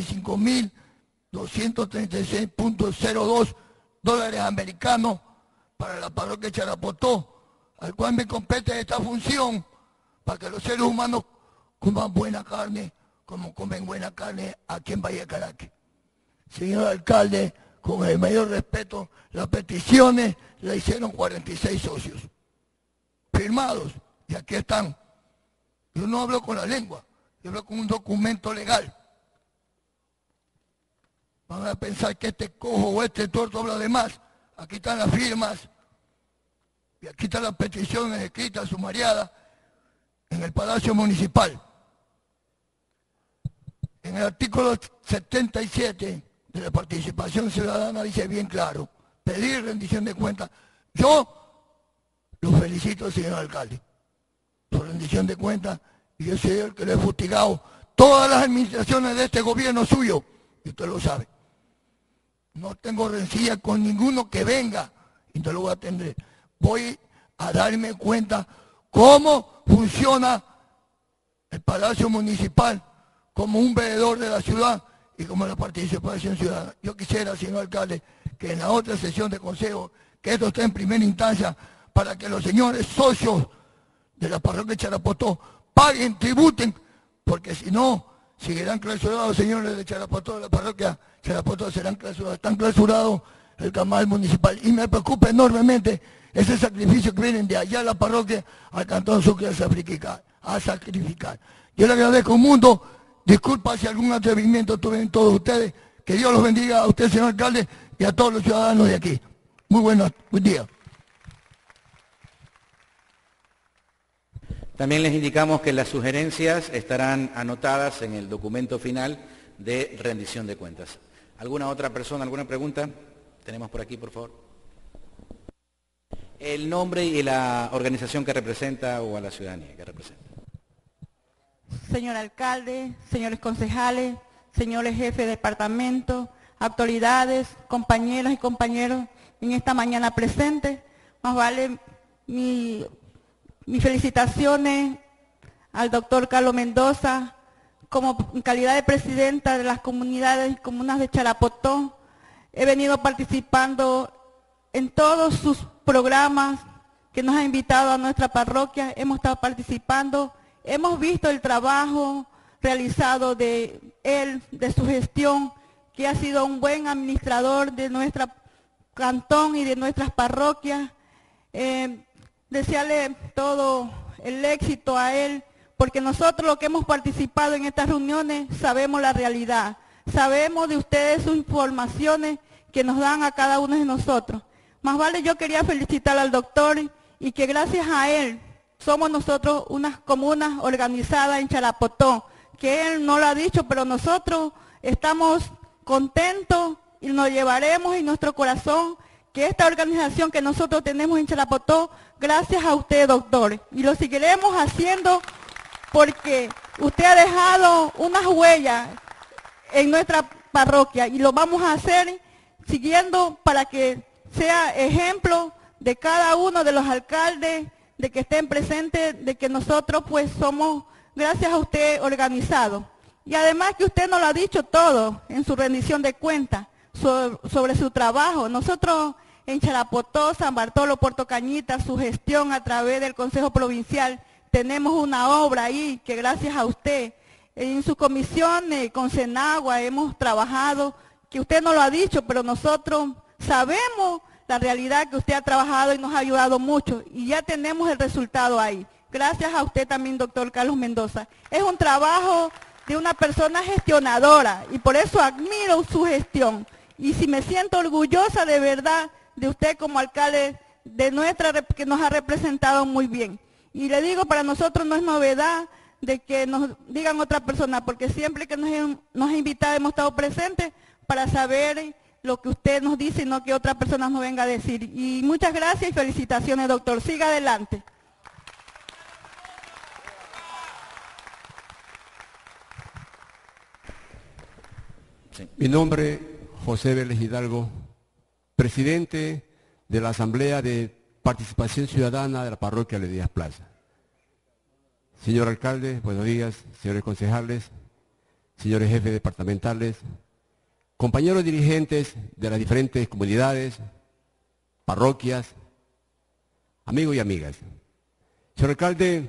55.236.02 dólares americanos para la parroquia de Charapotó, al cual me compete esta función para que los seres humanos coman buena carne, como comen buena carne aquí en Bahía Caraque. Señor alcalde, con el mayor respeto, las peticiones la hicieron 46 socios, firmados, y aquí están. Yo no hablo con la lengua, yo hablo con un documento legal. Van a pensar que este cojo o este tuerto habla de más. Aquí están las firmas, y aquí están las peticiones escritas, sumariadas, en el Palacio Municipal. En el artículo 77 de la participación ciudadana dice bien claro, pedir rendición de cuentas. Yo lo felicito, señor alcalde, por rendición de cuentas, y yo soy el que le he fustigado todas las administraciones de este gobierno suyo, y usted lo sabe. No tengo rencilla con ninguno que venga, y te lo voy a atender. Voy a darme cuenta cómo funciona el Palacio Municipal como un veedor de la ciudad y como la participación ciudadana. Yo quisiera, señor alcalde, que en la otra sesión de consejo, que esto esté en primera instancia, para que los señores socios de la parroquia de Charapotó paguen, tributen, porque si no, seguirán clausurados, señores de Charapotó, de la parroquia Charapotó, serán clausurados, están clausurados el camal municipal. Y me preocupa enormemente ese sacrificio que vienen de allá a la parroquia al Cantón Sucre a sacrificar. Yo le agradezco un mundo. Disculpa si algún atrevimiento tuve en todos ustedes. Que Dios los bendiga a usted, señor alcalde, y a todos los ciudadanos de aquí. Muy buen día. También les indicamos que las sugerencias estarán anotadas en el documento final de rendición de cuentas. ¿Alguna otra persona, alguna pregunta? Tenemos por aquí, por favor. El nombre y la organización que representa o a la ciudadanía que representa. Señor alcalde, señores concejales, señores jefes de departamento, autoridades, compañeras y compañeros en esta mañana presentes, más vale mis felicitaciones al doctor Carlos Mendoza, como en calidad de presidenta de las comunidades y comunas de Charapotó. He venido participando en todos sus programas que nos ha invitado a nuestra parroquia, hemos estado participando, hemos visto el trabajo realizado de él, de su gestión, que ha sido un buen administrador de nuestro cantón y de nuestras parroquias. Desearle todo el éxito a él, porque nosotros los que hemos participado en estas reuniones sabemos la realidad, sabemos de ustedes sus informaciones que nos dan a cada uno de nosotros. Más vale, yo quería felicitar al doctor y que gracias a él somos nosotros unas comunas organizadas en Charapotó, que él no lo ha dicho, pero nosotros estamos contentos y nos llevaremos en nuestro corazón que esta organización que nosotros tenemos en Charapotó, gracias a usted, doctor, y lo seguiremos haciendo porque usted ha dejado unas huellas en nuestra parroquia y lo vamos a hacer siguiendo para que sea ejemplo de cada uno de los alcaldes, de que estén presentes, de que nosotros pues somos, gracias a usted, organizados. Y además que usted nos lo ha dicho todo en su rendición de cuentas sobre su trabajo. Nosotros en Charapotó, San Bartolo, Puerto Cañita, su gestión a través del Consejo Provincial, tenemos una obra ahí que gracias a usted, en su comisión con Senagua hemos trabajado, que usted no lo ha dicho, pero nosotros sabemos la realidad que usted ha trabajado y nos ha ayudado mucho y ya tenemos el resultado ahí. Gracias a usted también, doctor Carlos Mendoza. Es un trabajo de una persona gestionadora y por eso admiro su gestión. Y si me siento orgullosa de verdad de usted como alcalde de que nos ha representado muy bien. Y le digo, para nosotros no es novedad de que nos digan otra persona, porque siempre que nos ha invitado hemos estado presentes para saber lo que usted nos dice y no que otra persona nos venga a decir. Y muchas gracias y felicitaciones, doctor. Siga adelante. Sí. Mi nombre, José Vélez Hidalgo, presidente de la Asamblea de Participación Ciudadana de la Parroquia de Díaz Plaza. Señor alcalde, buenos días, señores concejales, señores jefes departamentales, compañeros dirigentes de las diferentes comunidades, parroquias, amigos y amigas. Señor alcalde,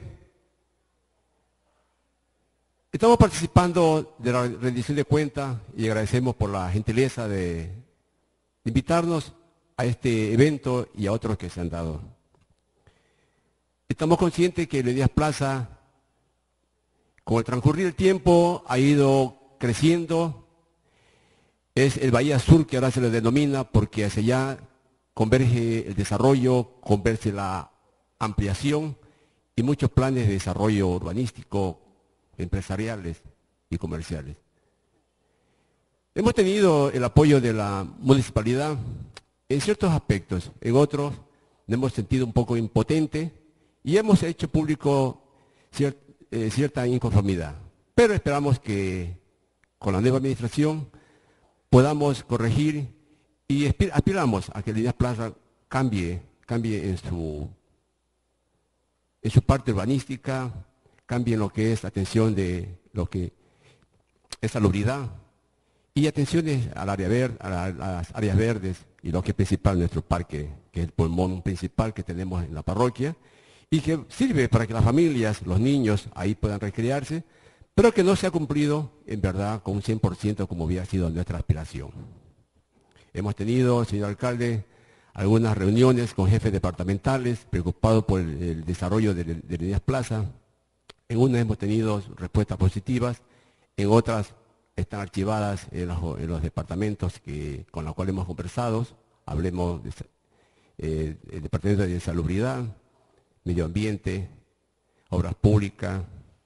estamos participando de la rendición de cuentas y agradecemos por la gentileza de invitarnos a este evento y a otros que se han dado. Estamos conscientes que Díaz Plaza, con el transcurrir del tiempo, ha ido creciendo. Es el Bahía Sur que ahora se le denomina porque hacia allá converge el desarrollo, converge la ampliación y muchos planes de desarrollo urbanístico, empresariales y comerciales. Hemos tenido el apoyo de la municipalidad en ciertos aspectos, en otros nos hemos sentido un poco impotente y hemos hecho público cierta inconformidad. Pero esperamos que con la nueva administración podamos corregir y aspiramos a que Díaz Plaza cambie en su parte urbanística, cambie en lo que es atención de lo que es salubridad y atenciones al área verde, a las áreas verdes y lo que es principal nuestro parque, que es el pulmón principal que tenemos en la parroquia y que sirve para que las familias, los niños ahí puedan recrearse, pero que no se ha cumplido en verdad con un 100% como había sido nuestra aspiración. Hemos tenido, señor alcalde, algunas reuniones con jefes departamentales preocupados por el desarrollo de Díaz Plaza. En unas hemos tenido respuestas positivas, en otras están archivadas en los departamentos con los cuales hemos conversado. Hablemos del Departamento de Salubridad, Medio Ambiente, obras públicas.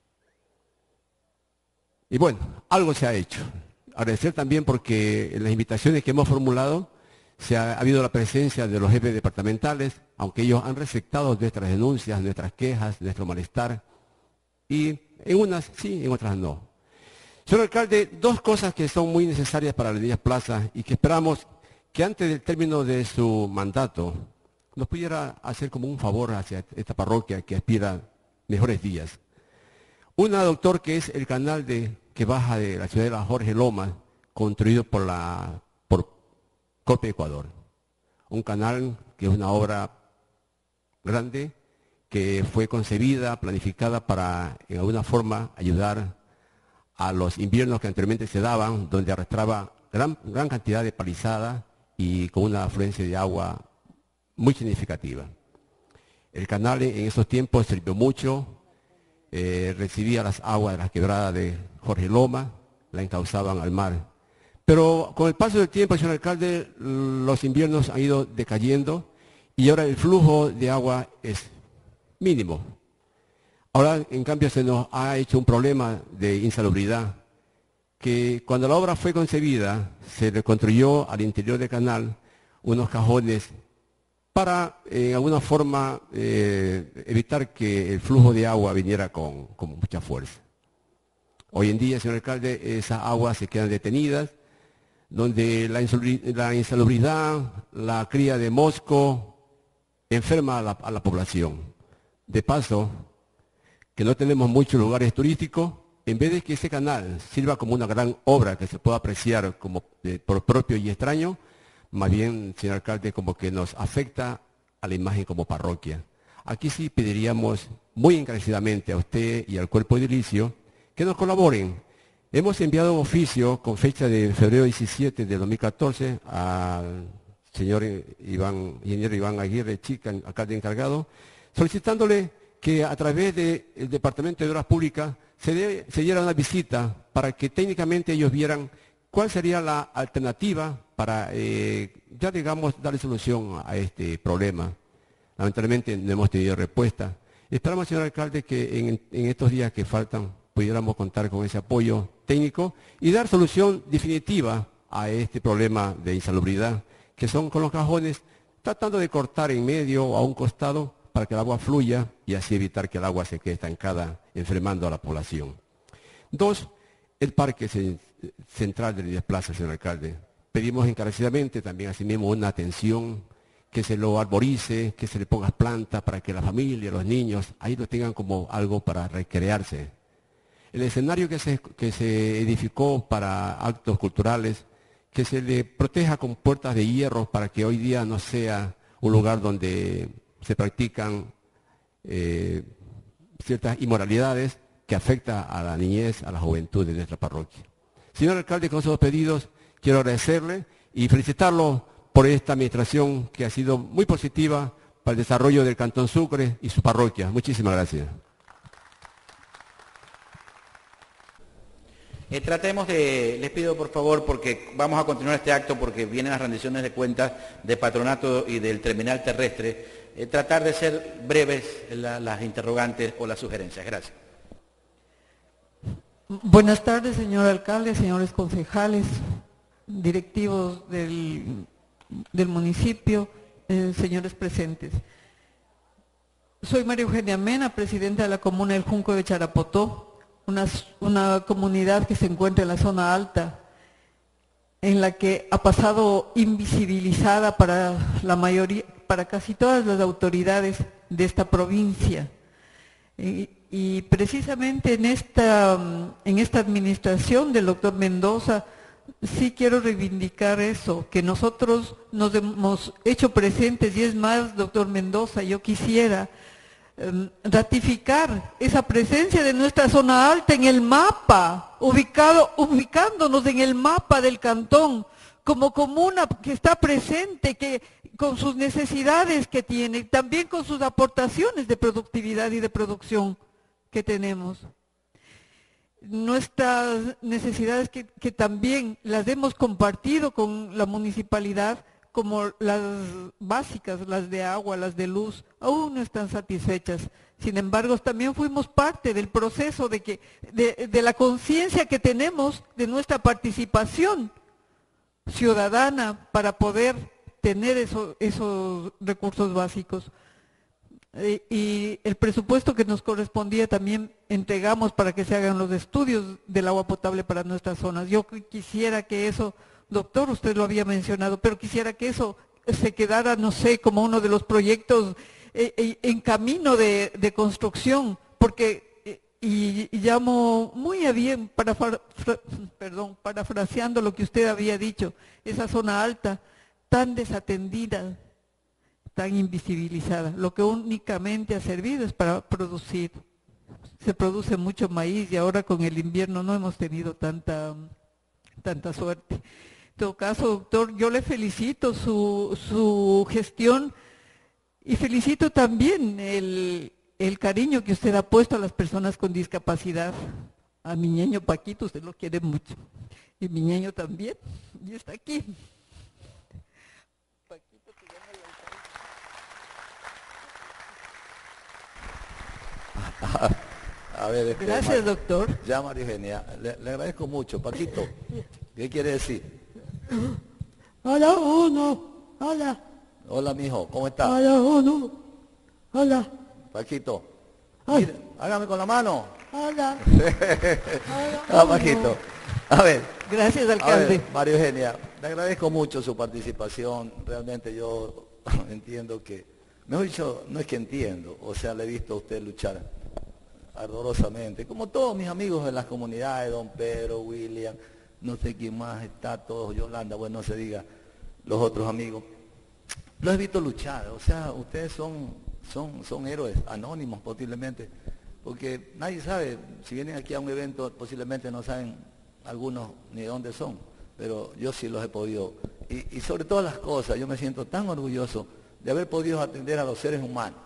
Y bueno, algo se ha hecho. Agradecer también porque en las invitaciones que hemos formulado ha habido la presencia de los jefes departamentales, aunque ellos han receptado nuestras denuncias, nuestras quejas, nuestro malestar, y en unas sí, en otras no. Señor alcalde, dos cosas que son muy necesarias para las Diez Plazas y que esperamos que antes del término de su mandato nos pudiera hacer como un favor hacia esta parroquia que aspira mejores días. Una, doctor, que es el canal que baja de la ciudad de la Jorge Lomas, construido por Corpe Ecuador. Un canal que es una obra grande, que fue concebida, planificada para, en alguna forma, ayudar a los inviernos que anteriormente se daban, donde arrastraba gran cantidad de palizadas y con una afluencia de agua muy significativa. El canal en esos tiempos sirvió mucho, recibía las aguas de las quebradas de Jorge Loma, la encauzaban al mar. Pero con el paso del tiempo, señor alcalde, los inviernos han ido decayendo y ahora el flujo de agua es mínimo. Ahora, en cambio, se nos ha hecho un problema de insalubridad, que cuando la obra fue concebida, se le construyó al interior del canal unos cajones para, en alguna forma, evitar que el flujo de agua viniera con mucha fuerza. Hoy en día, señor alcalde, esas aguas se quedan detenidas, donde la insalubridad, la cría de mosco, enferma a la población. De paso, que no tenemos muchos lugares turísticos, en vez de que ese canal sirva como una gran obra que se pueda apreciar como por propio y extraño, más bien, señor alcalde, como que nos afecta a la imagen como parroquia. Aquí sí pediríamos muy encarecidamente a usted y al cuerpo edilicio que nos colaboren. Hemos enviado un oficio con fecha de febrero 17 de 2014 al señor ingeniero Iván Aguirre Chica, alcalde encargado, solicitándole que a través del Departamento de Obras Públicas se diera una visita para que técnicamente ellos vieran cuál sería la alternativa para, ya digamos, darle solución a este problema. Lamentablemente no hemos tenido respuesta. Esperamos, señor alcalde, que en estos días que faltan pudiéramos contar con ese apoyo técnico y dar solución definitiva a este problema de insalubridad, que son con los cajones, tratando de cortar en medio o a un costado para que el agua fluya y así evitar que el agua se quede estancada, enfermando a la población. Dos, el parque central de Diez Plazas, señor alcalde. Pedimos encarecidamente también asimismo una atención, que se lo arborice, que se le ponga plantas para que la familia, los niños, ahí lo tengan como algo para recrearse. El escenario que se edificó para actos culturales, que se le proteja con puertas de hierro para que hoy día no sea un lugar donde se practican ciertas inmoralidades que afectan a la niñez, a la juventud de nuestra parroquia. Señor alcalde, con esos dos pedidos quiero agradecerle y felicitarlo por esta administración que ha sido muy positiva para el desarrollo del Cantón Sucre y su parroquia. Muchísimas gracias. Les pido por favor, porque vamos a continuar este acto porque vienen las rendiciones de cuentas de patronato y del terminal terrestre, tratar de ser breves las interrogantes o las sugerencias. Gracias. Buenas tardes, señor alcalde, señores concejales, directivos del municipio, señores presentes. Soy María Eugenia Mena, presidenta de la comuna del Junco de Charapotó, una comunidad que se encuentra en la zona alta, en la que ha pasado invisibilizada para la mayoría, para casi todas las autoridades de esta provincia. Y precisamente en esta administración del doctor Mendoza, sí quiero reivindicar eso, que nosotros nos hemos hecho presentes, y es más, doctor Mendoza, yo quisiera ratificar esa presencia de nuestra zona alta en el mapa, ubicándonos en el mapa del cantón como comuna que está presente, que con sus necesidades que tiene, también con sus aportaciones de productividad y de producción que tenemos. Nuestras necesidades que también las hemos compartido con la municipalidad, como las básicas, las de agua, las de luz, aún no están satisfechas. Sin embargo, también fuimos parte del proceso de la conciencia que tenemos de nuestra participación ciudadana para poder tener esos recursos básicos. Y el presupuesto que nos correspondía también entregamos para que se hagan los estudios del agua potable para nuestras zonas. Yo quisiera que eso, doctor, usted lo había mencionado, pero quisiera que eso se quedara, no sé, como uno de los proyectos en camino de construcción, porque, y llamo muy a bien, parafraseando lo que usted había dicho, esa zona alta, tan desatendida, tan invisibilizada, lo que únicamente ha servido es para producir. Se produce mucho maíz y ahora con el invierno no hemos tenido tanta suerte. En todo caso, doctor, yo le felicito su gestión y felicito también el cariño que usted ha puesto a las personas con discapacidad. A mi ñeño Paquito, usted lo quiere mucho. Y mi ñeño también, y está aquí. Paquito, que llama el alcalde. A ver, Gracias, doctor. Ya, María Eugenia, le agradezco mucho. Paquito, ¿qué quiere decir? Hola, uno. Hola. Hola, mijo, ¿cómo está? Hola, uno. Hola. Paquito, Ay. mire, hágame con la mano. Hola. Paquito. A ver. Gracias, A alcalde. ver, María Eugenia, le agradezco mucho su participación. Realmente yo entiendo que, mejor dicho, no es que entiendo, o sea, le he visto a usted luchar ardorosamente, como todos mis amigos de las comunidades, don Pedro, William, no sé quién más está, todos, Yolanda, bueno, no se diga, los otros amigos. Los he visto luchar, o sea, ustedes son héroes anónimos posiblemente, porque nadie sabe, si vienen aquí a un evento, posiblemente no saben algunos ni dónde son, pero yo sí los he podido, y sobre todas las cosas, yo me siento tan orgulloso de haber podido atender a los seres humanos,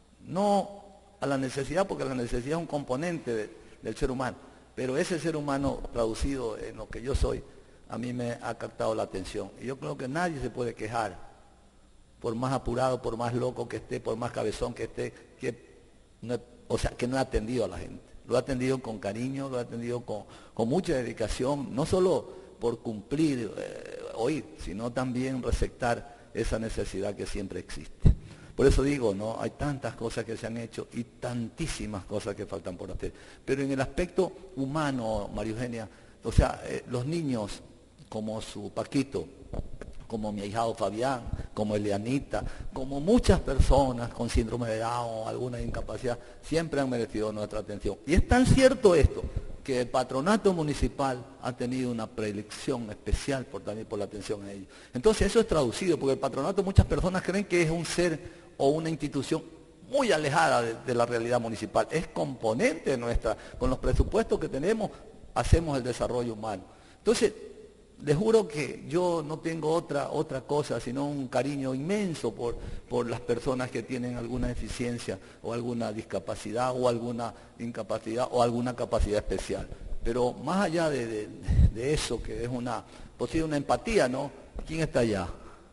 no a la necesidad, porque la necesidad es un componente del ser humano, pero ese ser humano traducido en lo que yo soy, a mí me ha captado la atención, y yo creo que nadie se puede quejar, por más apurado, por más loco que esté, por más cabezón que esté, que no ha atendido a la gente. Lo ha atendido con cariño, lo ha atendido con mucha dedicación, no solo por cumplir, oír, sino también receptar esa necesidad que siempre existe. Por eso digo, ¿no? Hay tantas cosas que se han hecho y tantísimas cosas que faltan por hacer. Pero en el aspecto humano, María Eugenia, o sea, los niños, como su Paquito, como mi ahijado Fabián, como Elianita, como muchas personas con síndrome de Down, alguna incapacidad, siempre han merecido nuestra atención. Y es tan cierto esto, que el patronato municipal ha tenido una predilección especial también por la atención a ellos. Entonces eso es traducido, porque el patronato, muchas personas creen que es un ser o una institución muy alejada de la realidad municipal. Es componente nuestra, con los presupuestos que tenemos, hacemos el desarrollo humano. Entonces, les juro que yo no tengo otra cosa, sino un cariño inmenso por las personas que tienen alguna deficiencia o alguna discapacidad o alguna incapacidad o alguna capacidad especial. Pero más allá de eso, que es una empatía, ¿no? ¿Quién está allá?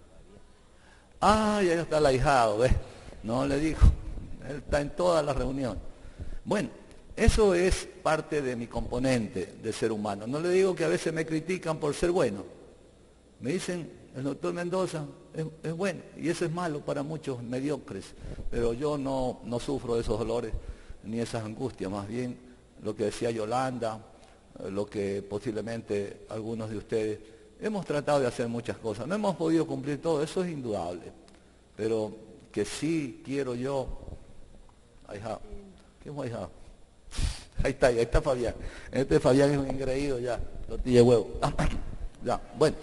Ah, ya está el ahijado, ¿ves? No le digo, él está en todas las reuniones. Bueno, eso es parte de mi componente de ser humano. No le digo que a veces me critican por ser bueno. Me dicen, el doctor Mendoza es bueno, y eso es malo para muchos mediocres. Pero yo no sufro de esos dolores ni esas angustias. Más bien, lo que decía Yolanda, lo que posiblemente algunos de ustedes, hemos tratado de hacer muchas cosas. No hemos podido cumplir todo, eso es indudable. Pero que sí quiero yo, ahijado, ¿qué es ahijado? Ahí está Fabián. Este Fabián es un engreído ya, tortilla de huevo. Ya, bueno.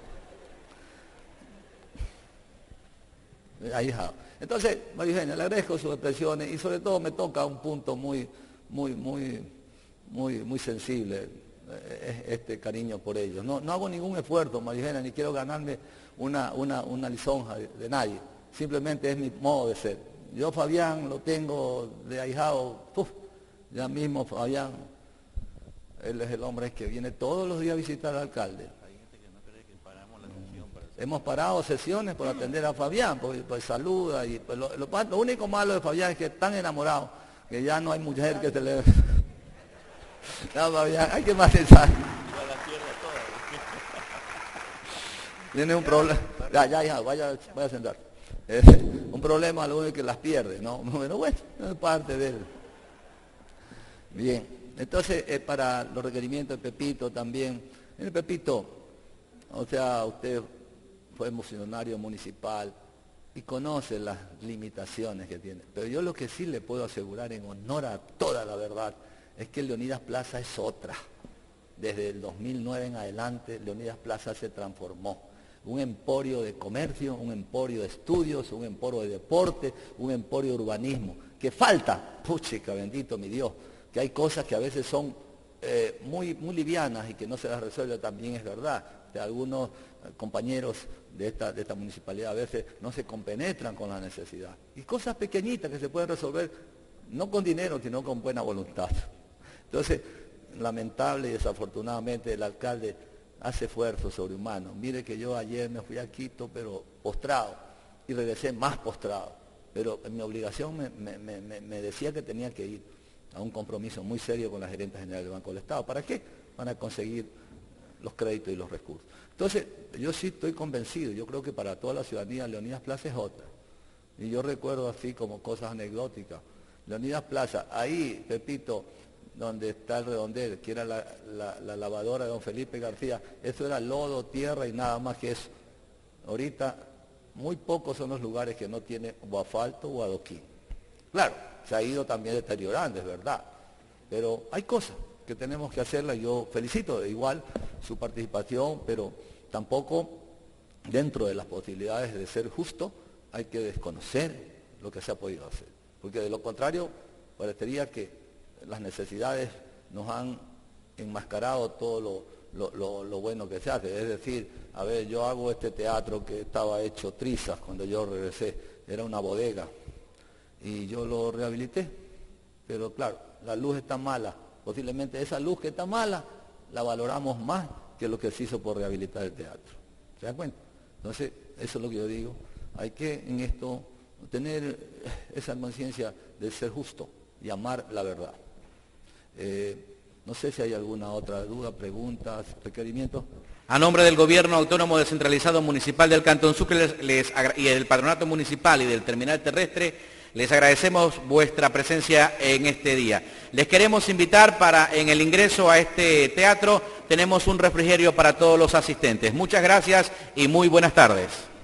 Ahijado. Entonces, María Eugenia, le agradezco sus expresiones y sobre todo me toca un punto muy sensible, este cariño por ellos. No hago ningún esfuerzo, María Eugenia, ni quiero ganarme una lisonja de nadie. Simplemente es mi modo de ser. Yo, Fabián, lo tengo de ahijado, ya mismo Fabián, él es el hombre que viene todos los días a visitar al alcalde. Hay gente que no cree que paramos la sesión para Hemos parado sesiones por atender a Fabián, pues saluda y pues lo único malo de Fabián es que es tan enamorado que ya no hay mujer que se le... No, Fabián, hay que más pensar. Tiene un problema. Ya, vaya a sentar. Un problema lo único que las pierde, ¿no? Bueno, es parte de él. Bien, entonces para los requerimientos de Pepito también. El Pepito, o sea, usted fue funcionario municipal y conoce las limitaciones que tiene. Pero yo lo que sí le puedo asegurar en honor a toda la verdad es que Leonidas Plaza es otra. Desde el 2009 en adelante, Leonidas Plaza se transformó. Un emporio de comercio, un emporio de estudios, un emporio de deporte, un emporio de urbanismo. ¿Qué falta? Puchica, bendito mi Dios, que hay cosas que a veces son muy livianas y que no se las resuelve, también es verdad. De algunos compañeros de esta municipalidad a veces no se compenetran con la necesidad. Y cosas pequeñitas que se pueden resolver, no con dinero, sino con buena voluntad. Entonces, lamentable y desafortunadamente el alcalde hace esfuerzos sobrehumanos. Mire que yo ayer me fui a Quito, pero postrado, y regresé más postrado. Pero mi obligación me decía que tenía que ir a un compromiso muy serio con la gerente general del Banco del Estado. ¿Para qué? Para conseguir los créditos y los recursos. Entonces, yo sí estoy convencido, yo creo que para toda la ciudadanía Leonidas Plaza es otra. Y yo recuerdo así como cosas anecdóticas. Leonidas Plaza, ahí, Pepito, donde está el redondel, que era la lavadora de don Felipe García, eso era lodo, tierra y nada más que eso. Ahorita, muy pocos son los lugares que no tienen o asfalto o adoquín. Claro, se ha ido también deteriorando, es verdad, pero hay cosas que tenemos que hacerlas. Yo felicito igual su participación, pero tampoco dentro de las posibilidades de ser justo hay que desconocer lo que se ha podido hacer, porque de lo contrario parecería que las necesidades nos han enmascarado todo lo bueno que se hace. Es decir, a ver, yo hago este teatro que estaba hecho trizas cuando yo regresé, era una bodega, y yo lo rehabilité, pero claro, la luz está mala, posiblemente esa luz que está mala la valoramos más que lo que se hizo por rehabilitar el teatro. ¿Se dan cuenta? Entonces, eso es lo que yo digo, hay que en esto tener esa conciencia de ser justo y amar la verdad. No sé si hay alguna otra duda, preguntas, requerimientos. A nombre del Gobierno Autónomo Descentralizado Municipal del Cantón Sucre y del Patronato Municipal y del Terminal Terrestre, les agradecemos vuestra presencia en este día. Les queremos invitar en el ingreso a este teatro, tenemos un refrigerio para todos los asistentes. Muchas gracias y muy buenas tardes.